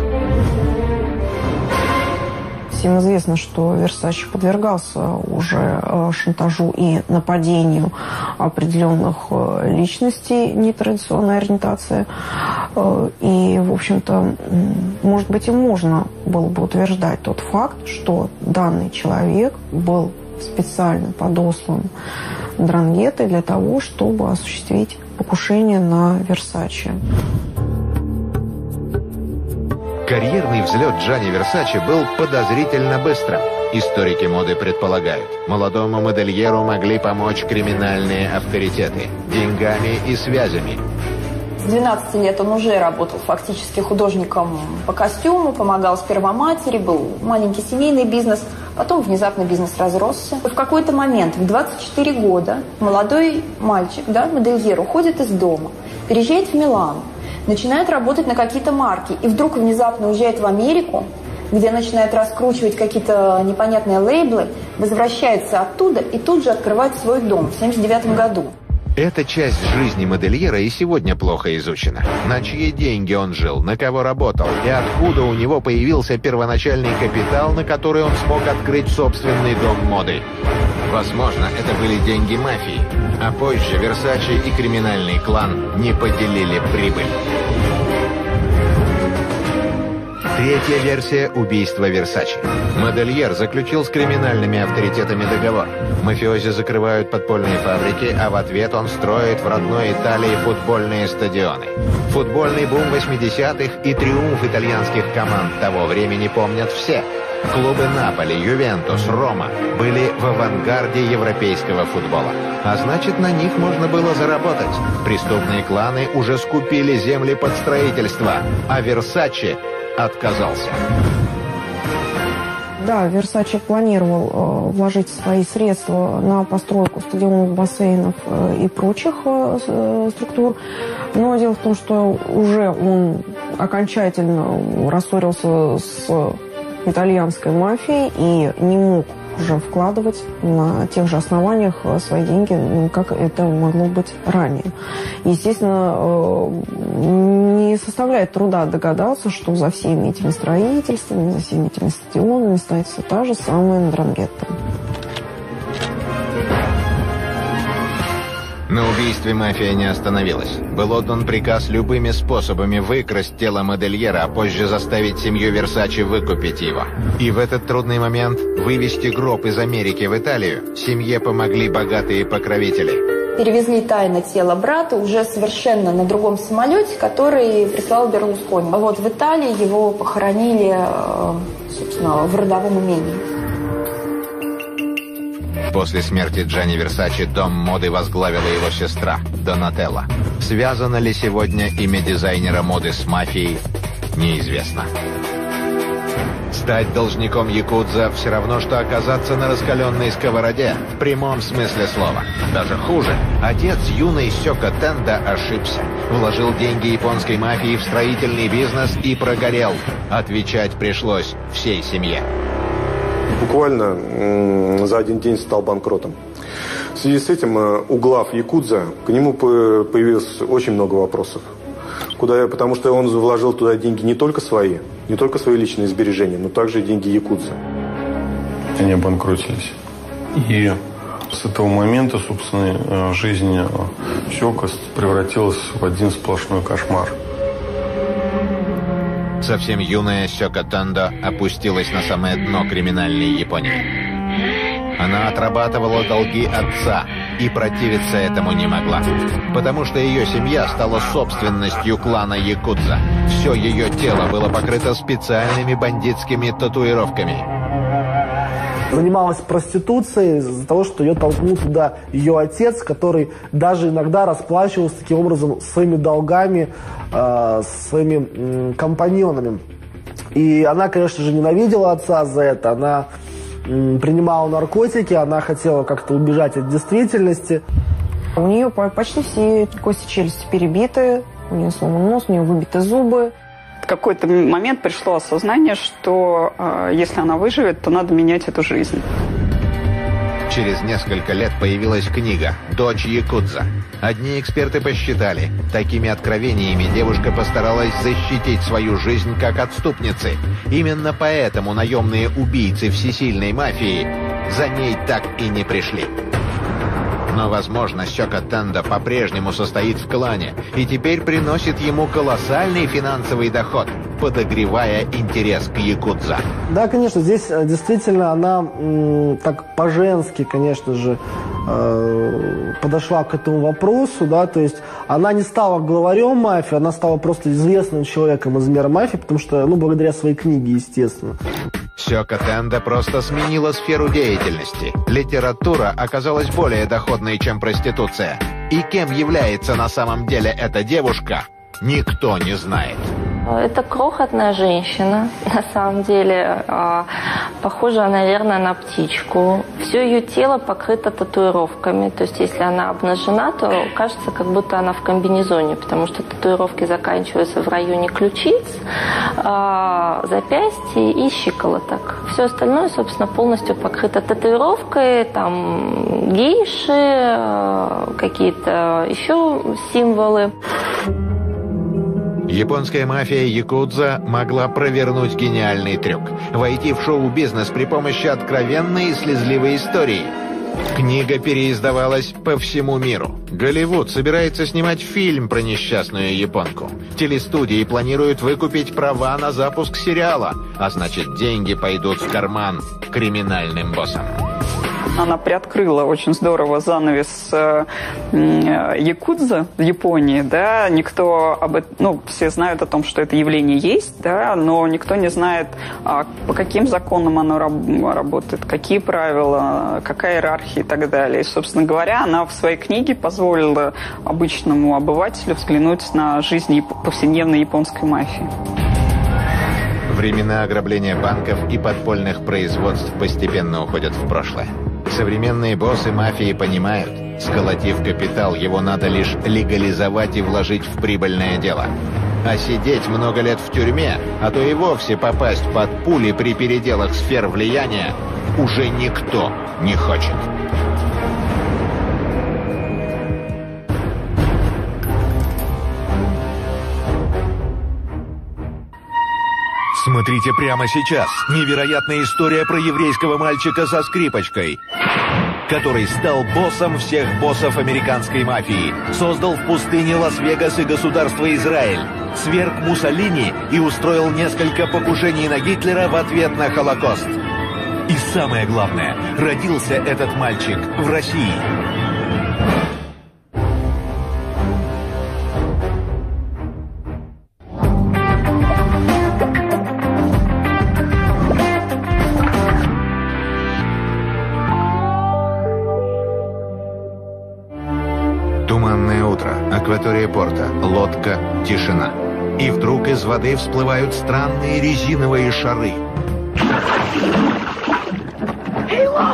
Всем известно, что Версаче подвергался уже шантажу и нападению определенных личностей нетрадиционной ориентации. И, в общем-то, может быть, и можно было бы утверждать тот факт, что данный человек был специально подослан Ндрангетой для того, чтобы осуществить покушение на Версаче. Карьерный взлет Джанни Версаче был подозрительно быстрым. Историки моды предполагают, молодому модельеру могли помочь криминальные авторитеты деньгами и связями. С двенадцати лет он уже работал фактически художником по костюму, помогал сперва матери, был маленький семейный бизнес, потом внезапно бизнес разросся. В какой-то момент, в двадцать четыре года, молодой мальчик, да, модельер, уходит из дома, переезжает в Милан, начинает работать на какие-то марки и вдруг внезапно уезжает в Америку, где начинает раскручивать какие-то непонятные лейблы, возвращается оттуда и тут же открывает свой дом в семьдесят девятом году. Эта часть жизни модельера и сегодня плохо изучена. На чьи деньги он жил, на кого работал и откуда у него появился первоначальный капитал, на который он смог открыть собственный дом моды. Возможно, это были деньги мафии, а позже Версаче и криминальный клан не поделили прибыль. Третья версия убийства Версаче. Модельер заключил с криминальными авторитетами договор. Мафиози закрывают подпольные фабрики, а в ответ он строит в родной Италии футбольные стадионы. Футбольный бум восьмидесятых и триумф итальянских команд того времени помнят все. Клубы Наполи, Ювентус, Рома были в авангарде европейского футбола. А значит, на них можно было заработать. Преступные кланы уже скупили земли под строительство, а Версаче отказался. Да, Версаче планировал э, вложить свои средства на постройку стадионов, бассейнов э, и прочих э, структур. Но дело в том, что уже он окончательно рассорился с итальянской мафией и не мог уже вкладывать на тех же основаниях свои деньги, как это могло быть ранее. Естественно, не составляет труда догадаться, что за всеми этими строительствами, за всеми этими стадионами стоит все та же самая Ндрангетта. На убийстве мафия не остановилась. Был отдан приказ любыми способами выкрасть тело модельера, а позже заставить семью Версаче выкупить его. И в этот трудный момент вывести гроб из Америки в Италию семье помогли богатые покровители. Перевезли тайно тело брата уже совершенно на другом самолете, который прислал Берлускони. А вот в Италии его похоронили, собственно, в родовом имении. После смерти Джанни Версаче дом моды возглавила его сестра Донателла. Связано ли сегодня имя дизайнера моды с мафией, неизвестно. Стать должником якудза все равно, что оказаться на раскаленной сковороде, в прямом смысле слова. Даже хуже, отец юной Сёко Тенда ошибся. Вложил деньги японской мафии в строительный бизнес и прогорел. Отвечать пришлось всей семье. буквально за один день стал банкротом. В связи с этим у глав якудза к нему появилось очень много вопросов. Куда, потому что он вложил туда деньги не только свои, не только свои личные сбережения, но также и деньги якудза. Они обанкротились. И с этого момента, собственно, жизнь Сёка превратилась в один сплошной кошмар. Совсем юная Сёка Тандо опустилась на самое дно криминальной Японии. Она отрабатывала долги отца и противиться этому не могла, потому что ее семья стала собственностью клана якудза. Все ее тело было покрыто специальными бандитскими татуировками. Занималась проституцией из-за того, что ее толкнул туда ее отец, который даже иногда расплачивался таким образом своими долгами, э, своими э, компаньонами. И она, конечно же, ненавидела отца за это. Она э, принимала наркотики, она хотела как-то убежать от действительности. У нее почти все кости челюсти перебиты, у нее сломан нос, у нее выбиты зубы. В какой-то момент пришло осознание, что э, если она выживет, то надо менять эту жизнь. Через несколько лет появилась книга «Дочь якудза». Одни эксперты посчитали, такими откровениями девушка постаралась защитить свою жизнь как отступницы. Именно поэтому наемные убийцы всесильной мафии за ней так и не пришли. Но, возможно, Сёка Тандо по-прежнему состоит в клане и теперь приносит ему колоссальный финансовый доход, подогревая интерес к якудза. Да, конечно, здесь действительно она м, так по-женски, конечно же, э, подошла к этому вопросу, да, то есть она не стала главарем мафии, она стала просто известным человеком из мира мафии, потому что, ну, благодаря своей книге, естественно. Сёка Тандо просто сменила сферу деятельности. Литература оказалась более доходной, чем проституция. И кем является на самом деле эта девушка, никто не знает. Это крохотная женщина, на самом деле, похожа, наверное, на птичку. Все ее тело покрыто татуировками, то есть если она обнажена, то кажется, как будто она в комбинезоне, потому что татуировки заканчиваются в районе ключиц, запястья и щиколоток. Все остальное, собственно, полностью покрыто татуировкой, там гейши, какие-то еще символы. Японская мафия якудза могла провернуть гениальный трюк – войти в шоу-бизнес при помощи откровенной и слезливой истории. Книга переиздавалась по всему миру. Голливуд собирается снимать фильм про несчастную японку. Телестудии планируют выкупить права на запуск сериала, а значит, деньги пойдут в карман криминальным боссам. Она приоткрыла очень здорово занавес э, якудза в Японии, да, никто об этом, ну, все знают о том, что это явление есть, да, но никто не знает, а, по каким законам оно раб- работает, какие правила, какая иерархия и так далее. И, собственно говоря, она в своей книге позволила обычному обывателю взглянуть на жизнь яп- повседневной японской мафии. Времена ограбления банков и подпольных производств постепенно уходят в прошлое. Современные боссы мафии понимают, сколотив капитал, его надо лишь легализовать и вложить в прибыльное дело. А сидеть много лет в тюрьме, а то и вовсе попасть под пули при переделах сфер влияния, уже никто не хочет. Смотрите прямо сейчас. Невероятная история про еврейского мальчика со скрипочкой, который стал боссом всех боссов американской мафии. Создал в пустыне Лас-Вегас и государство Израиль. Сверг Муссолини и устроил несколько покушений на Гитлера в ответ на Холокост. И самое главное, родился этот мальчик в России. Туманное утро, акватория порта, лодка, тишина. И вдруг из воды всплывают странные резиновые шары.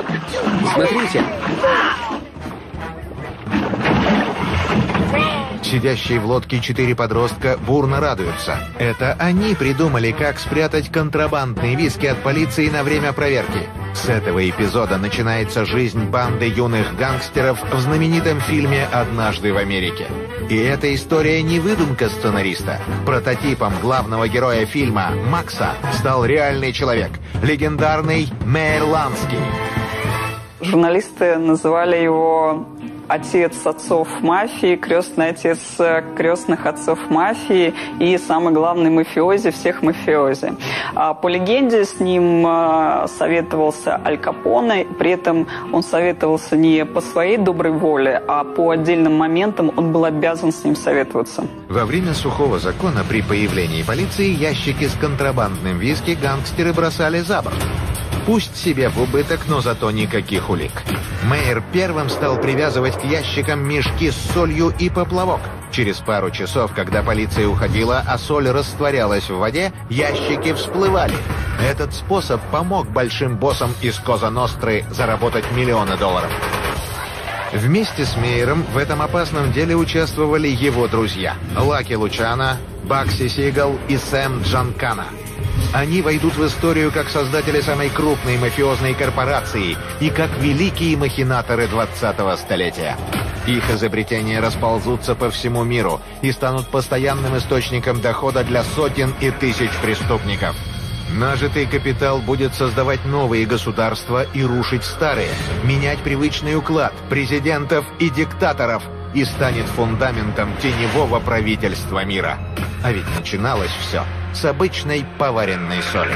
Смотрите. Сидящие в лодке четыре подростка бурно радуются. Это они придумали, как спрятать контрабандные виски от полиции на время проверки. С этого эпизода начинается жизнь банды юных гангстеров в знаменитом фильме «Однажды в Америке». И эта история не выдумка сценариста. Прототипом главного героя фильма, Макса, стал реальный человек, легендарный Мейер Ланский. Журналисты называли его отец отцов мафии, крестный отец крестных отцов мафии и самый главный мафиози всех мафиози. А по легенде с ним советовался Аль Капоне, при этом он советовался не по своей доброй воле, а по отдельным моментам он был обязан с ним советоваться. Во время сухого закона при появлении полиции ящики с контрабандным виски гангстеры бросали за борт. Пусть себе в убыток, но зато никаких улик. Мейер первым стал привязывать к ящикам мешки с солью и поплавок. Через пару часов, когда полиция уходила, а соль растворялась в воде, ящики всплывали. Этот способ помог большим боссам из Коза Ностры заработать миллионы долларов. Вместе с Мейером в этом опасном деле участвовали его друзья Лаки Лучано, Бакси Сигал и Сэм Джанкана. Они войдут в историю как создатели самой крупной мафиозной корпорации и как великие махинаторы двадцатого столетия. Их изобретения расползутся по всему миру и станут постоянным источником дохода для сотен и тысяч преступников. Нажитый капитал будет создавать новые государства и рушить старые, менять привычный уклад президентов и диктаторов и станет фундаментом теневого правительства мира. А ведь начиналось все с обычной поваренной соли.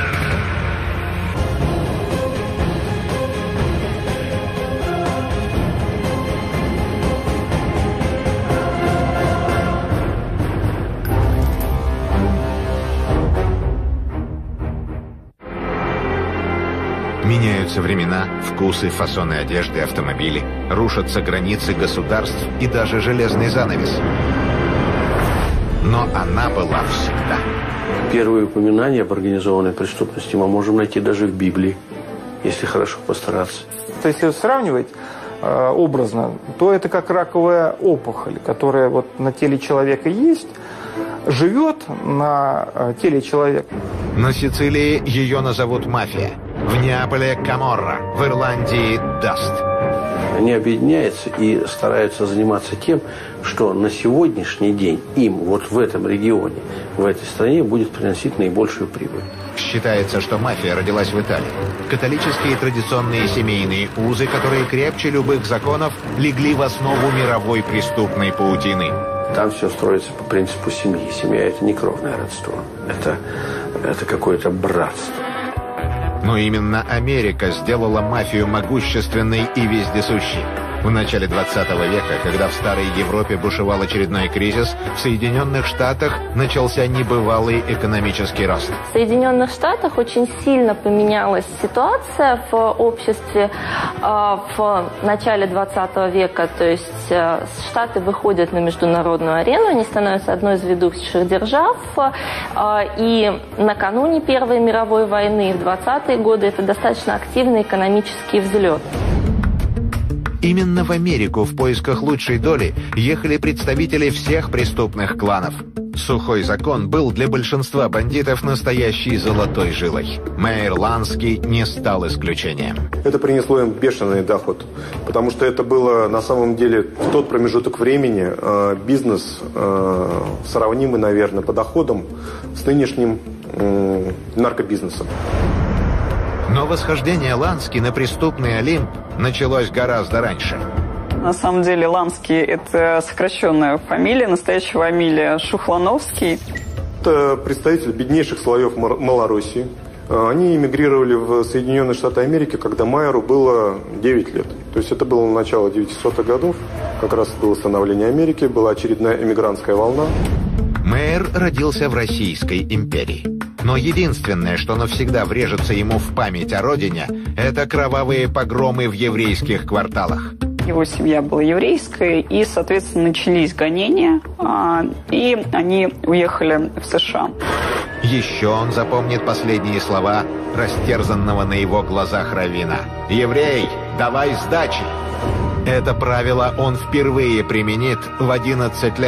Меняются времена, вкусы, фасоны одежды, автомобили. Рушатся границы государств и даже железный занавес. Но она была всегда. Первые упоминания об организованной преступности мы можем найти даже в Библии, если хорошо постараться. То есть, если сравнивать э, образно, то это как раковая опухоль, которая вот на теле человека есть, живет на э, теле человека. На Сицилии ее назовут мафия, в Неаполе – Каморра, в Ирландии – Даст. Они объединяются и стараются заниматься тем, что на сегодняшний день им вот в этом регионе, в этой стране будет приносить наибольшую прибыль. Считается, что мафия родилась в Италии. Католические традиционные семейные узы, которые крепче любых законов, легли в основу мировой преступной паутины. Там все строится по принципу семьи. Семья – это не кровное родство, это, это какое-то братство. Но именно Америка сделала мафию могущественной и вездесущей. В начале двадцатого века, когда в старой Европе бушевал очередной кризис, в Соединенных Штатах начался небывалый экономический рост. В Соединенных Штатах очень сильно поменялась ситуация в обществе в начале двадцатого века. То есть Штаты выходят на международную арену, они становятся одной из ведущих держав. И накануне Первой мировой войны, в двадцатые годы, это достаточно активный экономический взлет. Именно в Америку в поисках лучшей доли ехали представители всех преступных кланов. Сухой закон был для большинства бандитов настоящей золотой жилой. Мейер Ланский не стал исключением. Это принесло им бешеный доход, потому что это было на самом деле в тот промежуток времени э, бизнес, э, сравнимый, наверное, по доходам с нынешним э, наркобизнесом. Но восхождение Лански на преступный Олимп началось гораздо раньше. На самом деле Ланский – это сокращенная фамилия, настоящая фамилия Шухлановский. Это представитель беднейших слоев Малороссии. Они эмигрировали в Соединенные Штаты Америки, когда Майеру было девять лет. То есть это было начало девятисотых годов, как раз было становление Америки, была очередная эмигрантская волна. Мейер родился в Российской империи. Но единственное, что навсегда врежется ему в память о родине, это кровавые погромы в еврейских кварталах. Его семья была еврейская, и, соответственно, начались гонения, и они уехали в США. Еще он запомнит последние слова растерзанного на его глазах раввина. «Еврей, давай сдачи!» Это правило он впервые применит в одиннадцать лет,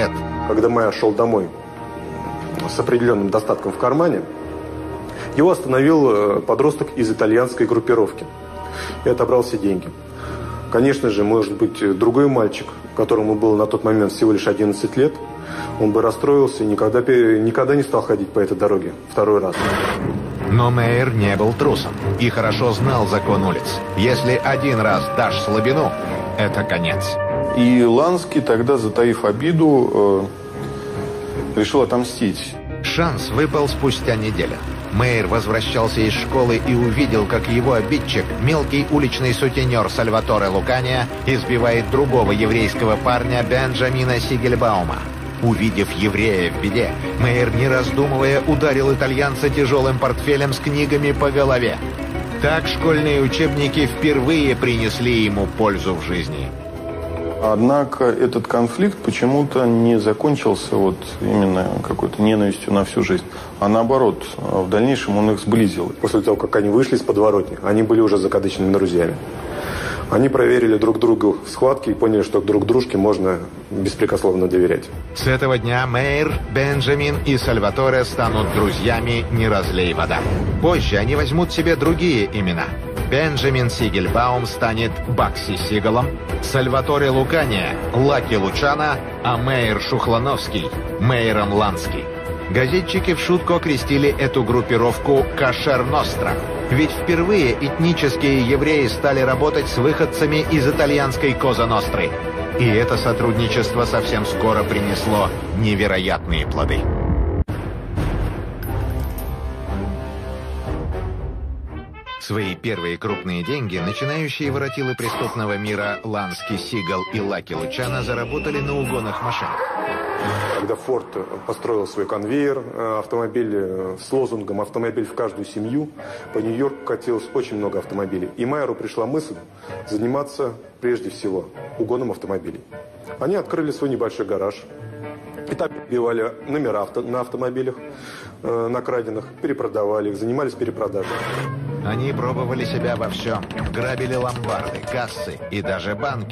когда Майер шел домой с определенным достатком в кармане, его остановил подросток из итальянской группировки и отобрал все деньги. Конечно же, может быть, другой мальчик, которому было на тот момент всего лишь одиннадцать лет, он бы расстроился и никогда, никогда не стал ходить по этой дороге второй раз. Но Майер не был трусом и хорошо знал закон улиц. Если один раз дашь слабину, это конец. И Ланский тогда, затаив обиду, э, решил отомстить. Шанс выпал спустя неделю. Майер возвращался из школы и увидел, как его обидчик, мелкий уличный сутенер Сальваторе Лукания, избивает другого еврейского парня Бенджамина Сигельбаума. Увидев еврея в беде, Майер, не раздумывая, ударил итальянца тяжелым портфелем с книгами по голове. Так школьные учебники впервые принесли ему пользу в жизни. Однако этот конфликт почему-то не закончился вот именно какой-то ненавистью на всю жизнь, а наоборот, в дальнейшем он их сблизил. После того, как они вышли из подворотни, они были уже закадычными друзьями. Они проверили друг другу в схватке и поняли, что друг дружке можно беспрекословно доверять. С этого дня Майер, Бенджамин и Сальваторе станут друзьями «Не разлей вода». Позже они возьмут себе другие имена. Бенджамин Сигельбаум станет Бакси Сигалом, Сальваторе Лукания – Лаки Лучана, а Майер Шухлановский – Майером Лански. Газетчики в шутку окрестили эту группировку «Кошер Ностра». Ведь впервые этнические евреи стали работать с выходцами из итальянской Коза Ностры. И это сотрудничество совсем скоро принесло невероятные плоды. Свои первые крупные деньги начинающие воротилы преступного мира Лански, Сигал и Лаки Лучана заработали на угонах машин. Когда Форд построил свой конвейер, автомобиль с лозунгом «Автомобиль в каждую семью», по Нью-Йорку катилось очень много автомобилей. И Майеру пришла мысль заниматься прежде всего угоном автомобилей. Они открыли свой небольшой гараж. И там перебивали номера авто, на автомобилях, э, накраденных, перепродавали их, занимались перепродажей. Они пробовали себя во всем. Грабили ломбарды, кассы и даже банки.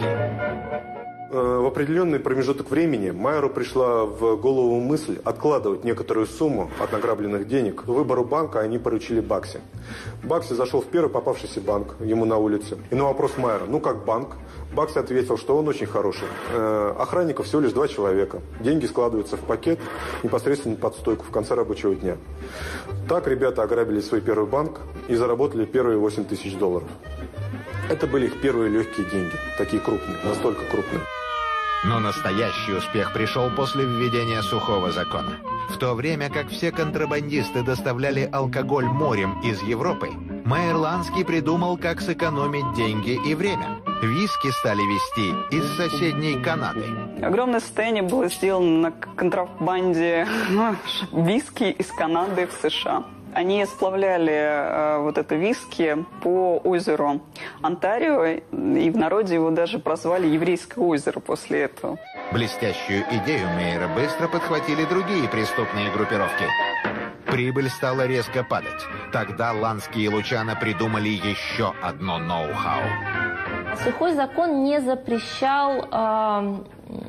В определенный промежуток времени Майеру пришла в голову мысль откладывать некоторую сумму от награбленных денег. К выбору банка они поручили Бакси. Бакси зашел в первый попавшийся банк ему на улице. И на вопрос Майера: ну как банк? Бакси ответил, что он очень хороший. Э, охранников всего лишь два человека. Деньги складываются в пакет непосредственно под стойку в конце рабочего дня. Так ребята ограбили свой первый банк и заработали первые восемь тысяч долларов. Это были их первые легкие деньги. Такие крупные, настолько крупные. Но настоящий успех пришел после введения сухого закона. В то время как все контрабандисты доставляли алкоголь морем из Европы, Майер Ланский придумал, как сэкономить деньги и время. Виски стали везти из соседней Канады. Огромное состояние было сделано на контрабанде виски из Канады в США. Они сплавляли э, вот это виски по озеру Онтарио, и в народе его даже прозвали «Еврейское озеро» после этого. Блестящую идею Майера быстро подхватили другие преступные группировки. Прибыль стала резко падать. Тогда Лански и Лучана придумали еще одно ноу-хау. Сухой закон не запрещал э,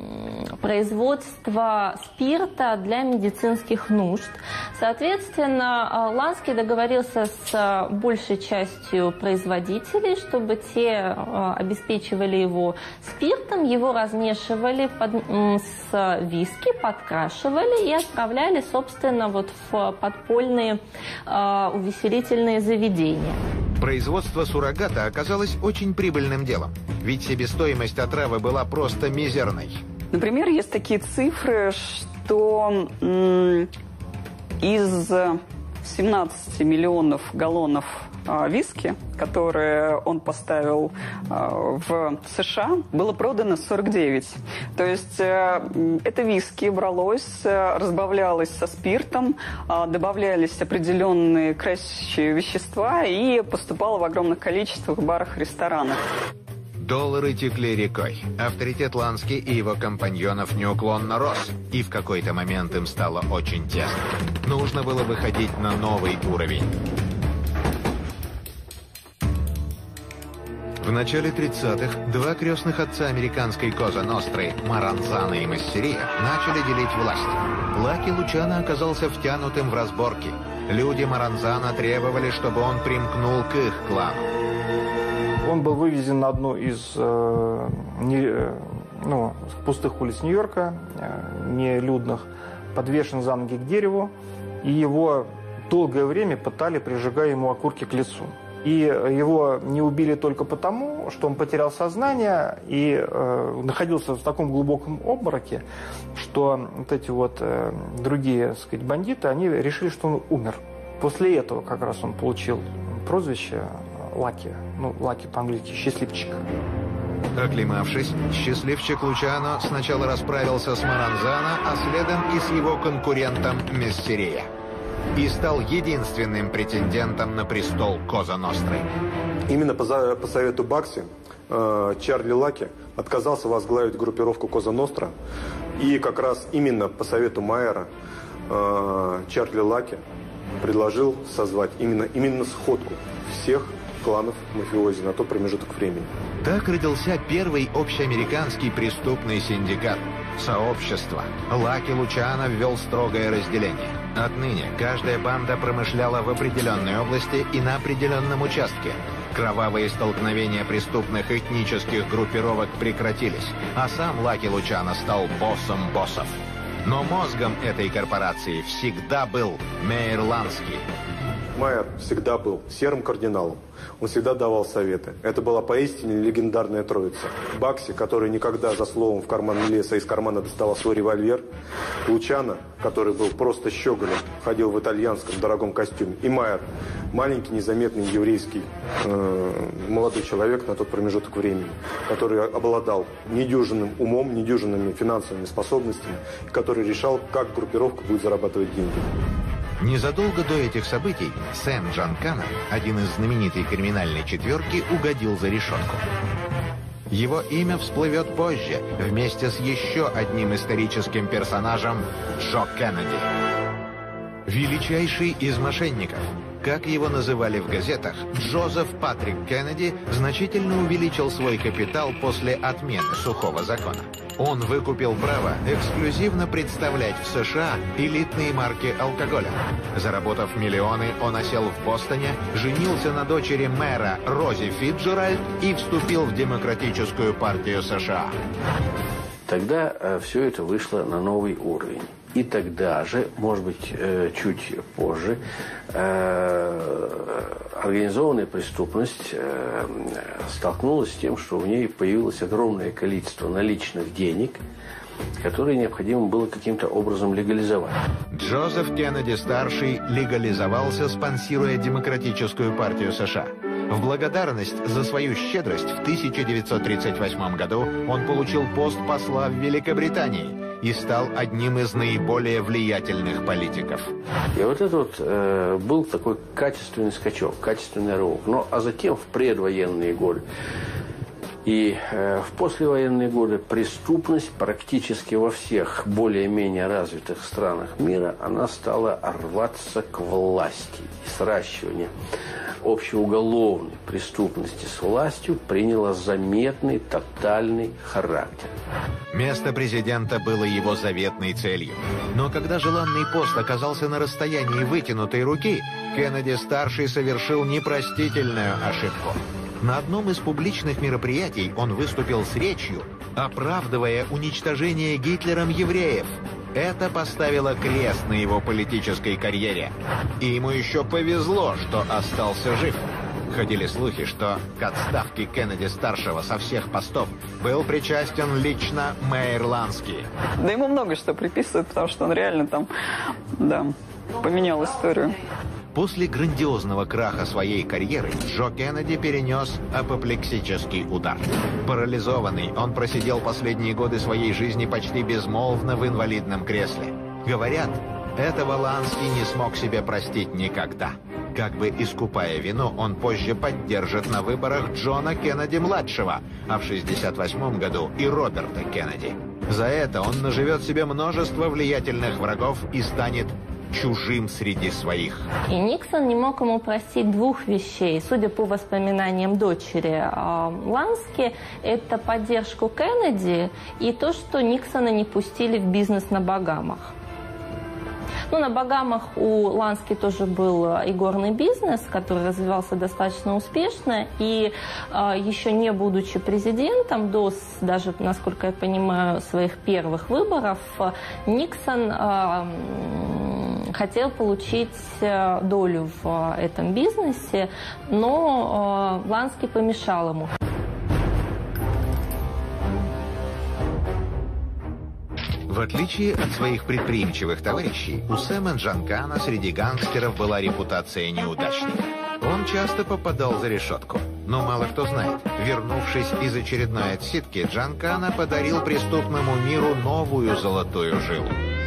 производство спирта для медицинских нужд. Соответственно, Ланский договорился с большей частью производителей, чтобы те обеспечивали его спиртом, его размешивали под, с виски, подкрашивали и отправляли, собственно, вот в подпольные э, увеселительные заведения. Производство суррогата оказалось очень прибыльным делом, ведь себестоимость отравы была просто мизерной. Например, есть такие цифры, что м- из семнадцати миллионов галлонов э, виски, которые он поставил э, в США, было продано сорок девять. То есть э, это виски бралось, э, разбавлялось со спиртом, э, добавлялись определенные красящие вещества и поступало в огромных количествах в барах и ресторанах. Доллары текли рекой. Авторитет Лански и его компаньонов неуклонно рос. И в какой-то момент им стало очень тесно. Нужно было выходить на новый уровень. В начале тридцатых два крестных отца американской Коза Ностры, Маранзана и Массерия, начали делить власть. Лаки Лучано оказался втянутым в разборки. Люди Маранзана требовали, чтобы он примкнул к их клану. Он был вывезен на одну из э, не, э, ну, пустых улиц Нью-Йорка, э, нелюдных, подвешен за ноги к дереву, и его долгое время пытали, прижигая ему окурки к лицу. И его не убили только потому, что он потерял сознание и э, находился в таком глубоком обмороке, что вот эти вот э, другие, так сказать, бандиты, они решили, что он умер. После этого как раз он получил прозвище Лаки. Ну, Лаки по-английски «счастливчик». Оклемавшись, счастливчик Лучано сначала расправился с Маранзана, а следом и с его конкурентом Мессерия. И стал единственным претендентом на престол Коза Ностры. Именно по, за, по совету Бакси э, Чарли Лаки отказался возглавить группировку Коза Ностра. И как раз именно по совету Майера э, Чарли Лаки предложил созвать именно, именно сходку всех кланов мафиози на тот промежуток времени. Так родился первый общеамериканский преступный синдикат – сообщество. Лаки Лучано ввел строгое разделение. Отныне каждая банда промышляла в определенной области и на определенном участке. Кровавые столкновения преступных этнических группировок прекратились, а сам Лаки Лучано стал боссом боссов. Но мозгом этой корпорации всегда был Мейер Лански. Майер всегда был серым кардиналом. Он всегда давал советы. Это была поистине легендарная троица. Бакси, который никогда за словом в карман не лез, а из кармана доставал свой револьвер. Лучано, который был просто щеголем, ходил в итальянском дорогом костюме. И Майер, маленький, незаметный еврейский э, молодой человек на тот промежуток времени, который обладал недюжинным умом, недюжинными финансовыми способностями, который решал, как группировка будет зарабатывать деньги. Незадолго до этих событий Сэм Джанкана, один из знаменитой криминальной четверки, угодил за решетку. Его имя всплывет позже, вместе с еще одним историческим персонажем Джо Кеннеди. Величайший из мошенников. Как его называли в газетах, Джозеф Патрик Кеннеди значительно увеличил свой капитал после отмены сухого закона. Он выкупил право эксклюзивно представлять в США элитные марки алкоголя. Заработав миллионы, он осел в Бостоне, женился на дочери мэра Рози Фитджеральд и вступил в Демократическую партию США. Тогда э, все это вышло на новый уровень. И тогда же, может быть, э, чуть позже, э, организованная преступность э, столкнулась с тем, что в ней появилось огромное количество наличных денег, которые необходимо было каким-то образом легализовать. Джозеф Кеннеди-старший легализовался, спонсируя Демократическую партию США. В благодарность за свою щедрость в тысяча девятьсот тридцать восьмом году он получил пост посла в Великобритании и стал одним из наиболее влиятельных политиков. И вот это вот э, был такой качественный скачок, качественный рывок. Ну, а затем в предвоенные годы и э, в послевоенные годы преступность практически во всех более-менее развитых странах мира, она стала рваться к власти. И сращивание общеуголовной преступности с властью приняло заметный тотальный характер. Место президента было его заветной целью. Но когда желанный пост оказался на расстоянии вытянутой руки, Кеннеди-старший совершил непростительную ошибку. На одном из публичных мероприятий он выступил с речью, оправдывая уничтожение Гитлером евреев. Это поставило крест на его политической карьере. И ему еще повезло, что остался жив. Ходили слухи, что к отставке Кеннеди-старшего со всех постов был причастен лично Мейер Лански. Да ему много что приписывают, потому что он реально там, да, поменял историю. После грандиозного краха своей карьеры Джо Кеннеди перенес апоплексический удар. Парализованный, он просидел последние годы своей жизни почти безмолвно в инвалидном кресле. Говорят, этого Лански не смог себе простить никогда. Как бы искупая вину, он позже поддержит на выборах Джона Кеннеди-младшего, а в шестьдесят восьмом году и Роберта Кеннеди. За это он наживет себе множество влиятельных врагов и станет чужим среди своих. И Никсон не мог ему простить двух вещей. Судя по воспоминаниям дочери Лански, это поддержку Кеннеди и то, что Никсона не пустили в бизнес на Багамах. Ну, на Багамах у Лански тоже был игорный бизнес, который развивался достаточно успешно. И э, еще не будучи президентом, до, даже, насколько я понимаю, своих первых выборов, Никсон э, хотел получить долю в этом бизнесе, но э, Лански помешал ему. В отличие от своих предприимчивых товарищей, у Сэма Джанкана среди гангстеров была репутация неудачника. Он часто попадал за решетку. Но мало кто знает, вернувшись из очередной отсидки, Джанкана подарил преступному миру новую золотую жилу.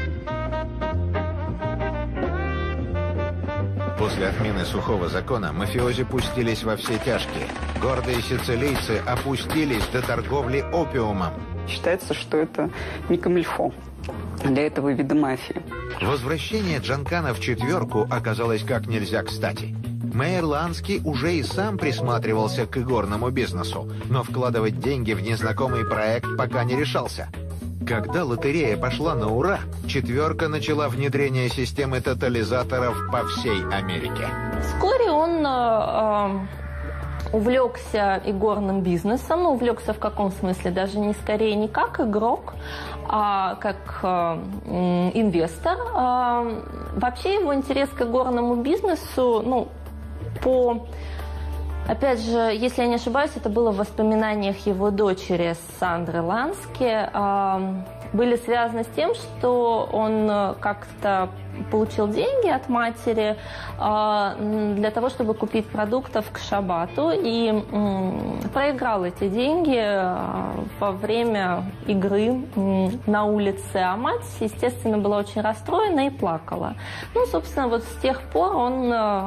После отмены сухого закона мафиози пустились во все тяжкие. Гордые сицилийцы опустились до торговли опиумом. Считается, что это не камильфо для этого вида мафии. Возвращение Джанкана в четверку оказалось как нельзя кстати. Мейер Лански уже и сам присматривался к игорному бизнесу, но вкладывать деньги в незнакомый проект пока не решался. Когда лотерея пошла на ура, четверка начала внедрение системы тотализаторов по всей Америке. Вскоре он э, увлекся игорным бизнесом. Ну, увлекся в каком смысле? Даже не скорее не как игрок, а как э, инвестор. Э, вообще его интерес к игорному бизнесу, ну, по... Опять же, если я не ошибаюсь, это было в воспоминаниях его дочери Сандры Лански, были связаны с тем, что он как-то получил деньги от матери для того, чтобы купить продуктов к шаббату, и проиграл эти деньги во время игры на улице. А мать, естественно, была очень расстроена и плакала. Ну, собственно, вот с тех пор он,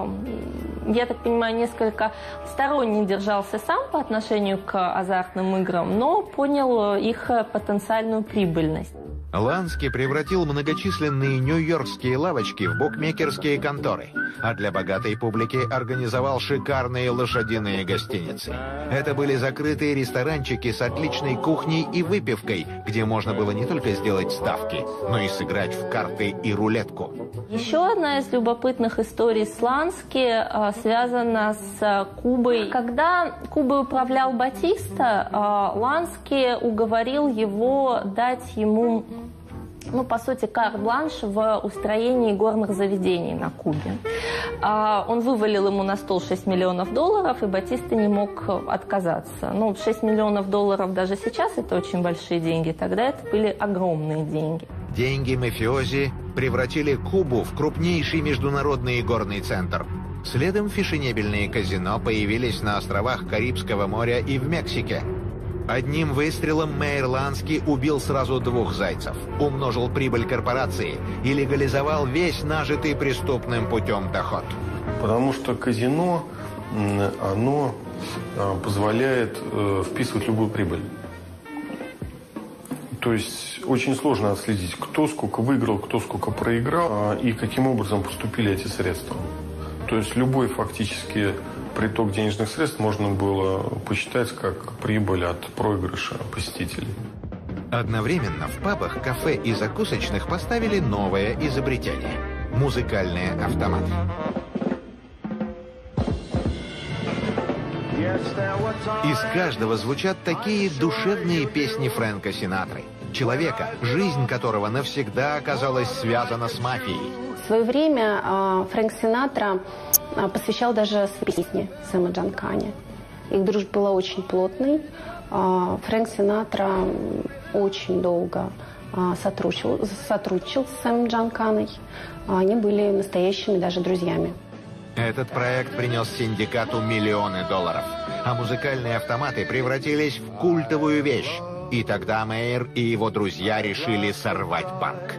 я так понимаю, несколько сторонне держался сам по отношению к азартным играм, но понял их потенциальную прибыльность. Лански превратил многочисленные нью-йоркские лавочки в букмекерские конторы, а для богатой публики организовал шикарные лошадиные гостиницы. Это были закрытые ресторанчики с отличной кухней и выпивкой, где можно было не только сделать ставки, но и сыграть в карты и рулетку. Еще одна из любопытных историй с Лански э, связана с Кубой. Когда Кубой управлял Батиста, э, Лански уговорил его дать ему, ну, по сути, карт-бланш в устроении горных заведений на Кубе. А он вывалил ему на стол шесть миллионов долларов, и Батиста не мог отказаться. Ну, шесть миллионов долларов даже сейчас это очень большие деньги, тогда это были огромные деньги. Деньги мафиози превратили Кубу в крупнейший международный игорный центр. Следом фешенебельные казино появились на островах Карибского моря и в Мексике. Одним выстрелом Мейер Лански убил сразу двух зайцев, умножил прибыль корпорации и легализовал весь нажитый преступным путем доход. Потому что казино, оно позволяет вписывать любую прибыль. То есть очень сложно отследить, кто сколько выиграл, кто сколько проиграл и каким образом поступили эти средства. То есть любой фактически приток денежных средств можно было посчитать как прибыль от проигрыша посетителей. Одновременно в пабах, кафе и закусочных поставили новое изобретение – музыкальные автоматы. Из каждого звучат такие душевные песни Фрэнка Синатры. Человека, жизнь которого навсегда оказалась связана с мафией. В свое время э, Фрэнк Синатра э, посвящал даже свои песни Сэму Джанкане. Их дружба была очень плотной. Э, Фрэнк Синатра очень долго э, сотрудничал, сотрудничал с Сэмом Джанканой. Они были настоящими даже друзьями. Этот проект принес синдикату миллионы долларов, а музыкальные автоматы превратились в культовую вещь. И тогда Мейер и его друзья решили сорвать банк.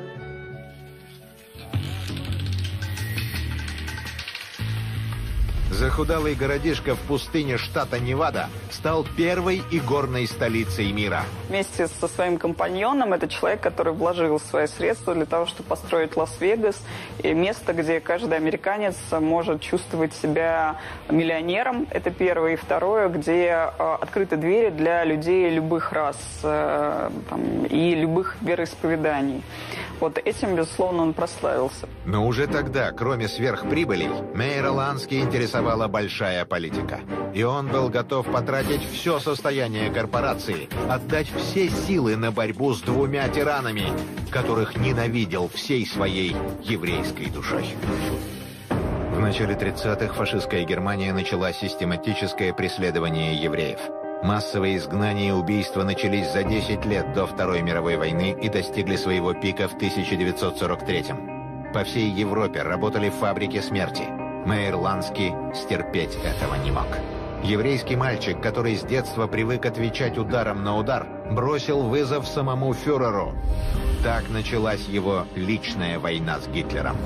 Захудалый городишко в пустыне штата Невада стал первой игорной столицей мира. Вместе со своим компаньоном это человек, который вложил свои средства для того, чтобы построить Лас-Вегас, и место, где каждый американец может чувствовать себя миллионером. Это первое. И второе, где э, открыты двери для людей любых рас э, там, и любых вероисповеданий. Вот этим, безусловно, он прославился. Но уже тогда, кроме сверхприбылей, Мейера Лански интересовала большая политика. И он был готов потратить все состояние корпорации, отдать все силы на борьбу с двумя тиранами, которых ненавидел всей своей еврейской душой. В начале тридцатых фашистская Германия начала систематическое преследование евреев. Массовые изгнания и убийства начались за десять лет до Второй мировой войны и достигли своего пика в тысяча девятьсот сорок третьем. По всей Европе работали фабрики смерти. Мейер Лански стерпеть этого не мог. Еврейский мальчик, который с детства привык отвечать ударом на удар, бросил вызов самому фюреру. Так началась его личная война с Гитлером.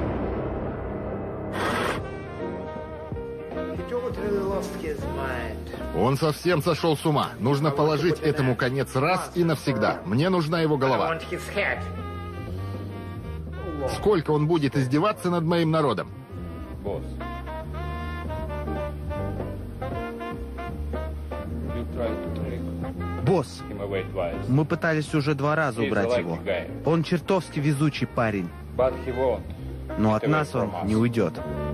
Он совсем сошел с ума. Нужно положить этому конец раз и навсегда. Мне нужна его голова. Сколько он будет издеваться над моим народом? Босс, мы пытались уже два раза убрать его. Он чертовски везучий парень. Но от нас он не уйдет.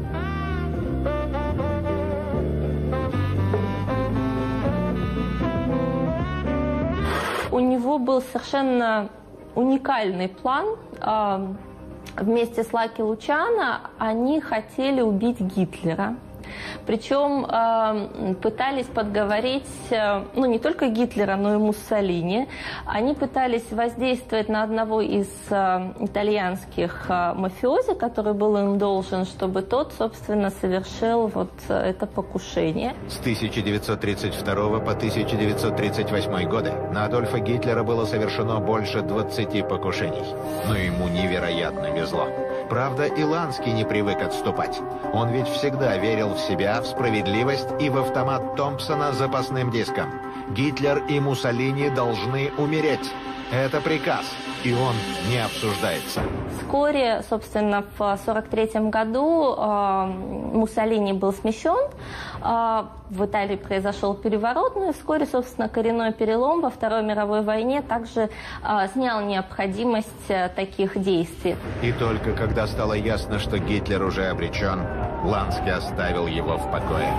У него был совершенно уникальный план. Вместе с Лаки Лучано они хотели убить Гитлера. Причем э, пытались подговорить, э, ну, не только Гитлера, но и Муссолини. Они пытались воздействовать на одного из э, итальянских э, мафиози, который был им должен, чтобы тот, собственно, совершил вот это покушение. С тысяча девятьсот тридцать второго по тысяча девятьсот тридцать восьмой годы на Адольфа Гитлера было совершено больше двадцати покушений. Но ему невероятно везло. Правда, и Лански не привык отступать. Он ведь всегда верил в себя, в справедливость и в автомат Томпсона с запасным диском. Гитлер и Муссолини должны умереть. Это приказ, и он не обсуждается. Вскоре, собственно, в сорок третьем году э, Муссолини был смещен, э, в Италии произошел переворот, ну и вскоре, собственно, коренной перелом во Второй мировой войне также э, снял необходимость э, таких действий. И только когда стало ясно, что Гитлер уже обречен, Лански оставил его в покое.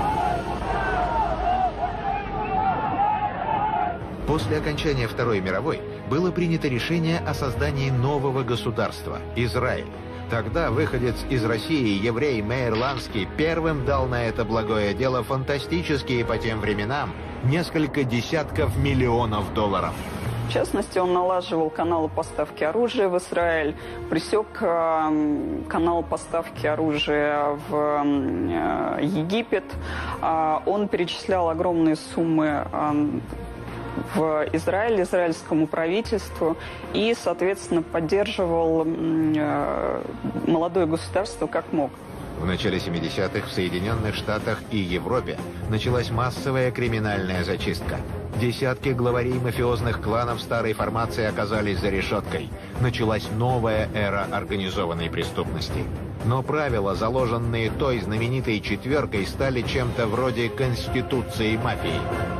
После окончания Второй мировой было принято решение о создании нового государства – Израиль. Тогда выходец из России, еврей Мейер Лански, первым дал на это благое дело фантастические по тем временам несколько десятков миллионов долларов. В частности, он налаживал каналы поставки оружия в Израиль, пресек э, канал поставки оружия в э, Египет. Э, он перечислял огромные суммы э, в Израиль, израильскому правительству и, соответственно, поддерживал э, молодое государство как мог. В начале семидесятых в Соединенных Штатах и Европе началась массовая криминальная зачистка. Десятки главарей мафиозных кланов старой формации оказались за решеткой. Началась новая эра организованной преступности. Но правила, заложенные той знаменитой четверкой, стали чем-то вроде конституции мафии.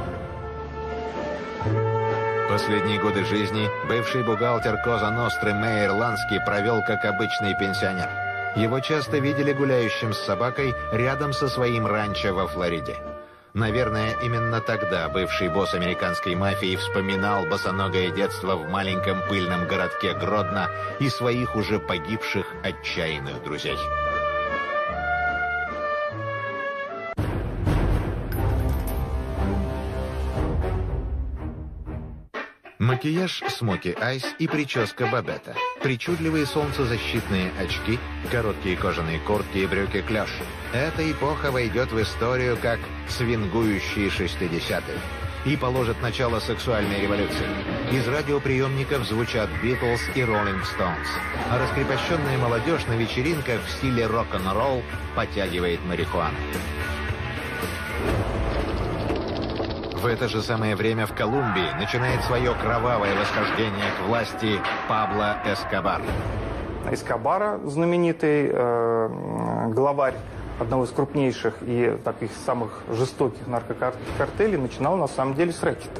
Последние годы жизни бывший бухгалтер Коза Ностры Мейер Лански провел как обычный пенсионер. Его часто видели гуляющим с собакой рядом со своим ранчо во Флориде. Наверное, именно тогда бывший босс американской мафии вспоминал босоногое детство в маленьком пыльном городке Гродно и своих уже погибших отчаянных друзей. Макияж Смоки Айс и прическа Бабетта. Причудливые солнцезащитные очки, короткие кожаные куртки и брюки клеш. Эта эпоха войдет в историю как свингующие шестидесятые и положит начало сексуальной революции. Из радиоприемников звучат Beatles и Rolling Stones, а раскрепощенная молодежь на вечеринках в стиле рок-н-ролл потягивает марихуану. В это же самое время в Колумбии начинает свое кровавое восхождение к власти Пабло Эскобар. Эскобара, знаменитый э, главарь одного из крупнейших и таких самых жестоких наркокартелей, начинал на самом деле с рэкета.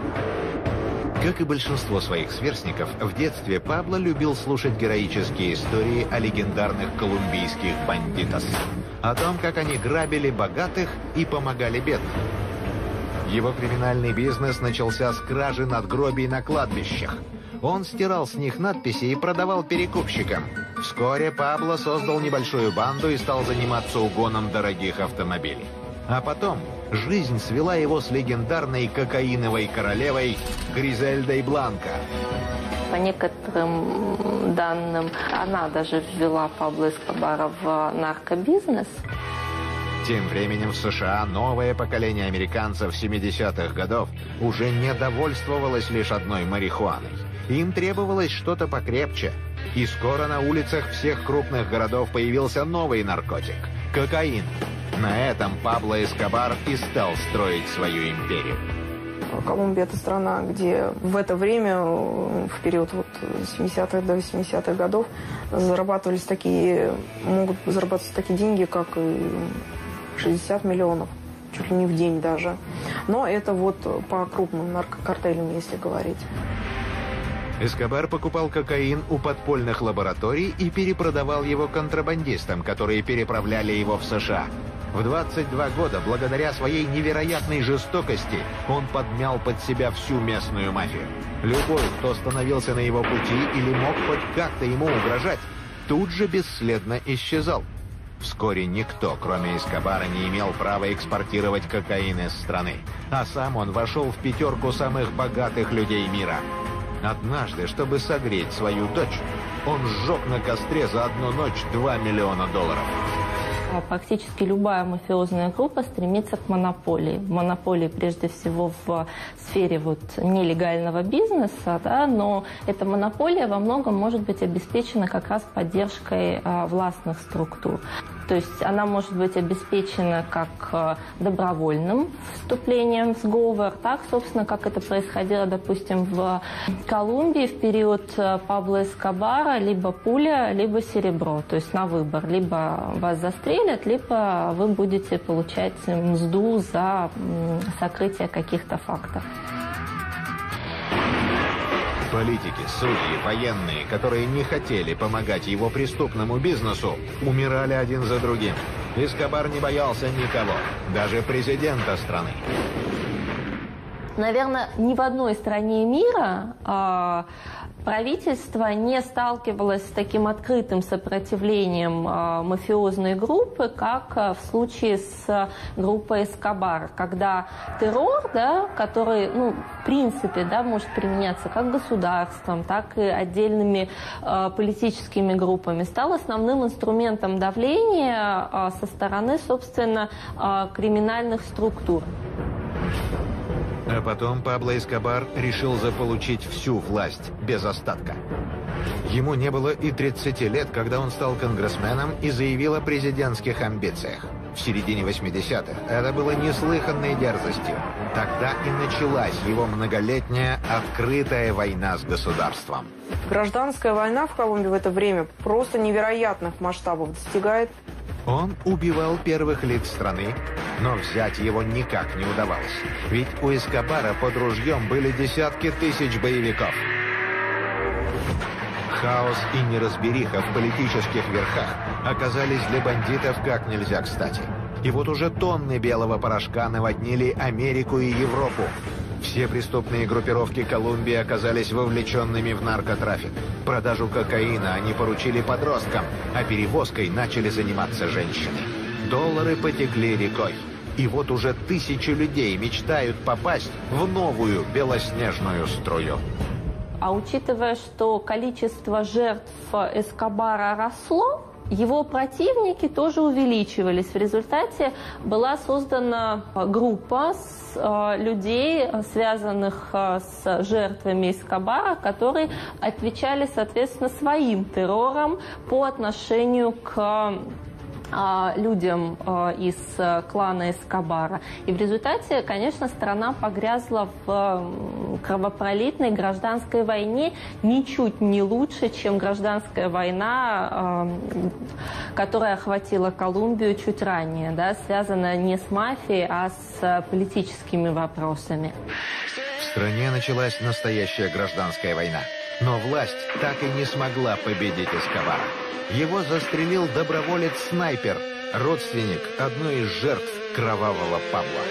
Как и большинство своих сверстников, в детстве Пабло любил слушать героические истории о легендарных колумбийских бандитос. О том, как они грабили богатых и помогали бедным. Его криминальный бизнес начался с кражи надгробий на кладбищах. Он стирал с них надписи и продавал перекупщикам. Вскоре Пабло создал небольшую банду и стал заниматься угоном дорогих автомобилей. А потом жизнь свела его с легендарной кокаиновой королевой Гризельдой Бланко. По некоторым данным, она даже ввела Пабло Эскобара в наркобизнес. Тем временем в США новое поколение американцев семидесятых годов уже не довольствовалось лишь одной марихуаной. Им требовалось что-то покрепче. И скоро на улицах всех крупных городов появился новый наркотик – кокаин. На этом Пабло Эскобар и стал строить свою империю. Колумбия – это страна, где в это время, в период вот семидесятых до восьмидесятых годов, зарабатывались такие, могут зарабатываться такие деньги, как шестьдесят миллионов, чуть ли не в день даже. Но это вот по крупным наркокартелям, если говорить. Эскобар покупал кокаин у подпольных лабораторий и перепродавал его контрабандистам, которые переправляли его в США. В двадцать два года, благодаря своей невероятной жестокости, он подмял под себя всю местную мафию. Любой, кто становился на его пути или мог хоть как-то ему угрожать, тут же бесследно исчезал. Вскоре никто, кроме Эскобара, не имел права экспортировать кокаин из страны, а сам он вошел в пятерку самых богатых людей мира. Однажды, чтобы согреть свою дочь, он сжег на костре за одну ночь два миллиона долларов. Практически любая мафиозная группа стремится к монополии. Монополии прежде всего в сфере вот нелегального бизнеса, да, но эта монополия во многом может быть обеспечена как раз поддержкой а, властных структур. То есть она может быть обеспечена как добровольным вступлением в сговор, так, собственно, как это происходило, допустим, в Колумбии в период Пабло Эскобара, либо пуля, либо серебро, то есть на выбор. Либо вас застрелят, либо вы будете получать мзду за сокрытие каких-то фактов. Политики, судьи, военные, которые не хотели помогать его преступному бизнесу, умирали один за другим. Эскобар не боялся никого, даже президента страны. Наверное, ни в одной стране мира а, правительство не сталкивалось с таким открытым сопротивлением а, мафиозной группы, как а, в случае с группой Эскобар, когда террор, да, который, ну, в принципе, да, может применяться как государством, так и отдельными а, политическими группами, стал основным инструментом давления а, со стороны, собственно, а, криминальных структур. А потом Пабло Эскобар решил заполучить всю власть без остатка. Ему не было и тридцати лет, когда он стал конгрессменом и заявил о президентских амбициях. В середине восьмидесятых это было неслыханной дерзостью. Тогда и началась его многолетняя открытая война с государством. Гражданская война в Колумбии в это время просто невероятных масштабов достигает. Он убивал первых лиц страны, но взять его никак не удавалось. Ведь у Эскобара под ружьем были десятки тысяч боевиков. Хаос и неразбериха в политических верхах оказались для бандитов как нельзя кстати. И вот уже тонны белого порошка наводнили Америку и Европу. Все преступные группировки Колумбии оказались вовлеченными в наркотрафик. Продажу кокаина они поручили подросткам, а перевозкой начали заниматься женщины. Доллары потекли рекой. И вот уже тысячи людей мечтают попасть в новую белоснежную струю. А учитывая, что количество жертв Эскобара росло, его противники тоже увеличивались. В результате была создана группа с, э, людей, связанных э, с жертвами Эскобара, которые отвечали, соответственно, своим террором по отношению к людям из клана Эскобара. И в результате, конечно, страна погрязла в кровопролитной гражданской войне ничуть не лучше, чем гражданская война, которая охватила Колумбию чуть ранее, да, связанная не с мафией, а с политическими вопросами. В стране началась настоящая гражданская война. Но власть так и не смогла победить Эскобара. Его застрелил доброволец-снайпер, родственник одной из жертв кровавого Пабло.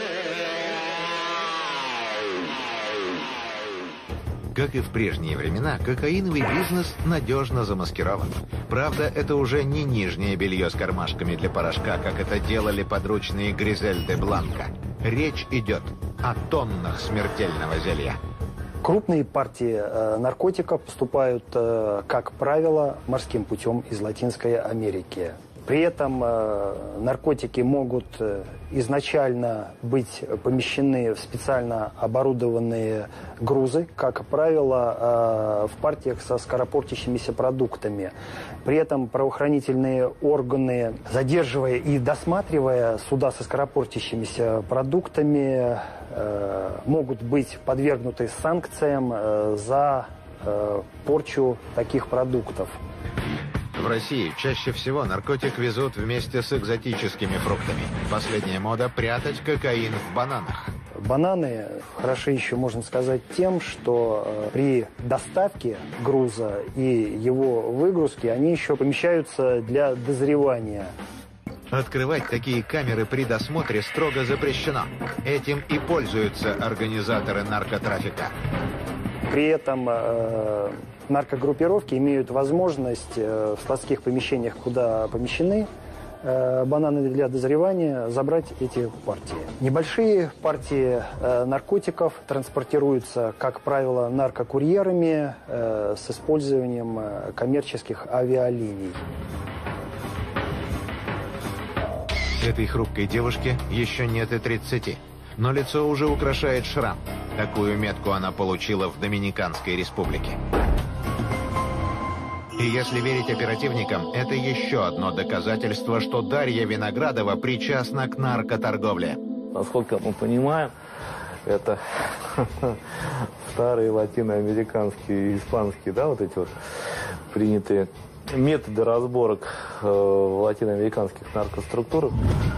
Как и в прежние времена, кокаиновый бизнес надежно замаскирован. Правда, это уже не нижнее белье с кармашками для порошка, как это делали подручные Гризель де Бланко. Речь идет о тоннах смертельного зелья. Крупные партии э, наркотиков поступают, э, как правило, морским путем из Латинской Америки. При этом э, наркотики могут э, изначально быть помещены в специально оборудованные грузы, как правило, э, в партиях со скоропортящимися продуктами. При этом правоохранительные органы, задерживая и досматривая суда со скоропортящимися продуктами, э, могут быть подвергнуты санкциям э, за э, порчу таких продуктов. В России чаще всего наркотик везут вместе с экзотическими фруктами. Последняя мода – прятать кокаин в бананах. Бананы хороши еще, можно сказать, тем, что э, при доставке груза и его выгрузке они еще помещаются для дозревания. Открывать такие камеры при досмотре строго запрещено. Этим и пользуются организаторы наркотрафика. При этом э, наркогруппировки имеют возможность э, в складских помещениях, куда помещены э, бананы для дозревания, забрать эти партии. Небольшие партии э, наркотиков транспортируются, как правило, наркокурьерами э, с использованием э, коммерческих авиалиний. Этой хрупкой девушке еще нет и тридцати, но лицо уже украшает шрам. Такую метку она получила в Доминиканской республике. И если верить оперативникам, это еще одно доказательство, что Дарья Виноградова причастна к наркоторговле. Насколько мы понимаем, это старые латиноамериканские и испанские, да, вот эти вот принятые методы разборок э, в латиноамериканских наркоструктурах.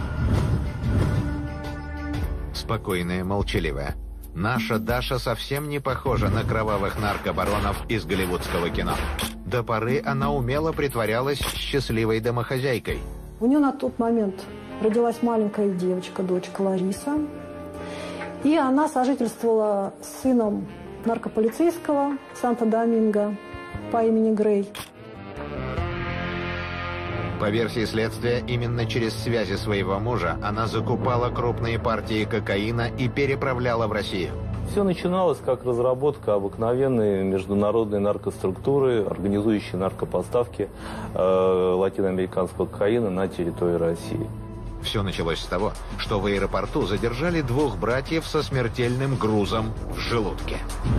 Спокойная, молчаливая. Наша Даша совсем не похожа на кровавых наркобаронов из голливудского кино. До поры она умело притворялась счастливой домохозяйкой. У нее на тот момент родилась маленькая девочка, дочка Лариса. И она сожительствовала с сыном наркополицейского Санто-Доминго по имени Грей. По версии следствия, именно через связи своего мужа она закупала крупные партии кокаина и переправляла в Россию. Все начиналось как разработка обыкновенной международной наркоструктуры, организующей наркопоставки э, латиноамериканского кокаина на территории России. Все началось с того, что в аэропорту задержали двух братьев со смертельным грузом в желудке.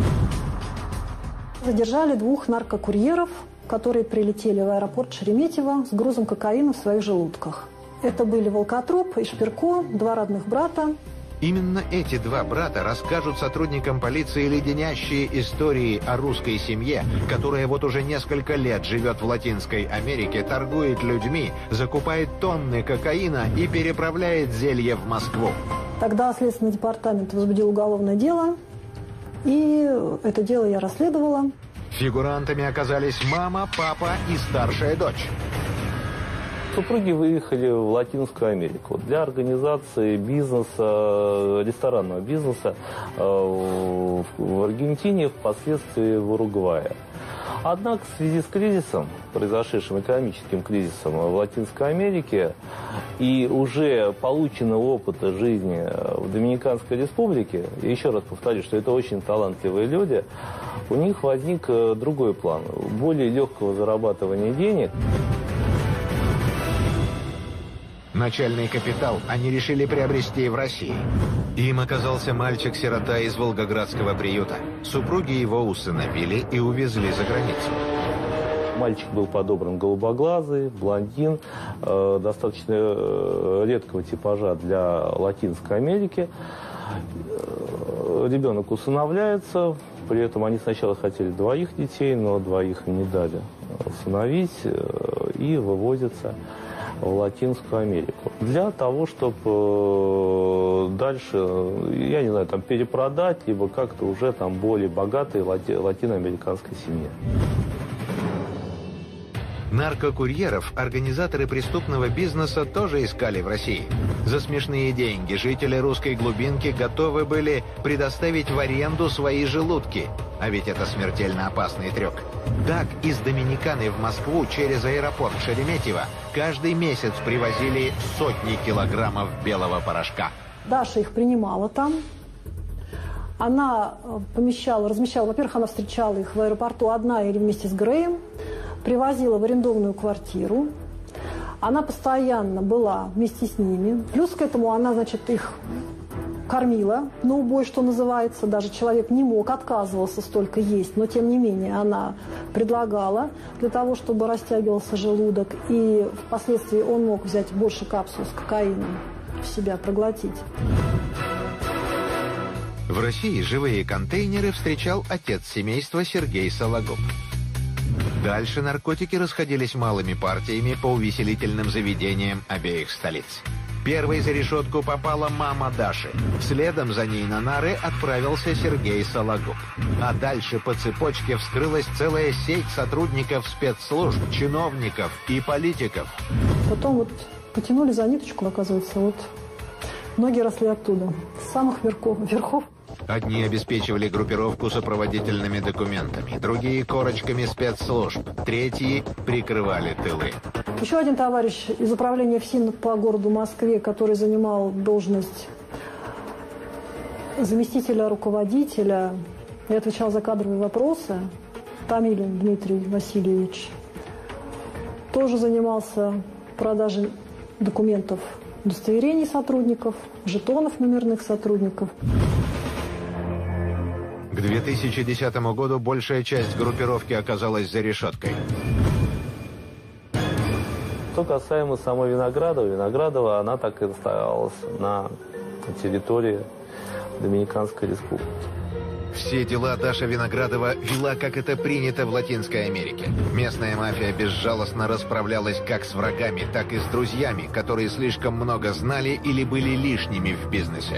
Задержали двух наркокурьеров, которые прилетели в аэропорт Шереметьево с грузом кокаина в своих желудках. Это были Волкотроп и Шпирко, два родных брата. Именно эти два брата расскажут сотрудникам полиции леденящие истории о русской семье, которая вот уже несколько лет живет в Латинской Америке, торгует людьми, закупает тонны кокаина и переправляет зелье в Москву. Тогда Следственный департамент возбудил уголовное дело, и это дело я расследовала. Фигурантами оказались мама, папа и старшая дочь. Супруги выехали в Латинскую Америку для организации бизнеса, ресторанного бизнеса в Аргентине, впоследствии в Уругвае. Однако в связи с кризисом, произошедшим экономическим кризисом в Латинской Америке и уже полученного опыта жизни в Доминиканской республике, я еще раз повторю, что это очень талантливые люди, у них возник другой план, более легкого зарабатывания денег. Начальный капитал они решили приобрести в России. Им оказался мальчик-сирота из волгоградского приюта. Супруги его усыновили и увезли за границу. Мальчик был подобран голубоглазый, блондин, э, достаточно э, редкого типажа для Латинской Америки. Э, ребенок усыновляется, при этом они сначала хотели двоих детей, но двоих им не дали усыновить э, и вывозятся в Латинскую Америку. Для того, чтобы э, дальше, я не знаю, там перепродать, либо как-то уже там более богатой лати латиноамериканской семье. Наркокурьеров организаторы преступного бизнеса тоже искали в России. За смешные деньги жители русской глубинки готовы были предоставить в аренду свои желудки. А ведь это смертельно опасный трюк. Так, из Доминиканы в Москву через аэропорт Шереметьево каждый месяц привозили сотни килограммов белого порошка. Даша их принимала там. Она помещала, размещала, во-первых, она встречала их в аэропорту одна или вместе с Греем. Привозила в арендованную квартиру. Она постоянно была вместе с ними. Плюс к этому она, значит, их кормила на убой, что называется. Даже человек не мог, отказывался столько есть. Но, тем не менее, она предлагала для того, чтобы растягивался желудок. И впоследствии он мог взять больше капсул с кокаином в себя, проглотить. В России живые контейнеры встречал отец семейства Сергей Сологуб. Дальше наркотики расходились малыми партиями по увеселительным заведениям обеих столиц. Первой за решетку попала мама Даши. Следом за ней на нары отправился Сергей Сологуб. А дальше по цепочке вскрылась целая сеть сотрудников спецслужб, чиновников и политиков. Потом вот потянули за ниточку, оказывается, вот ноги росли оттуда, с самых верхов. верхов. Одни обеспечивали группировку сопроводительными документами, другие – корочками спецслужб, третьи прикрывали тылы. Еще один товарищ из управления ФСИН по городу Москве, который занимал должность заместителя руководителя и отвечал за кадровые вопросы, Томилин Дмитрий Васильевич, тоже занимался продажей документов, удостоверений сотрудников, жетонов номерных сотрудников. К две тысячи десятому году большая часть группировки оказалась за решеткой. Что касаемо самой Виноградова, Виноградова, она так и оставалась на территории Доминиканской республики. Все дела Даша Виноградова вела, как это принято в Латинской Америке. Местная мафия безжалостно расправлялась как с врагами, так и с друзьями, которые слишком много знали или были лишними в бизнесе.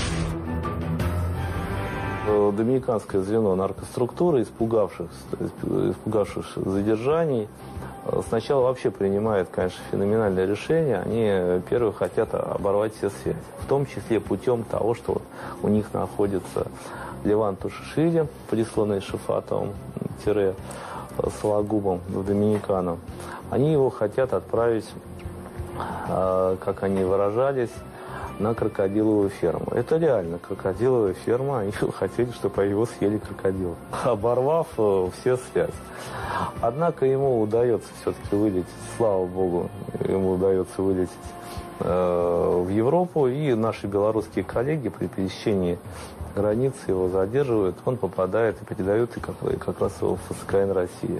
Доминиканское звено наркоструктуры, испугавших, испугавших задержаний, сначала вообще принимает, конечно, феноменальное решение. Они, первые, хотят оборвать все связи. В том числе путем того, что вот у них находится Леван Тушишвили, присланный Шафатовым, тире Сологубом в Доминикану. Они его хотят отправить, как они выражались, на крокодиловую ферму. Это реально крокодиловая ферма. Они хотели, чтобы его съели крокодилы, оборвав все связи. Однако ему удается все-таки вылететь, слава богу, ему удается вылететь э, в Европу. И наши белорусские коллеги при пересечении границы его задерживают. Он попадает и передает и как, и как раз его в ФСКН России.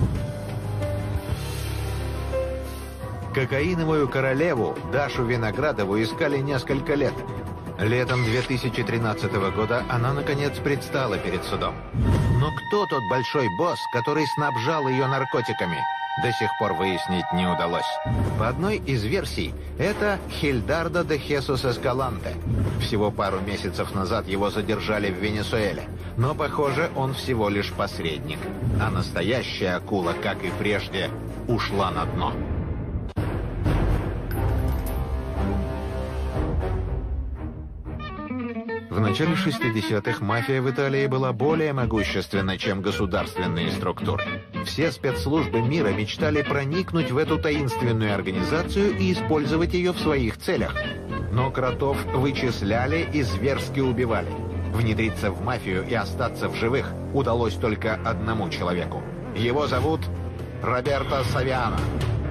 Кокаиновую королеву Дашу Виноградову искали несколько лет. Летом две тысячи тринадцатого года она, наконец, предстала перед судом. Но кто тот большой босс, который снабжал ее наркотиками, до сих пор выяснить не удалось. По одной из версий, это Хильдардо де Хесус Эскаланте. Всего пару месяцев назад его задержали в Венесуэле. Но, похоже, он всего лишь посредник. А настоящая акула, как и прежде, ушла на дно. В начале шестидесятых мафия в Италии была более могущественна, чем государственные структуры. Все спецслужбы мира мечтали проникнуть в эту таинственную организацию и использовать ее в своих целях. Но кротов вычисляли и зверски убивали. Внедриться в мафию и остаться в живых удалось только одному человеку. Его зовут Роберто Савиано.